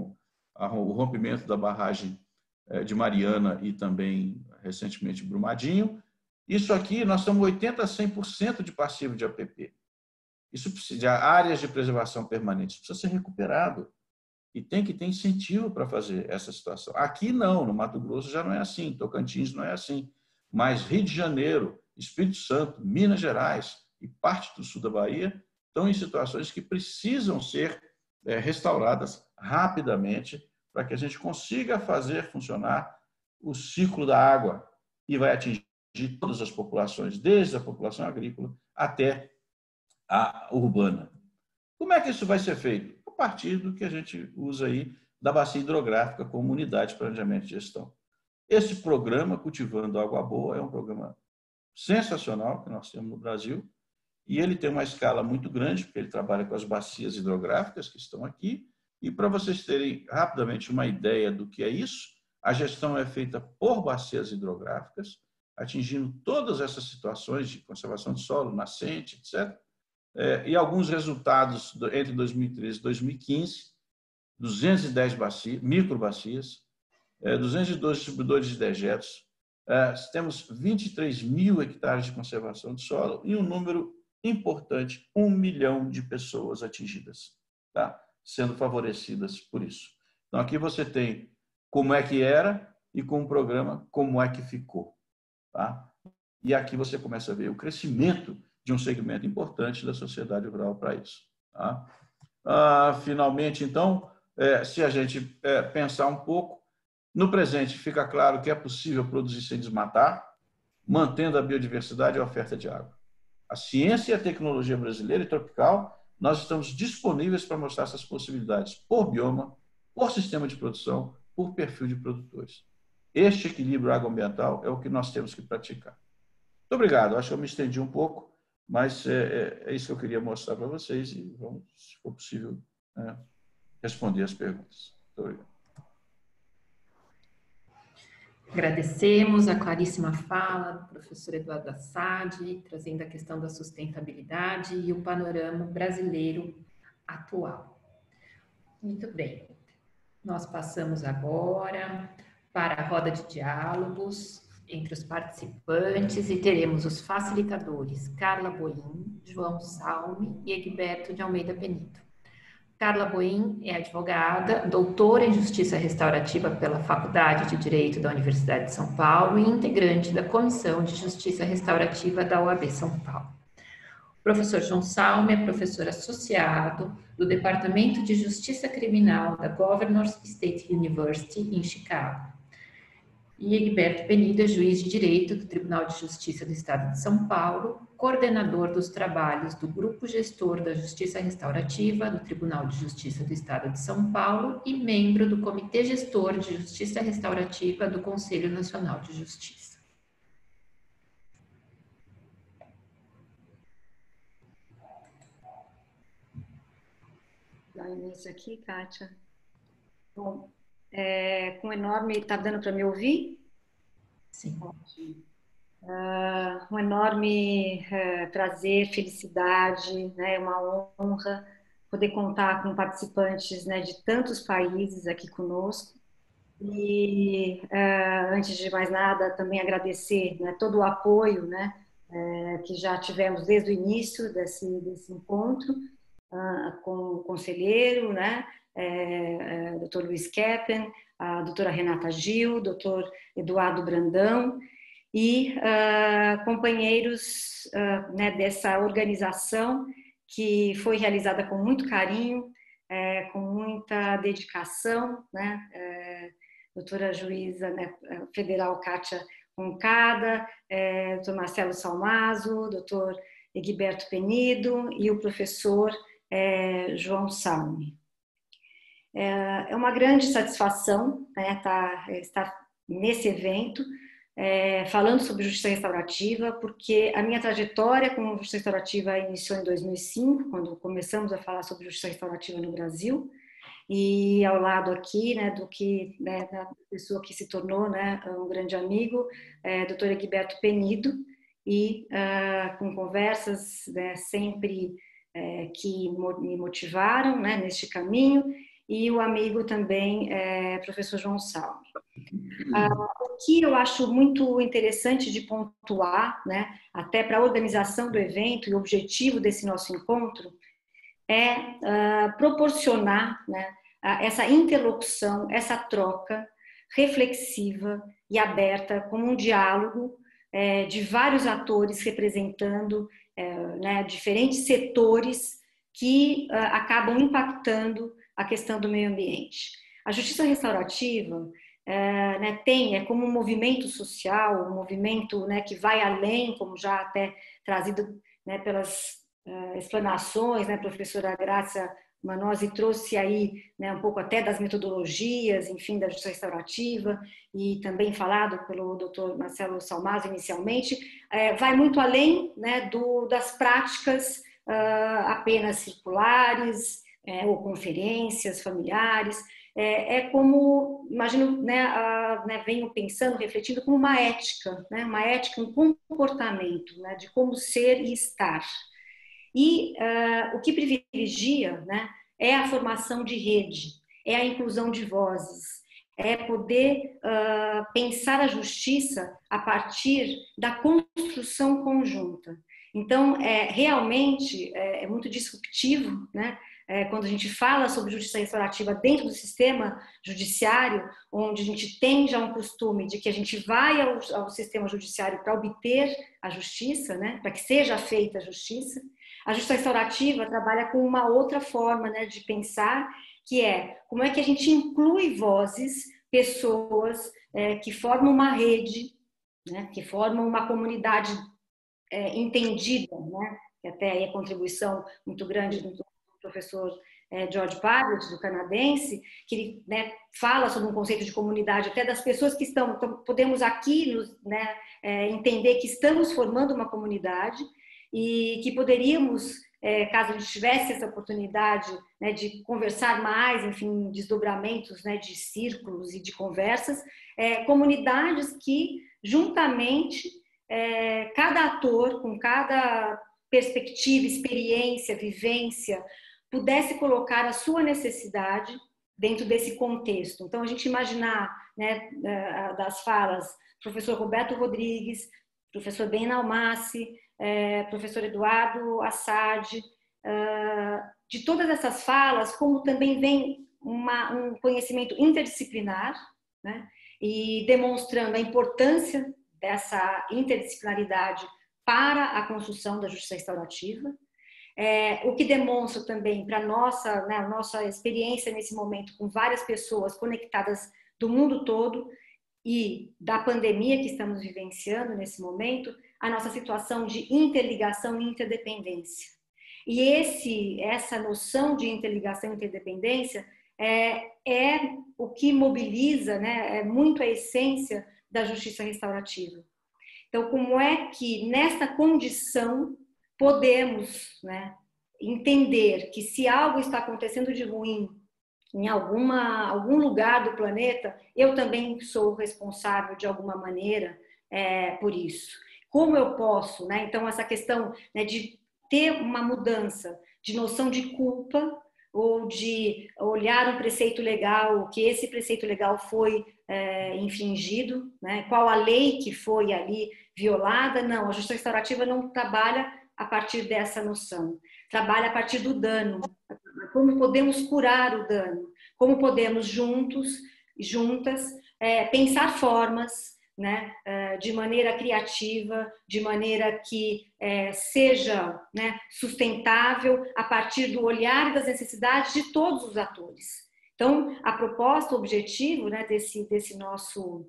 o rompimento da barragem de Mariana e também, recentemente, Brumadinho. Isso aqui, nós estamos oitenta a cem por cento de passivo de A P P. Isso precisa, de áreas de preservação permanente, isso precisa ser recuperado. E tem que ter incentivo para fazer essa situação. Aqui não, no Mato Grosso já não é assim, Tocantins não é assim. Mas Rio de Janeiro, Espírito Santo, Minas Gerais e parte do sul da Bahia estão em situações que precisam ser é, restauradas rapidamente para que a gente consiga fazer funcionar o ciclo da água e vai atingir todas as populações, desde a população agrícola até a urbana. Como é que isso vai ser feito? A partir do que a gente usa aí da bacia hidrográfica como unidade de planejamento e gestão. Esse programa, Cultivando Água Boa, é um programa sensacional que nós temos no Brasil e ele tem uma escala muito grande, porque ele trabalha com as bacias hidrográficas que estão aqui. E para vocês terem rapidamente uma ideia do que é isso, a gestão é feita por bacias hidrográficas, atingindo todas essas situações de conservação de solo, nascente, etcétera. É, e alguns resultados entre dois mil e treze e dois mil e quinze, duzentas e dez bacias, microbacias, é, duzentos e doze distribuidores de dejetos, é, temos vinte e três mil hectares de conservação de solo e um número importante, um milhão de pessoas atingidas, tá? Sendo favorecidas por isso. Então, aqui você tem como é que era e com o programa como é que ficou, tá? E aqui você começa a ver o crescimento de um segmento importante da sociedade rural para isso. Tá? Ah, finalmente, então, é, se a gente é, pensar um pouco, no presente fica claro que é possível produzir sem desmatar, mantendo a biodiversidade e a oferta de água. A ciência e a tecnologia brasileira e tropical nós estamos disponíveis para mostrar essas possibilidades por bioma, por sistema de produção, por perfil de produtores. Este equilíbrio agroambiental é o que nós temos que praticar. Muito obrigado. Acho que eu me estendi um pouco, mas é, é isso que eu queria mostrar para vocês e vamos, se for possível, né, responder as perguntas. Muito obrigado. Agradecemos a claríssima fala do professor Eduardo Assad, trazendo a questão da sustentabilidade e o panorama brasileiro atual. Muito bem. Nós passamos agora para a roda de diálogos entre os participantes e teremos os facilitadores Carla Boim, João Salme e Egberto de Almeida Penido. Carla Boim é advogada, doutora em Justiça Restaurativa pela Faculdade de Direito da Universidade de São Paulo e integrante da Comissão de Justiça Restaurativa da U A B São Paulo. O professor João Salme é professor associado do Departamento de Justiça Criminal da Governors State University, em Chicago. E Egberto Penido é juiz de Direito do Tribunal de Justiça do Estado de São Paulo, coordenador dos trabalhos do Grupo Gestor da Justiça Restaurativa do Tribunal de Justiça do Estado de São Paulo e membro do Comitê Gestor de Justiça Restaurativa do Conselho Nacional de Justiça. Dá início aqui, Kátia. Bom, é, com enorme... Está dando para me ouvir? Sim. Uh, um enorme uh, prazer, felicidade, né, uma honra poder contar com participantes, né, de tantos países aqui conosco. E, uh, antes de mais nada, também agradecer, né, todo o apoio, né, uh, que já tivemos desde o início desse, desse encontro, uh, com o conselheiro, né, uh, uh, doutor Luiz Keppen, a doutora Renata Gil, doutor Eduardo Brandão, e uh, companheiros uh, né, dessa organização que foi realizada com muito carinho, é, com muita dedicação, né, é, doutora juíza, né, federal Kátia Roncada, é, doutor Marcelo Salmazo, doutor Egberto Penido e o professor é, João Salme. É, é uma grande satisfação, né, tá, estar nesse evento, É, falando sobre justiça restaurativa, porque a minha trajetória com justiça restaurativa iniciou em dois mil e cinco, quando começamos a falar sobre justiça restaurativa no Brasil, e ao lado aqui, né, do que, né, da pessoa que se tornou, né, um grande amigo, é, doutor Egberto Penido, e uh, com conversas, né, sempre é, que me motivaram, né, neste caminho, e o amigo também, é, professor João Salme. Uh, o que eu acho muito interessante de pontuar, né, até para a organização do evento e o objetivo desse nosso encontro, é uh, proporcionar, né, uh, essa interlocução, essa troca reflexiva e aberta, como um diálogo é, de vários atores representando é, né, diferentes setores que uh, acabam impactando a questão do meio ambiente. A justiça restaurativa É, né, tem, é como um movimento social, um movimento, né, que vai além, como já até trazido, né, pelas uh, explanações, né, professora Grácia Manozzi trouxe aí, né, um pouco até das metodologias, enfim, da justiça restaurativa, e também falado pelo doutor Marcelo Salmazo inicialmente, é, vai muito além, né, do, das práticas uh, apenas circulares, é, ou conferências familiares. É, é como, imagino, né, a, né, venho pensando, refletindo como uma ética, né, uma ética, um comportamento, né, de como ser e estar. E uh, o que privilegia, né, é a formação de rede, é a inclusão de vozes, é poder uh, pensar a justiça a partir da construção conjunta. Então, é, realmente, é, é muito disruptivo, né? É, quando a gente fala sobre justiça restaurativa dentro do sistema judiciário, onde a gente tem já um costume de que a gente vai ao, ao sistema judiciário para obter a justiça, né? Para que seja feita a justiça. A justiça restaurativa trabalha com uma outra forma, né, de pensar, que é como é que a gente inclui vozes, pessoas é, que formam uma rede, né, que formam uma comunidade é, entendida, né, que até aí a contribuição muito grande do professor é, George Parrott, do canadense, que ele, né, fala sobre um conceito de comunidade, até das pessoas que estão, então, podemos aqui nos, né, é, entender que estamos formando uma comunidade e que poderíamos, é, caso a gente tivesse essa oportunidade, né, de conversar mais, enfim, desdobramentos, né, de círculos e de conversas, é, comunidades que, juntamente, é, cada ator, com cada perspectiva, experiência, vivência, pudesse colocar a sua necessidade dentro desse contexto. Então, a gente imaginar, né, das falas, professor Roberto Rodrigues, professor Ben Almassi, é, professor Eduardo Assad, uh, de todas essas falas, como também vem uma, um conhecimento interdisciplinar, né, e demonstrando a importância dessa interdisciplinaridade para a construção da justiça restaurativa, é, o que demonstra também para a nossa, né, nossa experiência nesse momento com várias pessoas conectadas do mundo todo e da pandemia que estamos vivenciando nesse momento, a nossa situação de interligação e interdependência. E esse, essa noção de interligação e interdependência é, é o que mobiliza, né, é muito a essência da justiça restaurativa. Então, como é que nessa condição podemos, né, entender que se algo está acontecendo de ruim em alguma, algum lugar do planeta, eu também sou responsável de alguma maneira é, por isso. Como eu posso, né? Então, essa questão, né, de ter uma mudança de noção de culpa ou de olhar um preceito legal, que esse preceito legal foi é, infringido, né? Qual a lei que foi ali violada? Não, a justiça restaurativa não trabalha a partir dessa noção, trabalha a partir do dano. Como podemos curar o dano? Como podemos juntos, juntas, é, pensar formas, né, de maneira criativa, de maneira que é, seja, né, sustentável a partir do olhar das necessidades de todos os atores. Então, a proposta, o objetivo, né, desse, desse nosso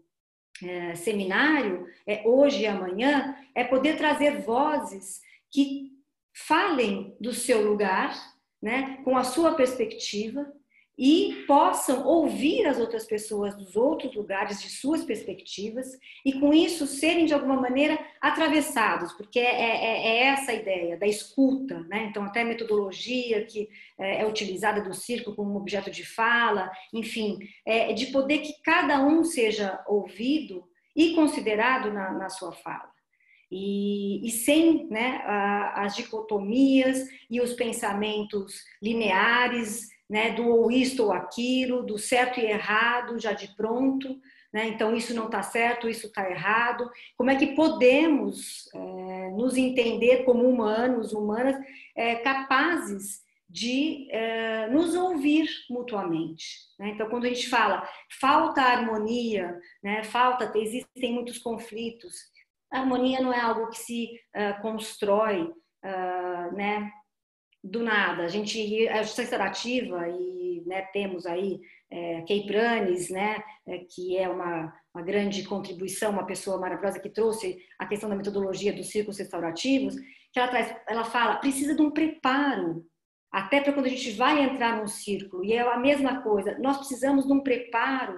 é, seminário, é, hoje e amanhã, é poder trazer vozes que falem do seu lugar, né, com a sua perspectiva, e possam ouvir as outras pessoas dos outros lugares, de suas perspectivas, e com isso serem de alguma maneira atravessados, porque é, é, é essa a ideia da escuta, né? Então até a metodologia que é, é utilizada do circo como objeto de fala, enfim, é de poder que cada um seja ouvido e considerado na, na sua fala. E, e sem, né, as dicotomias e os pensamentos lineares, né, do ou isto ou aquilo, do certo e errado já de pronto, né? Então isso não está certo, isso está errado. Como é que podemos é, nos entender como humanos, humanas, é, capazes de é, nos ouvir mutuamente, né? Então quando a gente fala falta harmonia, né, falta, existem muitos conflitos, a harmonia não é algo que se uh, constrói, uh, né, do nada. A gente, a justiça restaurativa, e né, temos aí é, Kay Pranes, né, é, que é uma, uma grande contribuição, uma pessoa maravilhosa que trouxe a questão da metodologia dos círculos restaurativos, que ela traz, ela fala, precisa de um preparo, até para quando a gente vai entrar num círculo, e é a mesma coisa, nós precisamos de um preparo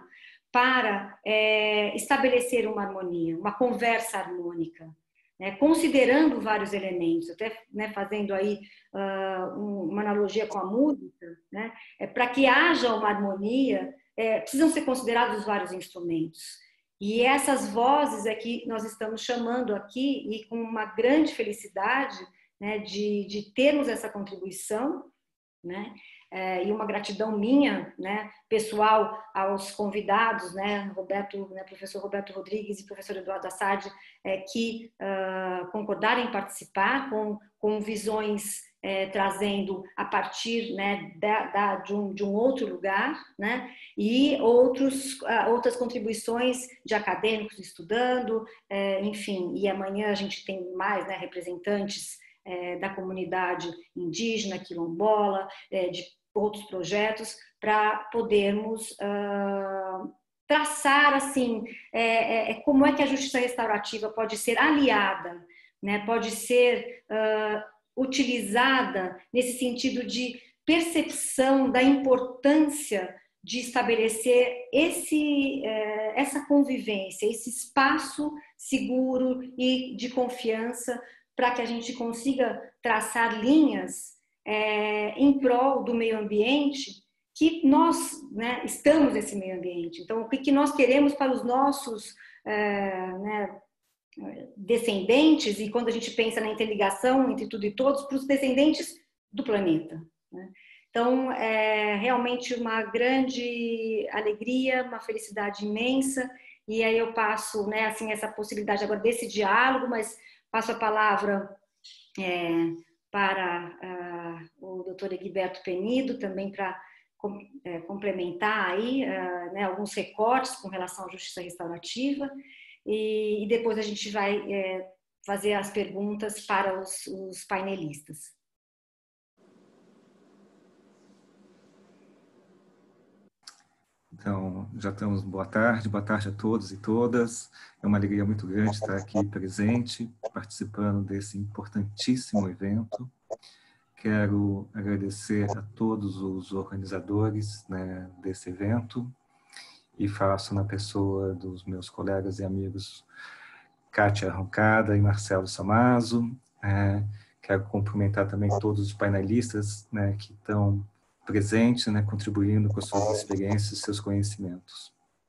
para é, estabelecer uma harmonia, uma conversa harmônica, né, considerando vários elementos, até né, fazendo aí uh, uma analogia com a música, né, é, para que haja uma harmonia, é, precisam ser considerados vários instrumentos. E essas vozes é que nós estamos chamando aqui, e com uma grande felicidade, né, de, de termos essa contribuição, né, é, e uma gratidão minha, né, pessoal, aos convidados, né, Roberto, né, professor Roberto Rodrigues e professor Eduardo Assad, é, que uh, concordaram em participar com, com visões é, trazendo a partir, né, da, da, de, um, de um outro lugar, né, e outros, uh, outras contribuições de acadêmicos estudando, é, enfim, e amanhã a gente tem mais, né, representantes é, da comunidade indígena, quilombola, é, de outros projetos, para podermos uh, traçar, assim, é, é, como é que a justiça restaurativa pode ser aliada, né, pode ser uh, utilizada nesse sentido de percepção da importância de estabelecer esse, essa convivência, esse espaço seguro e de confiança para que a gente consiga traçar linhas é, em prol do meio ambiente, que nós, né, estamos nesse meio ambiente. Então, o que nós queremos para os nossos é, né, descendentes, e quando a gente pensa na interligação entre tudo e todos, para os descendentes do planeta, né? Então, é realmente uma grande alegria, uma felicidade imensa, e aí eu passo, né, assim, essa possibilidade agora desse diálogo, mas passo a palavra é, para uh, o doutor Egberto Penido, também para com, é, complementar aí, uh, né, alguns recortes com relação à justiça restaurativa, e, e depois a gente vai é, fazer as perguntas para os, os painelistas. Então, já estamos, boa tarde, boa tarde a todos e todas. É uma alegria muito grande estar aqui presente, participando desse importantíssimo evento. Quero agradecer a todos os organizadores, né, desse evento, e faço na pessoa dos meus colegas e amigos Kátia Roncada e Marcelo Samaso. É, quero cumprimentar também todos os painelistas, né, que estão presente, né, contribuindo com as suas experiências e seus conhecimentos.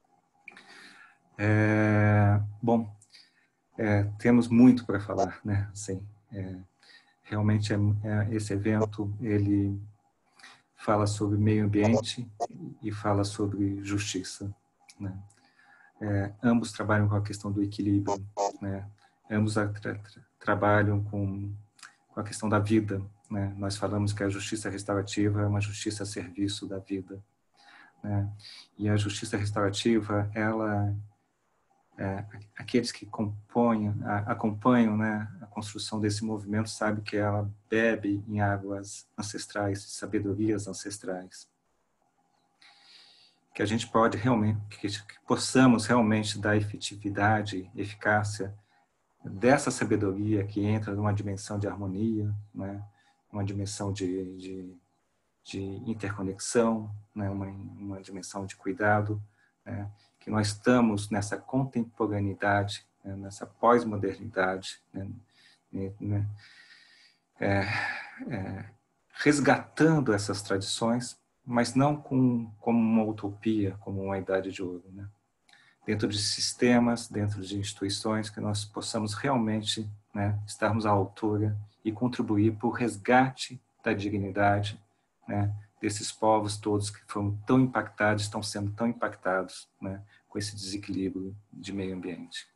É, bom, é, temos muito para falar, né? Assim, é, realmente é, é, esse evento ele fala sobre meio ambiente e fala sobre justiça, né? É, ambos trabalham com a questão do equilíbrio, né? Ambos tra tra trabalham com, com a questão da vida, né? Nós falamos que a justiça restaurativa é uma justiça a serviço da vida, né? E a justiça restaurativa, ela, é, aqueles que compõem, a, acompanham, né, a construção desse movimento sabem que ela bebe em águas ancestrais, sabedorias ancestrais, que a gente pode realmente, que, que possamos realmente dar efetividade, eficácia dessa sabedoria que entra numa dimensão de harmonia, né? Uma dimensão de, de, de interconexão, né? uma, uma dimensão de cuidado, né? Que nós estamos nessa contemporaneidade, né? Nessa pós-modernidade, né? né? É, é, resgatando essas tradições, mas não com, como uma utopia, como uma idade de ouro, né? Dentro de sistemas, dentro de instituições, que nós possamos realmente, né, estarmos à altura e contribuir para o resgate da dignidade, né, desses povos todos que foram tão impactados, estão sendo tão impactados, né, com esse desequilíbrio de meio ambiente.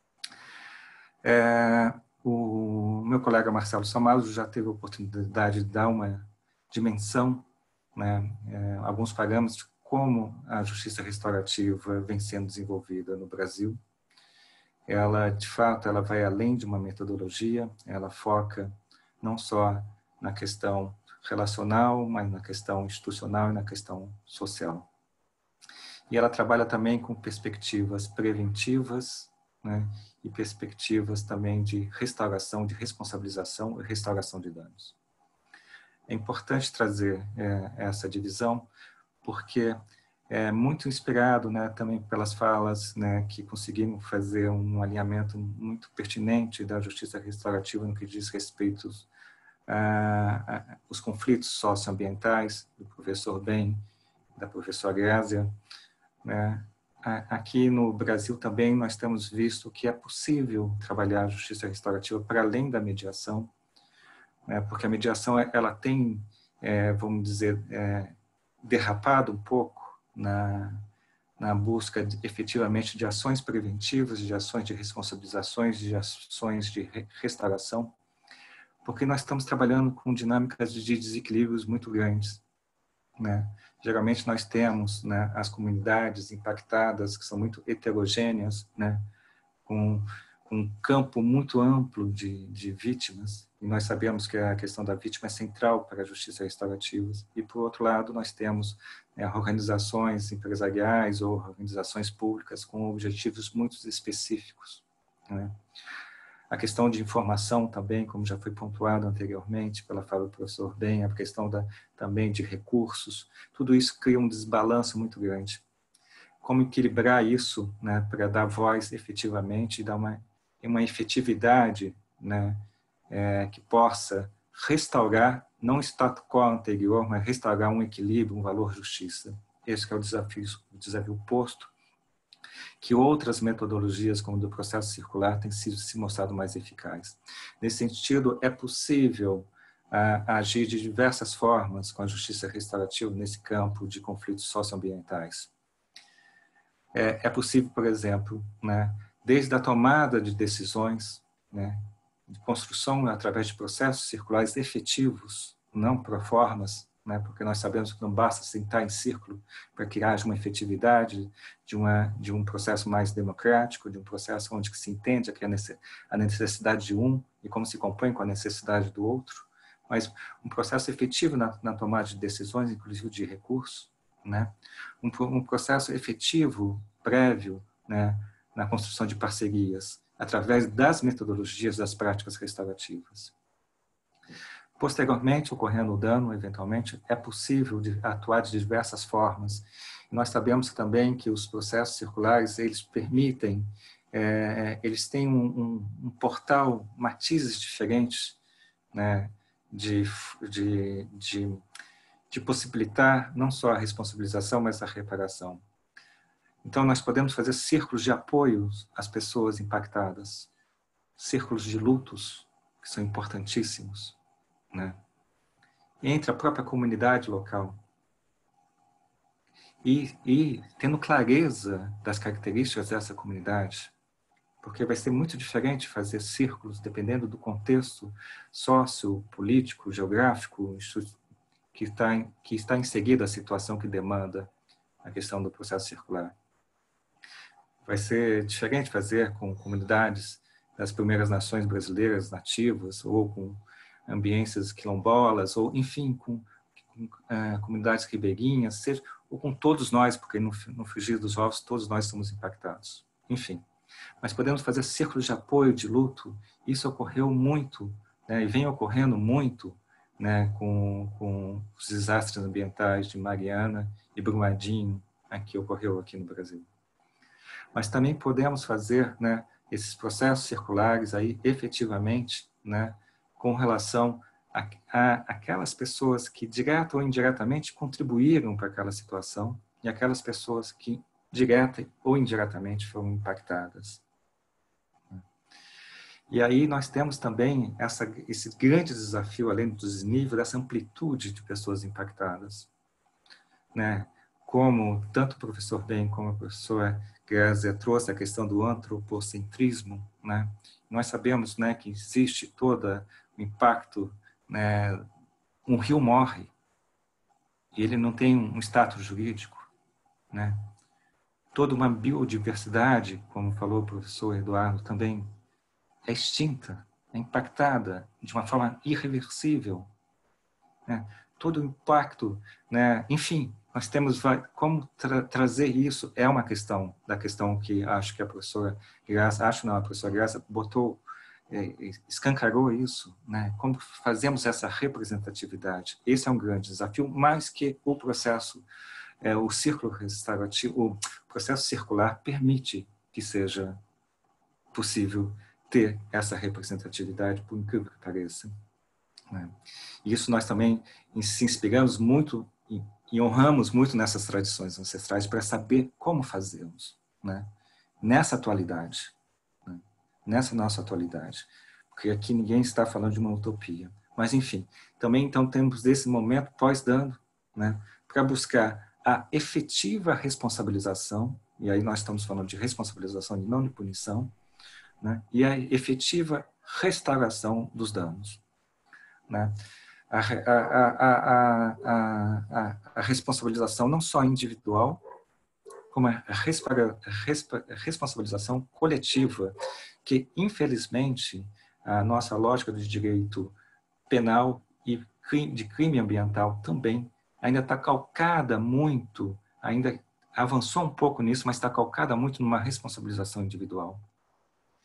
É, o meu colega Marcelo Samaso já teve a oportunidade de dar uma dimensão, né, é, alguns parâmetros, como a justiça restaurativa vem sendo desenvolvida no Brasil. Ela, de fato, ela vai além de uma metodologia, ela foca não só na questão relacional, mas na questão institucional e na questão social. E ela trabalha também com perspectivas preventivas, né, e perspectivas também de restauração, de responsabilização e restauração de danos. É importante trazer é, essa divisão, porque é muito inspirado, né, também pelas falas, né, que conseguiram fazer um alinhamento muito pertinente da justiça restaurativa no que diz respeito aos conflitos socioambientais, do professor Ben, da professora Grésia, né. Aqui no Brasil também nós temos visto que é possível trabalhar a justiça restaurativa para além da mediação, né, porque a mediação ela tem, é, vamos dizer, é, derrapado um pouco na, na busca de, efetivamente de ações preventivas, de ações de responsabilizações, de ações de restauração, porque nós estamos trabalhando com dinâmicas de desequilíbrios muito grandes, né? Geralmente nós temos, né, as comunidades impactadas que são muito heterogêneas, né, com, com um campo muito amplo de, de vítimas, e nós sabemos que a questão da vítima é central para a justiça restaurativa. E, por outro lado, nós temos, né, organizações empresariais ou organizações públicas com objetivos muito específicos, né? A questão de informação também, como já foi pontuado anteriormente pela fala do professor Ben, a questão da, também de recursos, tudo isso cria um desbalanço muito grande. Como equilibrar isso, né, para dar voz efetivamente e dar uma, uma efetividade, né, é, que possa restaurar, não o status quo anterior, mas restaurar um equilíbrio, um valor justiça. Esse é o desafio, o desafio posto, que outras metodologias, como do processo circular, têm sido se mostrado mais eficazes. Nesse sentido, é possível ah, agir de diversas formas com a justiça restaurativa nesse campo de conflitos socioambientais. É, é possível, por exemplo, né, desde a tomada de decisões, né, de construção através de processos circulares efetivos, não proformas, né, porque nós sabemos que não basta sentar em círculo para que haja uma efetividade de, uma, de um processo mais democrático, de um processo onde se entende que a necessidade de um e como se compõe com a necessidade do outro, mas um processo efetivo na, na tomada de decisões, inclusive de recursos, né, um, um processo efetivo, prévio, né, na construção de parcerias, através das metodologias das práticas restaurativas. Posteriormente, ocorrendo o dano, eventualmente, é possível de atuar de diversas formas. Nós sabemos também que os processos circulares, eles permitem, é, eles têm um, um, um portal, matizes diferentes, né, de, de, de, de possibilitar não só a responsabilização, mas a reparação. Então, nós podemos fazer círculos de apoio às pessoas impactadas, círculos de lutos, que são importantíssimos, né? Entre a própria comunidade local. E, e tendo clareza das características dessa comunidade, porque vai ser muito diferente fazer círculos, dependendo do contexto sociopolítico, geográfico, que está, em, que está em seguida a situação que demanda a questão do processo circular. Vai ser diferente fazer com comunidades das primeiras nações brasileiras nativas, ou com ambiências quilombolas, ou, enfim, com, com uh, comunidades ribeirinhas, seja, ou com todos nós, porque no, no frigir dos ovos todos nós somos impactados. Enfim, mas podemos fazer círculos de apoio, de luto. Isso ocorreu muito, né, e vem ocorrendo muito, né, com, com os desastres ambientais de Mariana e Brumadinho, né, que ocorreu aqui no Brasil. Mas também podemos fazer, né, esses processos circulares aí efetivamente, né, com relação a, a aquelas pessoas que direta ou indiretamente contribuíram para aquela situação e aquelas pessoas que direta ou indiretamente foram impactadas. E aí nós temos também essa, esse grande desafio, além do desnível, dessa amplitude de pessoas impactadas, né? Como tanto o professor Ben como a professora Grazia trouxe a questão do antropocentrismo, né? Nós sabemos, né, que existe todo o impacto, né? Um rio morre e ele não tem um status jurídico, né? Toda uma biodiversidade, como falou o professor Eduardo, também é extinta, é impactada de uma forma irreversível, né? Todo o impacto, né? Enfim, nós temos como tra trazer isso, é uma questão, da questão que acho que a professora Graça, acho não, a professora Graça botou, é, escancarou isso, né? Como fazemos essa representatividade. Esse é um grande desafio, mais que o processo, é, o círculo restaurativo, o processo circular permite que seja possível ter essa representatividade, por incrível que pareça. Né? E isso nós também se inspiramos muito e, e honramos muito nessas tradições ancestrais para saber como fazemos, né? Nessa atualidade, né? Nessa nossa atualidade. Porque aqui ninguém está falando de uma utopia. Mas, enfim, também então temos esse momento pós-dano, né? Para buscar a efetiva responsabilização, e aí nós estamos falando de responsabilização e não de punição, né? E a efetiva restauração dos danos. Né? A, a, a, a, a, a responsabilização não só individual, como a, respara, a responsabilização coletiva, que, infelizmente, a nossa lógica de direito penal e de crime ambiental também ainda está calcada muito, ainda avançou um pouco nisso, mas está calcada muito numa responsabilização individual.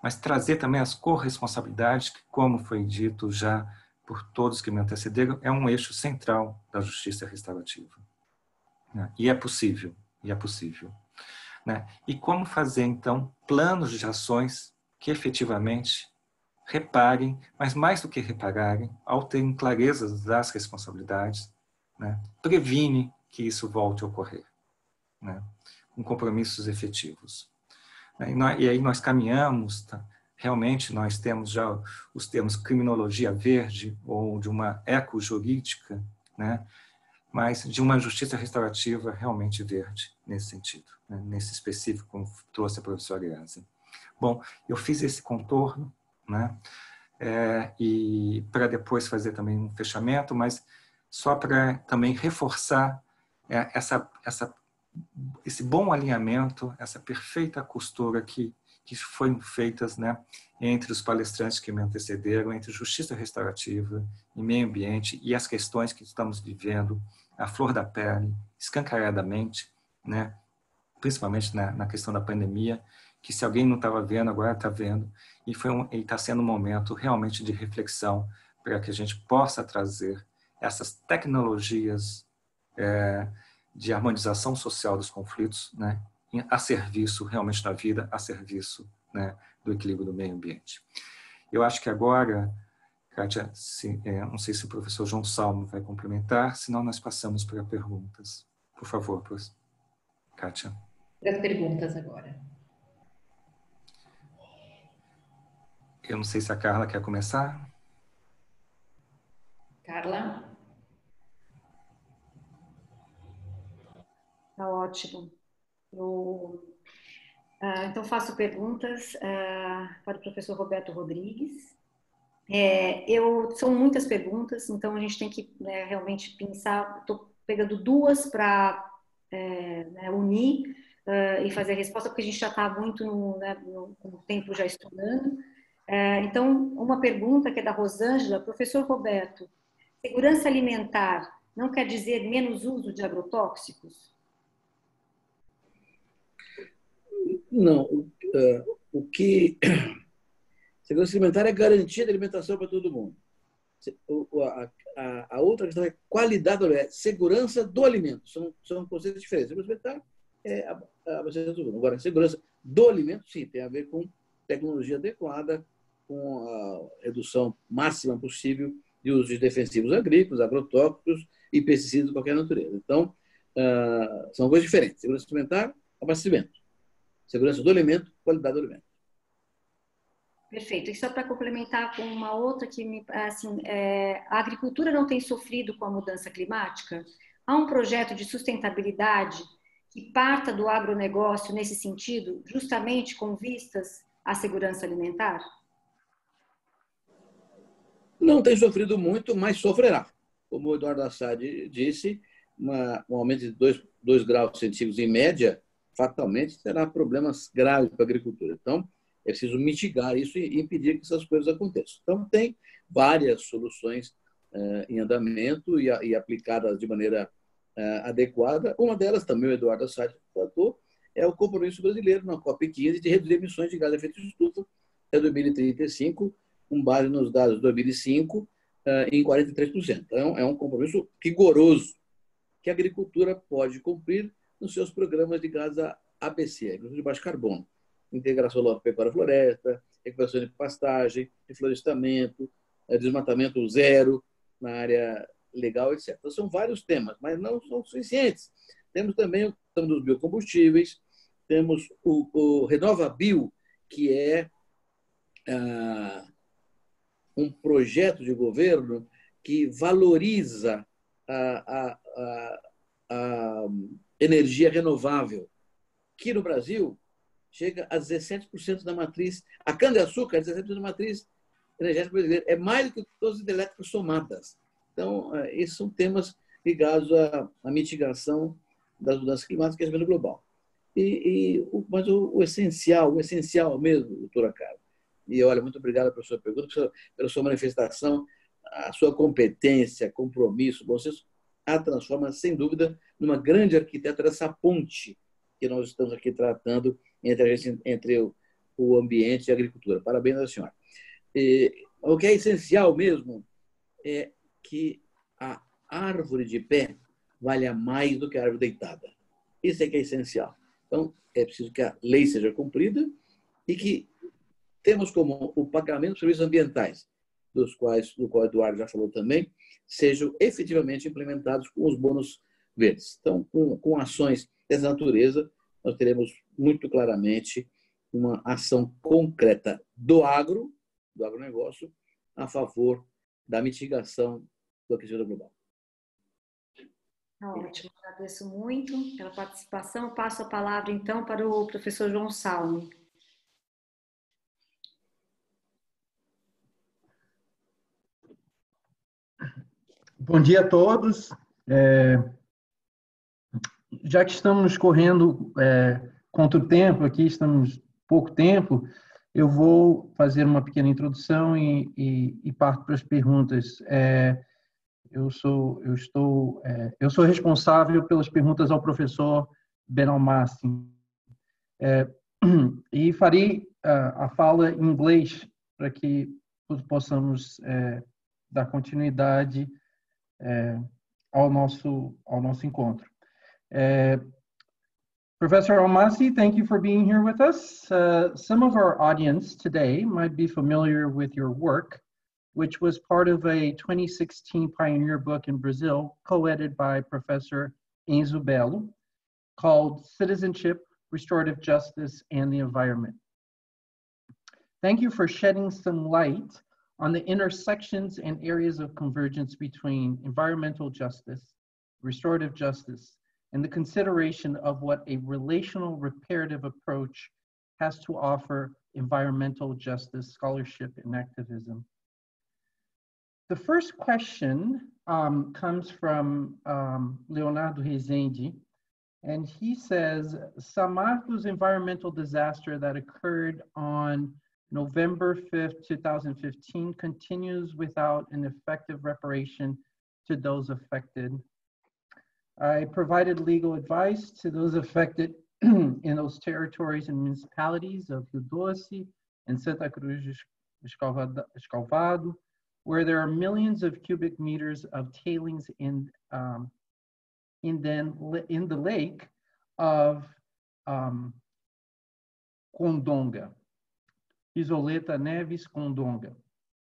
mas trazer também as corresponsabilidades, que, como foi dito já por todos que me antecederam, é um eixo central da justiça restaurativa. E é possível, e é possível. E como fazer, então, planos de ações que efetivamente reparem, mas mais do que repararem, ao terem clareza das responsabilidades, né, previne que isso volte a ocorrer, né, com compromissos efetivos. E, nós, e aí nós caminhamos, tá, realmente nós temos já os termos criminologia verde ou de uma ecojurídica, né, mas de uma justiça restaurativa realmente verde, nesse sentido, né, nesse específico, como trouxe a professora Grazi. Bom, eu fiz esse contorno, né, é, e para depois fazer também um fechamento, mas só para também reforçar é, essa, essa, esse bom alinhamento, essa perfeita costura que, que foram feitas, né, entre os palestrantes que me antecederam, entre justiça restaurativa e meio ambiente e as questões que estamos vivendo à flor da pele, escancaradamente, né, principalmente na, na questão da pandemia, que se alguém não estava vendo, agora está vendo, e foi um, está sendo um momento realmente de reflexão para que a gente possa trazer essas tecnologias é, de harmonização social dos conflitos, né, a serviço realmente da vida, a serviço, né, do equilíbrio do meio ambiente. Eu acho que agora, Kátia, se, é, não sei se o professor João Salmo vai complementar, senão nós passamos para perguntas. Por favor, professor. Kátia. Para as perguntas agora. Eu não sei se a Carla quer começar. Carla? Tá ótimo. Eu, uh, então, faço perguntas uh, para o professor Roberto Rodrigues. É, eu, são muitas perguntas, então a gente tem que, né, realmente pensar. Estou pegando duas para é, né, unir uh, e fazer a resposta, porque a gente já está muito no, né, no, no tempo já estudando. É, então, uma pergunta que é da Rosângela. Professor Roberto, segurança alimentar não quer dizer menos uso de agrotóxicos? Não, o, uh, o que... Segurança alimentar é garantia de alimentação para todo mundo. A, a, a outra questão é qualidade do alimento, segurança do alimento. São, são conceitos diferentes. Segurança alimentar é a, a, todo mundo. Agora, segurança do alimento, sim, tem a ver com tecnologia adequada, com a redução máxima possível de usos de defensivos agrícolas, agrotóxicos e pesticidas de qualquer natureza. Então, uh, são coisas diferentes. Segurança alimentar, abastecimento. Segurança do alimento, qualidade do alimento. Perfeito. E só para complementar com uma outra que me, assim, é, a agricultura não tem sofrido com a mudança climática? Há um projeto de sustentabilidade que parta do agronegócio nesse sentido, justamente com vistas à segurança alimentar? Não tem sofrido muito, mas sofrerá. Como o Eduardo Assad disse, uma, um aumento de dois graus centígrados em média, fatalmente terá problemas graves para a agricultura. Então, é preciso mitigar isso e impedir que essas coisas aconteçam. Então, tem várias soluções eh, em andamento e, e aplicadas de maneira eh, adequada. Uma delas, também o Eduardo Assad tratou, é o compromisso brasileiro na COP quinze de reduzir emissões de gás de efeito de estufa até dois mil e trinta e cinco, com base nos dados de dois mil e cinco, eh, em quarenta e três por cento. Então, é um compromisso rigoroso que a agricultura pode cumprir nos seus programas de gás A B C, agricultura de baixo carbono. Integração lavoura-pecuária-floresta, recuperação de pastagem, reflorestamento, desmatamento zero na área legal, etcétera. Então, são vários temas, mas não são suficientes. Temos também o tema dos biocombustíveis, temos o, o RenovaBio, que é ah, um projeto de governo que valoriza a, a, a, a energia renovável, que no Brasil chega a dezessete por cento da matriz. A cana-de-açúcar é dezessete por cento da matriz energética brasileira. É mais do que todas as hidrelétricas somadas. Então, esses são temas ligados à, à mitigação das mudanças climáticas e ao global. E, e, o, mas o, o essencial, o essencial mesmo, doutora Carla, e olha, muito obrigado pela sua pergunta, pela sua, pela sua manifestação, a sua competência, compromisso, bom senso, a transforma, sem dúvida, numa grande arquiteta dessa ponte que nós estamos aqui tratando entre, a gente, entre o, o ambiente e a agricultura. Parabéns à senhora. E, o que é essencial mesmo é que a árvore de pé valha mais do que a árvore deitada. Isso é que é essencial. Então, é preciso que a lei seja cumprida e que temos como o pagamento dos serviços ambientais, dos quais, do qual o Eduardo já falou também, sejam efetivamente implementados com os bônus verdes. Então, com, com ações dessa natureza, nós teremos muito claramente uma ação concreta do agro, do agronegócio, a favor da mitigação do aquecimento global. Ótimo, agradeço muito pela participação. Passo a palavra, então, para o professor João Salme. Bom dia a todos. É, já que estamos correndo é, contra o tempo aqui, estamos pouco tempo, eu vou fazer uma pequena introdução e, e, e parto para as perguntas. É, eu sou eu estou é, eu sou responsável pelas perguntas ao professor Ben Almassi. É, e farei a, a fala em inglês para que possamos é, dar continuidade é, ao nosso ao nosso encontro. É, Professor Almassi, thank you for being here with us. Uh, some of our audience today might be familiar with your work, which was part of a twenty sixteen pioneer book in Brazil, co-edited by Professor Enzo Belo, called Citizenship, Restorative Justice, and the Environment. Thank you for shedding some light on the intersections and areas of convergence between environmental justice, restorative justice, and the consideration of what a relational reparative approach has to offer environmental justice, scholarship, and activism. The first question um, comes from um, Leonardo Rezende, and he says, Samarco's environmental disaster that occurred on November fifth, two thousand fifteen continues without an effective reparation to those affected. I provided legal advice to those affected in those territories and municipalities of Rio Doce and Santa Cruz Escalvado, where there are millions of cubic meters of tailings in, um, in, then, in the lake of um, Condonga, Isoleta Neves Condonga.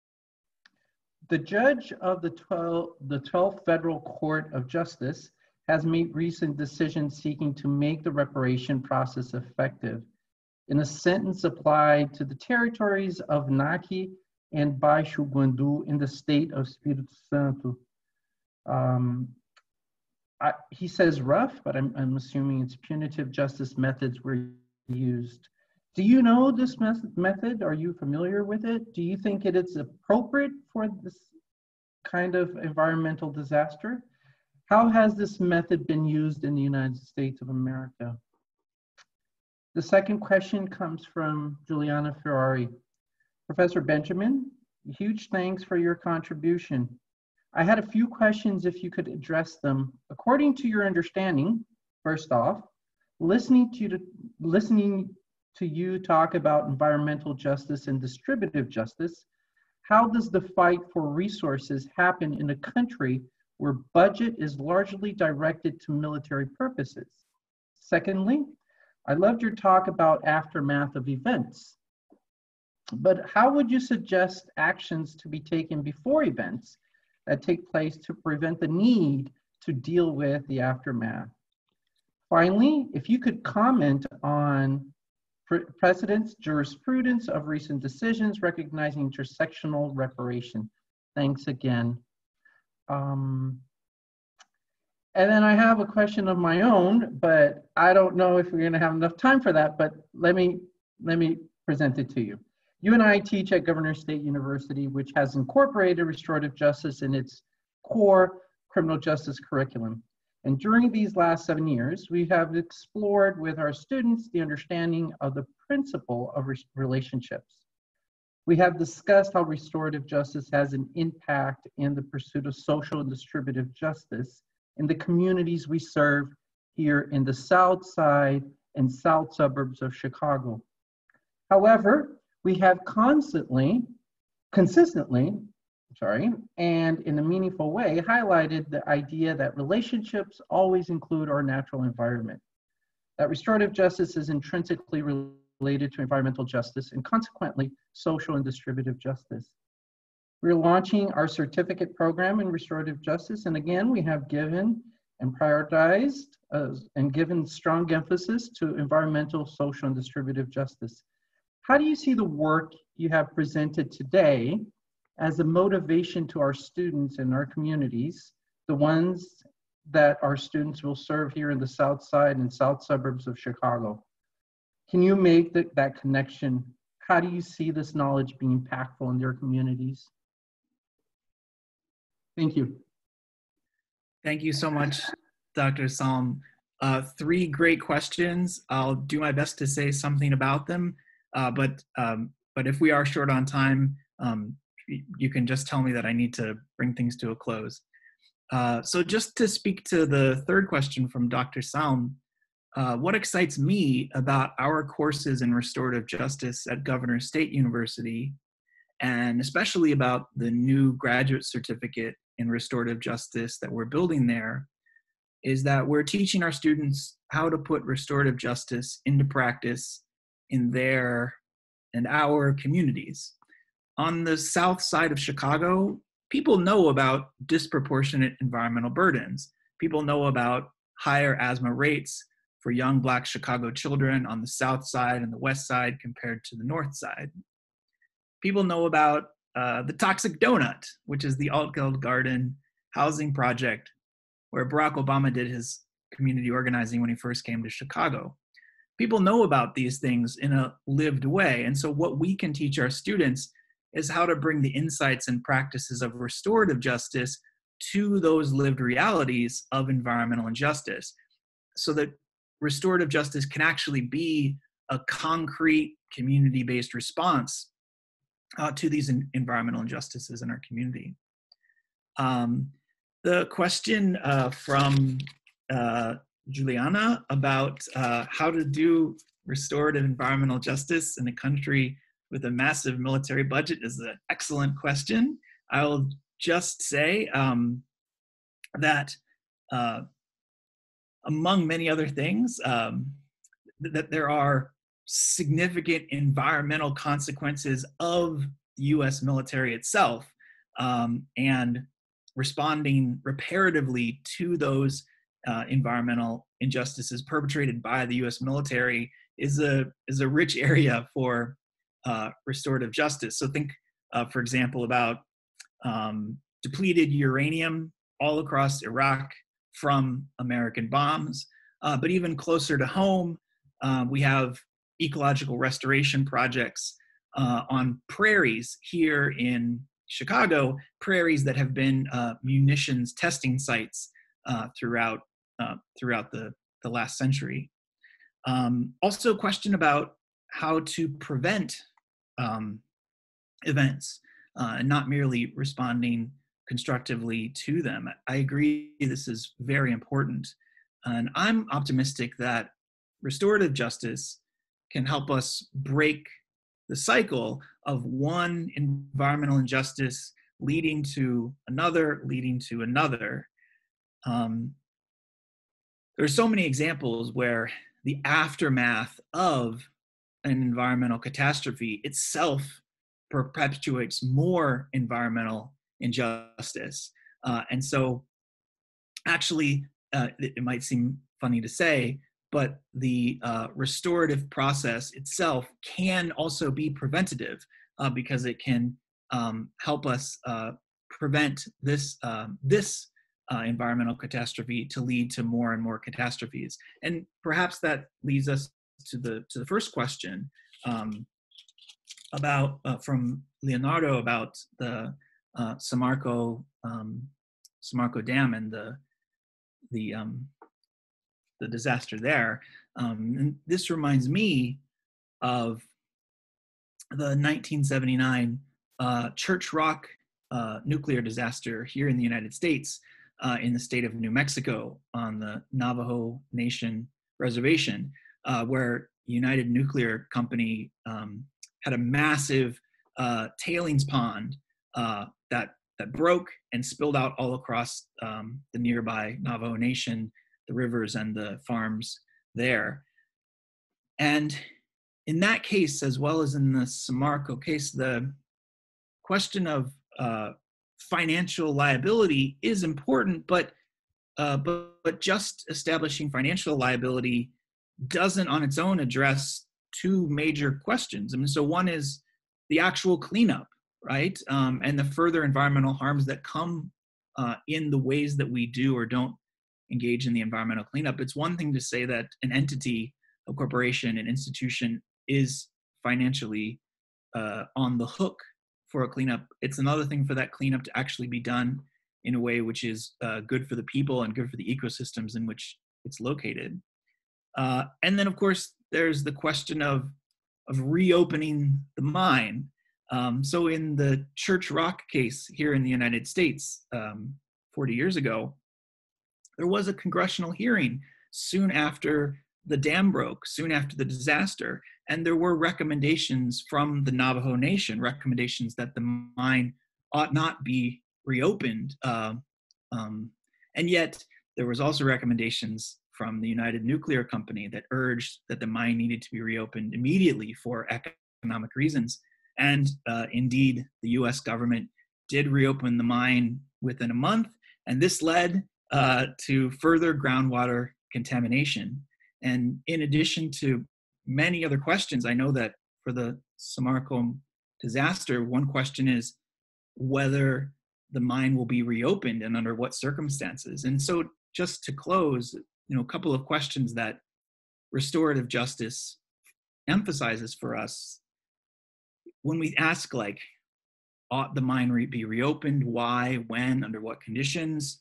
The judge of the twelfth Federal Court of Justice has made recent decisions seeking to make the reparation process effective. In a sentence applied to the territories of Naki and Baixo Guandu in the state of Espírito Santo. Um, I, he says rough, but I'm, I'm assuming it's punitive justice methods were used. Do you know this method? Are you familiar with it? Do you think it is appropriate for this kind of environmental disaster? How has this method been used in the United States of America? The second question comes from Juliana Ferrari. Professor Benjamin, huge thanks for your contribution. I had a few questions if you could address them. According to your understanding, first off, listening to, you, listening to you talk about environmental justice and distributive justice, how does the fight for resources happen in a country where budget is largely directed to military purposes? Secondly, I loved your talk about aftermath of events, but how would you suggest actions to be taken before events that take place to prevent the need to deal with the aftermath? Finally, if you could comment on precedents, jurisprudence of recent decisions recognizing intersectional reparation. Thanks again. Um, and then I have a question of my own, but I don't know if we're going to have enough time for that, but let me, let me present it to you. You and I teach at Governor State University, which has incorporated restorative justice in its core criminal justice curriculum. And during these last seven years, we have explored with our students the understanding of the principle of relationships. We have discussed how restorative justice has an impact in the pursuit of social and distributive justice in the communities we serve here in the South Side and South suburbs of Chicago. However, we have constantly, consistently, sorry, and in a meaningful way highlighted the idea that relationships always include our natural environment, that restorative justice is intrinsically related to environmental justice and consequently social and distributive justice. We're launching our certificate program in restorative justice, and again, we have given and prioritized uh, and given strong emphasis to environmental, social, and distributive justice. How do you see the work you have presented today as a motivation to our students in our communities, the ones that our students will serve here in the South Side and South suburbs of Chicago? Can you make the, that connection? How do you see this knowledge being impactful in their communities? Thank you. Thank you so much, Doctor Salm. Uh, three great questions. I'll do my best to say something about them, uh, but um, but if we are short on time, um, you can just tell me that I need to bring things to a close. Uh, so just to speak to the third question from Doctor Salm, uh, what excites me about our courses in restorative justice at Governor State University, and especially about the new graduate certificate in restorative justice that we're building there, is that we're teaching our students how to put restorative justice into practice in their and our communities. On the South Side of Chicago, people know about disproportionate environmental burdens. People know about higher asthma rates for young Black Chicago children on the South Side and the West Side compared to the North Side. People know about uh, the Toxic Donut, which is the Altgeld Garden housing project where Barack Obama did his community organizing when he first came to Chicago. People know about these things in a lived way. And so what we can teach our students is how to bring the insights and practices of restorative justice to those lived realities of environmental injustice, so that restorative justice can actually be a concrete community-based response uh, to these in environmental injustices in our community. Um, the question uh, from uh, Juliana about uh, how to do restorative environmental justice in a country with a massive military budget is an excellent question. I'll just say um, that uh, among many other things, um, th that there are significant environmental consequences of the U S military itself, um, and responding reparatively to those uh, environmental injustices perpetrated by the U S military is a, is a rich area for uh, restorative justice. So think, uh, for example, about um, depleted uranium all across Iraq from American bombs, uh, but even closer to home, uh, we have ecological restoration projects uh, on prairies here in Chicago, prairies that have been uh, munitions testing sites uh, throughout uh, throughout the, the last century. Um, also, a question about how to prevent um, events uh, and not merely responding constructively to them. I agree this is very important. And I'm optimistic that restorative justice can help us break the cycle of one environmental injustice leading to another, leading to another. Um, there are so many examples where the aftermath of an environmental catastrophe itself perpetuates more environmental injustice. Uh, and so actually, uh, it, it might seem funny to say, but the uh, restorative process itself can also be preventative uh, because it can um, help us uh, prevent this, um, this uh, environmental catastrophe to lead to more and more catastrophes. And perhaps that leads us to the, to the first question um, about, uh, from Leonardo about the uh, Samarco, um, Samarco Dam and the, the, um, the disaster there. Um, and this reminds me of the nineteen seventy-nine uh, Church Rock uh, nuclear disaster here in the United States, uh, in the state of New Mexico on the Navajo Nation reservation, uh, where United Nuclear Company um, had a massive uh, tailings pond uh, that, that broke and spilled out all across um, the nearby Navajo Nation, the rivers and the farms there. And in that case, as well as in the Samarco case, the question of uh, financial liability is important, but, uh, but, but just establishing financial liability doesn't on its own address two major questions. I mean, so one is the actual cleanup, right? Um, and the further environmental harms that come uh, in the ways that we do or don't engage in the environmental cleanup. It's one thing to say that an entity, a corporation, an institution is financially uh, on the hook for a cleanup. It's another thing for that cleanup to actually be done in a way which is uh, good for the people and good for the ecosystems in which it's located. Uh, and then, of course, there's the question of, of reopening the mine. Um, so in the Church Rock case here in the United States um, forty years ago, there was a congressional hearing soon after the dam broke, soon after the disaster, and there were recommendations from the Navajo Nation, recommendations that the mine ought not be reopened. Uh, um, and yet there was also recommendations from the United Nuclear Company that urged that the mine needed to be reopened immediately for economic reasons. And uh, indeed, the U S government did reopen the mine within a month, and this led uh, to further groundwater contamination. And in addition to many other questions, I know that for the Samarco disaster, one question is whether the mine will be reopened and under what circumstances. And so just to close, you know, a couple of questions that restorative justice emphasizes for us. When we ask, like, ought the mine re- be reopened? Why, when, under what conditions?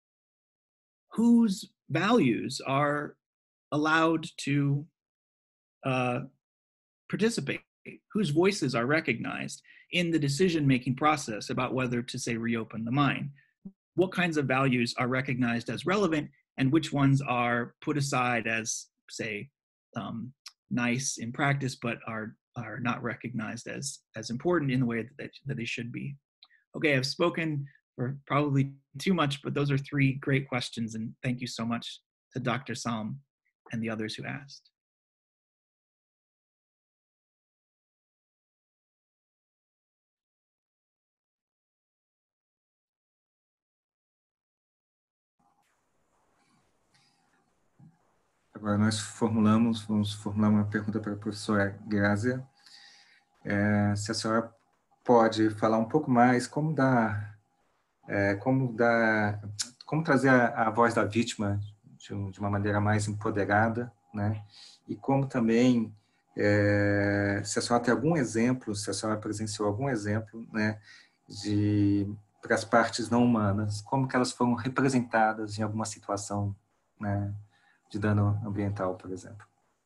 Whose values are allowed to uh, participate? Whose voices are recognized in the decision-making process about whether to, say, reopen the mine? What kinds of values are recognized as relevant, and which ones are put aside as, say, um, nice in practice, but are are not recognized as as important in the way that they, that they should be? Okay, I've spoken for probably too much, but those are three great questions, and thank you so much to Doctor Salm and the others who asked. Agora nós formulamos, vamos formular uma pergunta para a professora Grazia. É, se a senhora pode falar um pouco mais como dar, é, como dar, como trazer a, a voz da vítima de, um, de uma maneira mais empoderada, né? E como também, é, se a senhora tem algum exemplo, se a senhora presenciou algum exemplo, né, de para as partes não humanas, como que elas foram representadas em alguma situação, né, de dano ambiental, por exemplo.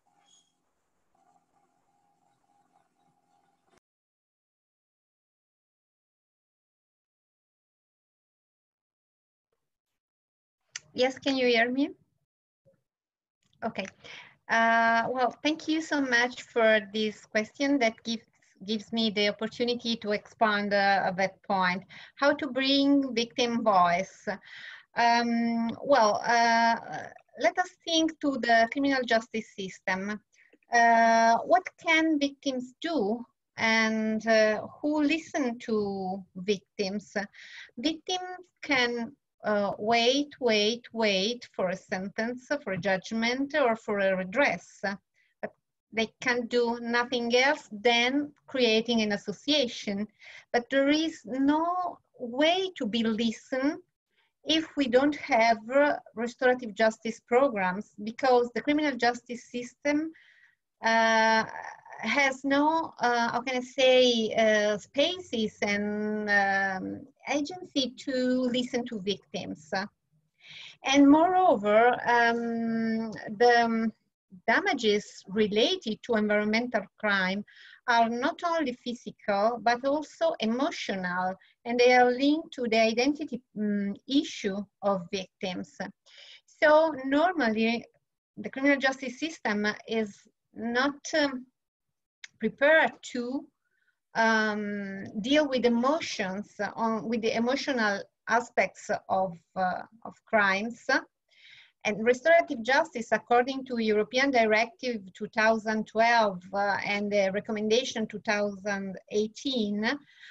Yes, can you hear me? Okay. Uh, well, thank you so much for this question that gives gives me the opportunity to expand uh, at that point. How to bring victim voice? Um, well, uh, let us think to the criminal justice system. Uh, what can victims do, and uh, who listen to victims? Victims can uh, wait, wait, wait for a sentence, for a judgment, or for a redress. But they can do nothing else than creating an association. But there is no way to be listened if we don't have uh, restorative justice programs, because the criminal justice system uh, has no, uh, how can I say, uh, spaces and um, agency to listen to victims. And moreover, um, the damages related to environmental crime are not only physical, but also emotional, and they are linked to the identity um, issue of victims. So normally, the criminal justice system is not um, prepared to um, deal with emotions, uh, on, with the emotional aspects of, uh, of crimes. And restorative justice, according to European Directive two thousand twelve uh, and the recommendation two thousand eighteen,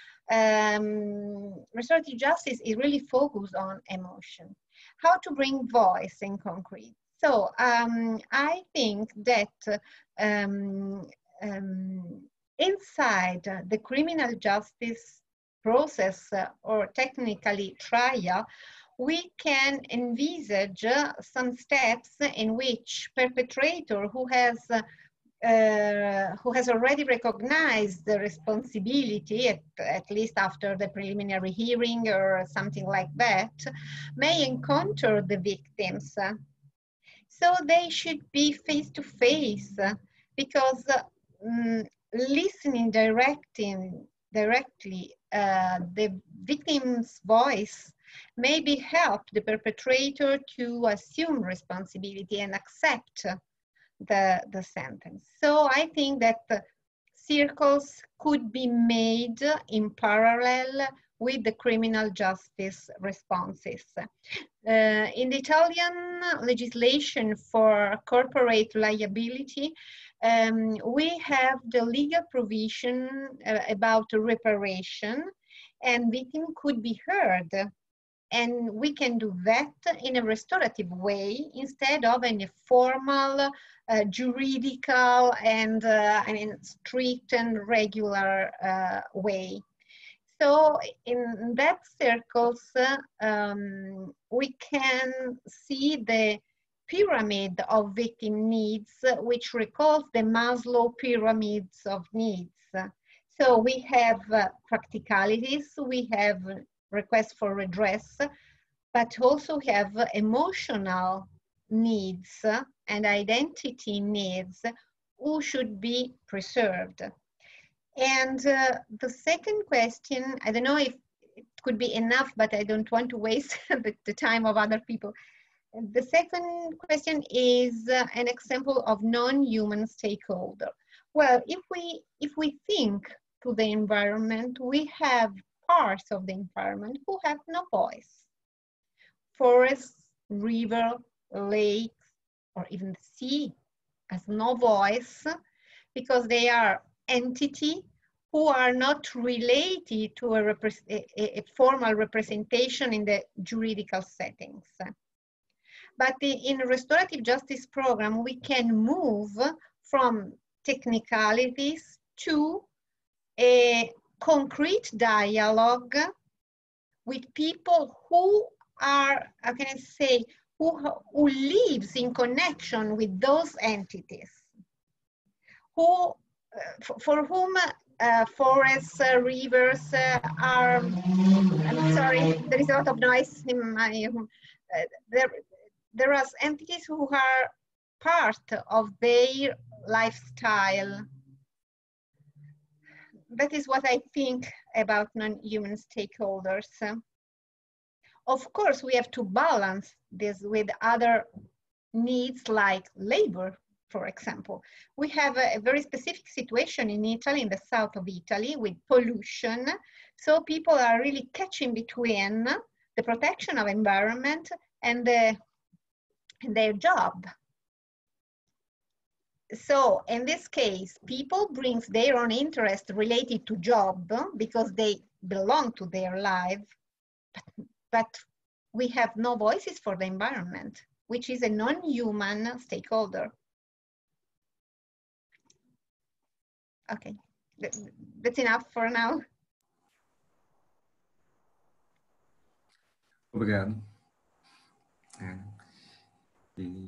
um, restorative justice is really focused on emotion. How to bring voice in concrete. So um, I think that um, um, inside the criminal justice process uh, or technically trial, we can envisage uh, some steps in which perpetrator who has uh, uh, who has already recognized the responsibility, at, at least after the preliminary hearing or something like that, may encounter the victims. So they should be face to face, because uh, um, listening directing, directly uh, the victim's voice maybe help the perpetrator to assume responsibility and accept the, the sentence. So I think that uh, circles could be made in parallel with the criminal justice responses. Uh, in the Italian legislation for corporate liability, um, we have the legal provision uh, about reparation, and victim could be heard. And we can do that in a restorative way instead of in a formal, uh, juridical, and uh, I mean strict and regular uh, way. So in that circles, uh, um, we can see the pyramid of victim needs, uh, which recalls the Maslow pyramids of needs. So we have uh, practicalities, we have requests for redress, but also have emotional needs and identity needs who should be preserved. And uh, the second question, I don't know if it could be enough, but I don't want to waste the, the time of other people. The second question is uh, an example of non-human stakeholder. Well, if we, if we think to the environment, we have parts of the environment who have no voice. Forests, river, lakes, or even the sea has no voice because they are entities who are not related to a, a, a formal representation in the juridical settings. But the, in a restorative justice program, we can move from technicalities to a concrete dialogue with people who are, how can I say, who, who lives in connection with those entities, who, uh, for, for whom uh, forests, uh, rivers uh, are, I'm sorry, there is a lot of noise in my, uh, there, there are entities who are part of their lifestyle. That is what I think about non-human stakeholders. Of course, we have to balance this with other needs like labor, for example. We have a, a very specific situation in Italy, in the south of Italy, with pollution. So people are really catching between the protection of environment and, the, and their job. So in this case, people brings their own interest related to job because they belong to their life, but, but we have no voices for the environment, which is a non-human stakeholder. Okay, that's enough for now. Obrigado. É. E,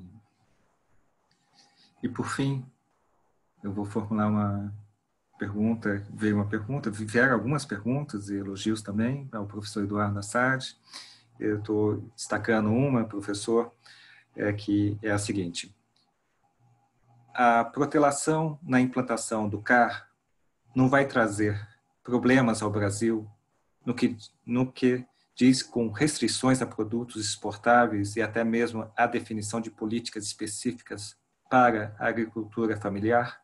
e por fim, eu vou formular uma pergunta, veio uma pergunta, vieram algumas perguntas e elogios também ao professor Eduardo Assad. Eu estou destacando uma, professor, é, que é a seguinte. A protelação na implantação do C A R não vai trazer problemas ao Brasil no que, no que diz com restrições a produtos exportáveis e até mesmo a definição de políticas específicas para a agricultura familiar?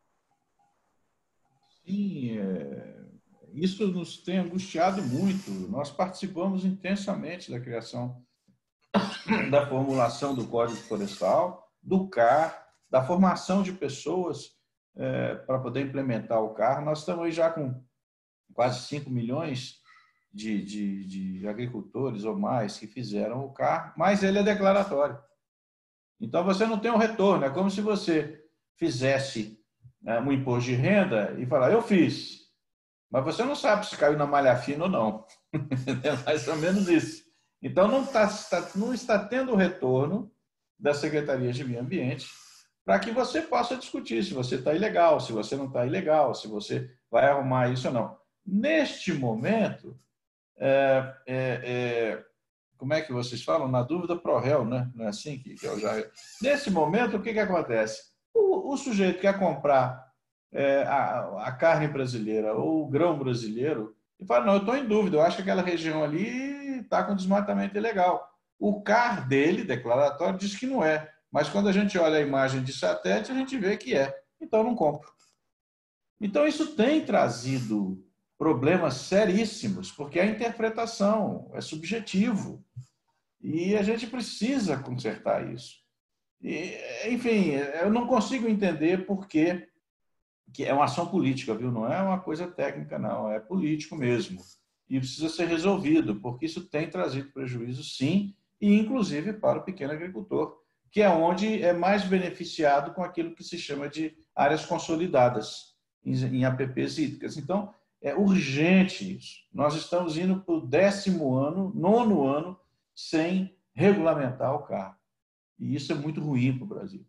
Sim, é, isso nos tem angustiado muito. Nós participamos intensamente da criação, da formulação do Código Florestal, do C A R, da formação de pessoas é, para poder implementar o C A R. Nós estamos aí já com quase cinco milhões de, de, de agricultores ou mais que fizeram o C A R, mas ele é declaratório. Então, você não tem um retorno. É como se você fizesse né, um imposto de renda e falar, eu fiz, mas você não sabe se caiu na malha fina ou não. É mais ou menos isso. Então, não, tá, não está tendo o retorno da Secretaria de Meio Ambiente para que você possa discutir se você está ilegal, se você não está ilegal, se você vai arrumar isso ou não. Neste momento, é, é, é, como é que vocês falam? Na dúvida, pro réu, né? Não é assim que, que eu já... Nesse momento, o que, que acontece? O, o sujeito quer comprar é, a, a carne brasileira ou o grão brasileiro e fala, não, eu estou em dúvida, eu acho que aquela região ali está com desmatamento ilegal. O C A R dele, declaratório, diz que não é. Mas quando a gente olha a imagem de satélite, a gente vê que é. Então, não compro. Então, isso tem trazido problemas seríssimos, porque a interpretação é subjetivo. E a gente precisa consertar isso. E, enfim, eu não consigo entender por que que é uma ação política, viu? Não é uma coisa técnica, não. É político mesmo. E precisa ser resolvido, porque isso tem trazido prejuízo, sim, e inclusive para o pequeno agricultor, que é onde é mais beneficiado com aquilo que se chama de áreas consolidadas em A P Ps hídricas. Então, é urgente isso. Nós estamos indo para o décimo ano, nono ano, sem regulamentar o C A R. E isso é muito ruim para o Brasil.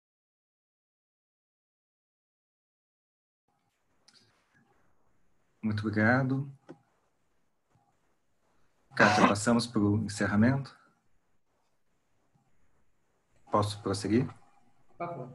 Muito obrigado. Kátia, passamos para o encerramento. Posso prosseguir? Por favor.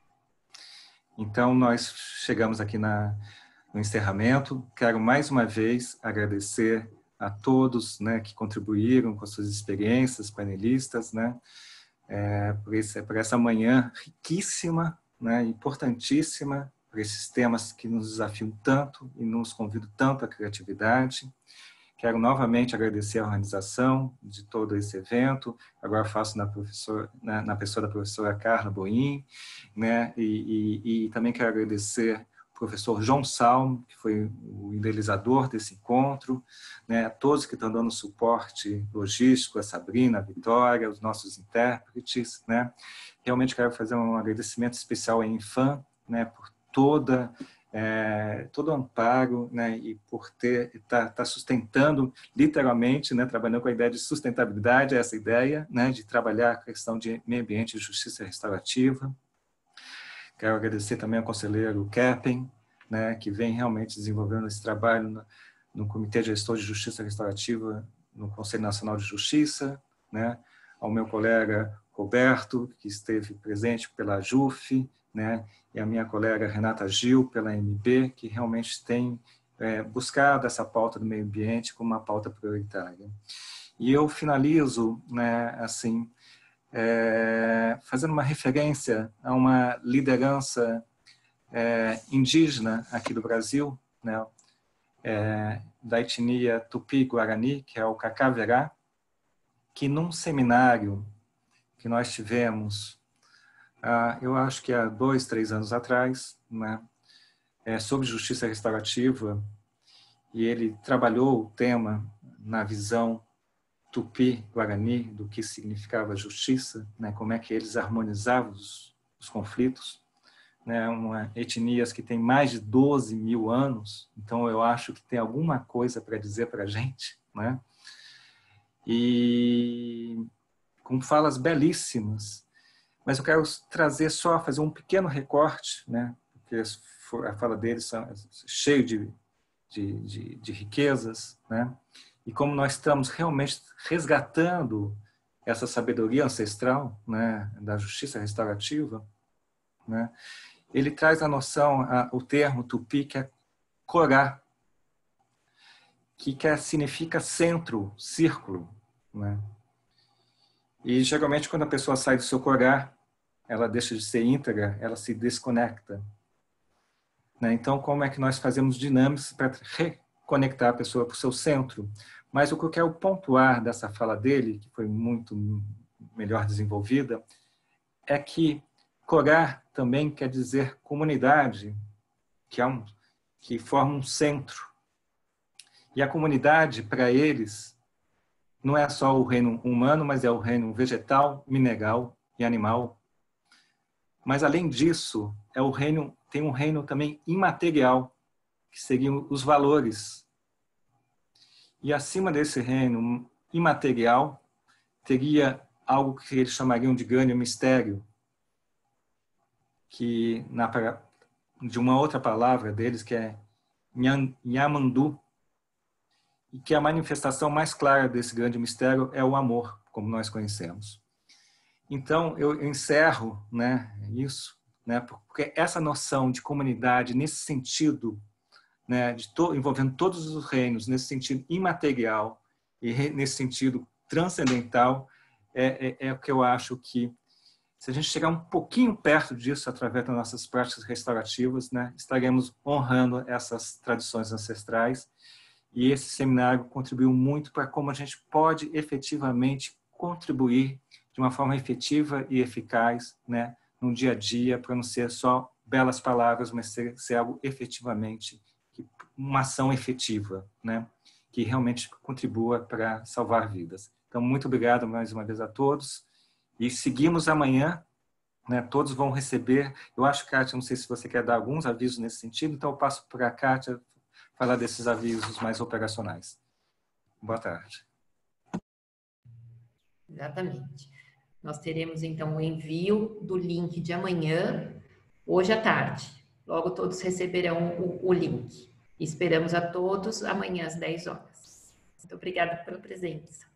Então, nós chegamos aqui na, no encerramento. Quero mais uma vez agradecer a todos né, que contribuíram com as suas experiências, panelistas, né, é, por, esse, por essa manhã riquíssima, né, importantíssima, por esses temas que nos desafiam tanto e nos convidam tanto à criatividade. Quero novamente agradecer a organização de todo esse evento. Agora faço na, professor, na, na pessoa da professora Carla Boim, né? E, e, e também quero agradecer o professor João Salmo, que foi o idealizador desse encontro, né? A todos que estão dando suporte logístico, a Sabrina, a Vitória, os nossos intérpretes, né? Realmente quero fazer um agradecimento especial à Infam, né? Por toda É, todo o amparo, né, e por ter tá, tá sustentando literalmente, né, trabalhando com a ideia de sustentabilidade, essa ideia, né, de trabalhar a questão de meio ambiente e justiça restaurativa. Quero agradecer também ao conselheiro Keppen, né, que vem realmente desenvolvendo esse trabalho no, no Comitê de Gestor de Justiça Restaurativa no Conselho Nacional de Justiça, né, ao meu colega Roberto, que esteve presente pela JUF, né, e a minha colega Renata Gil, pela M B, que realmente tem é, buscado essa pauta do meio ambiente como uma pauta prioritária. E eu finalizo, né, assim, é, fazendo uma referência a uma liderança é, indígena aqui do Brasil, né, é, da etnia Tupi-Guarani, que é o Cacaverá, que num seminário que nós tivemos, Uh, eu acho que há dois, três anos atrás, né, é, sobre justiça restaurativa, e ele trabalhou o tema na visão Tupi-Guarani do que significava justiça, né, como é que eles harmonizavam os, os conflitos, né, uma, etnias que têm mais de doze mil anos, então eu acho que tem alguma coisa para dizer para a gente, né, e com falas belíssimas. Mas eu quero trazer só, fazer um pequeno recorte, né? Porque a fala deles é cheio de, de, de, de riquezas, né? E como nós estamos realmente resgatando essa sabedoria ancestral, né? Da justiça restaurativa, né? Ele traz a noção, a, o termo tupi, que é corá, que quer, significa centro, círculo, né? E, geralmente, quando a pessoa sai do seu corá, ela deixa de ser íntegra, ela se desconecta. Né? Então, como é que nós fazemos dinâmicas para reconectar a pessoa para o seu centro? Mas o que eu quero pontuar dessa fala dele, que foi muito melhor desenvolvida, é que corar também quer dizer comunidade, que, é um, que forma um centro. E a comunidade, para eles, não é só o reino humano, mas é o reino vegetal, mineral e animal. Mas, além disso, é o reino, tem um reino também imaterial, que seriam os valores. E acima desse reino imaterial, teria algo que eles chamariam de grande mistério, que na, de uma outra palavra deles, que é Nyamandu, e que a manifestação mais clara desse grande mistério é o amor, como nós conhecemos. Então, eu encerro, né, isso, né, porque essa noção de comunidade, nesse sentido, né, de to, envolvendo todos os reinos, nesse sentido imaterial e re, nesse sentido transcendental, é, é, é o que eu acho que, se a gente chegar um pouquinho perto disso através das nossas práticas restaurativas, né, estaremos honrando essas tradições ancestrais. E esse seminário contribuiu muito para como a gente pode efetivamente contribuir de uma forma efetiva e eficaz, né, no dia a dia, para não ser só belas palavras, mas ser, ser algo efetivamente, uma ação efetiva, né, que realmente contribua para salvar vidas. Então, muito obrigado mais uma vez a todos. E seguimos amanhã, né, todos vão receber. Eu acho, Kátia, não sei se você quer dar alguns avisos nesse sentido, então eu passo para a Kátia falar desses avisos mais operacionais. Boa tarde. Exatamente. Nós teremos, então, o envio do link de amanhã, hoje à tarde. Logo todos receberão o, o link. Esperamos a todos amanhã às dez horas. Muito obrigada pela presença.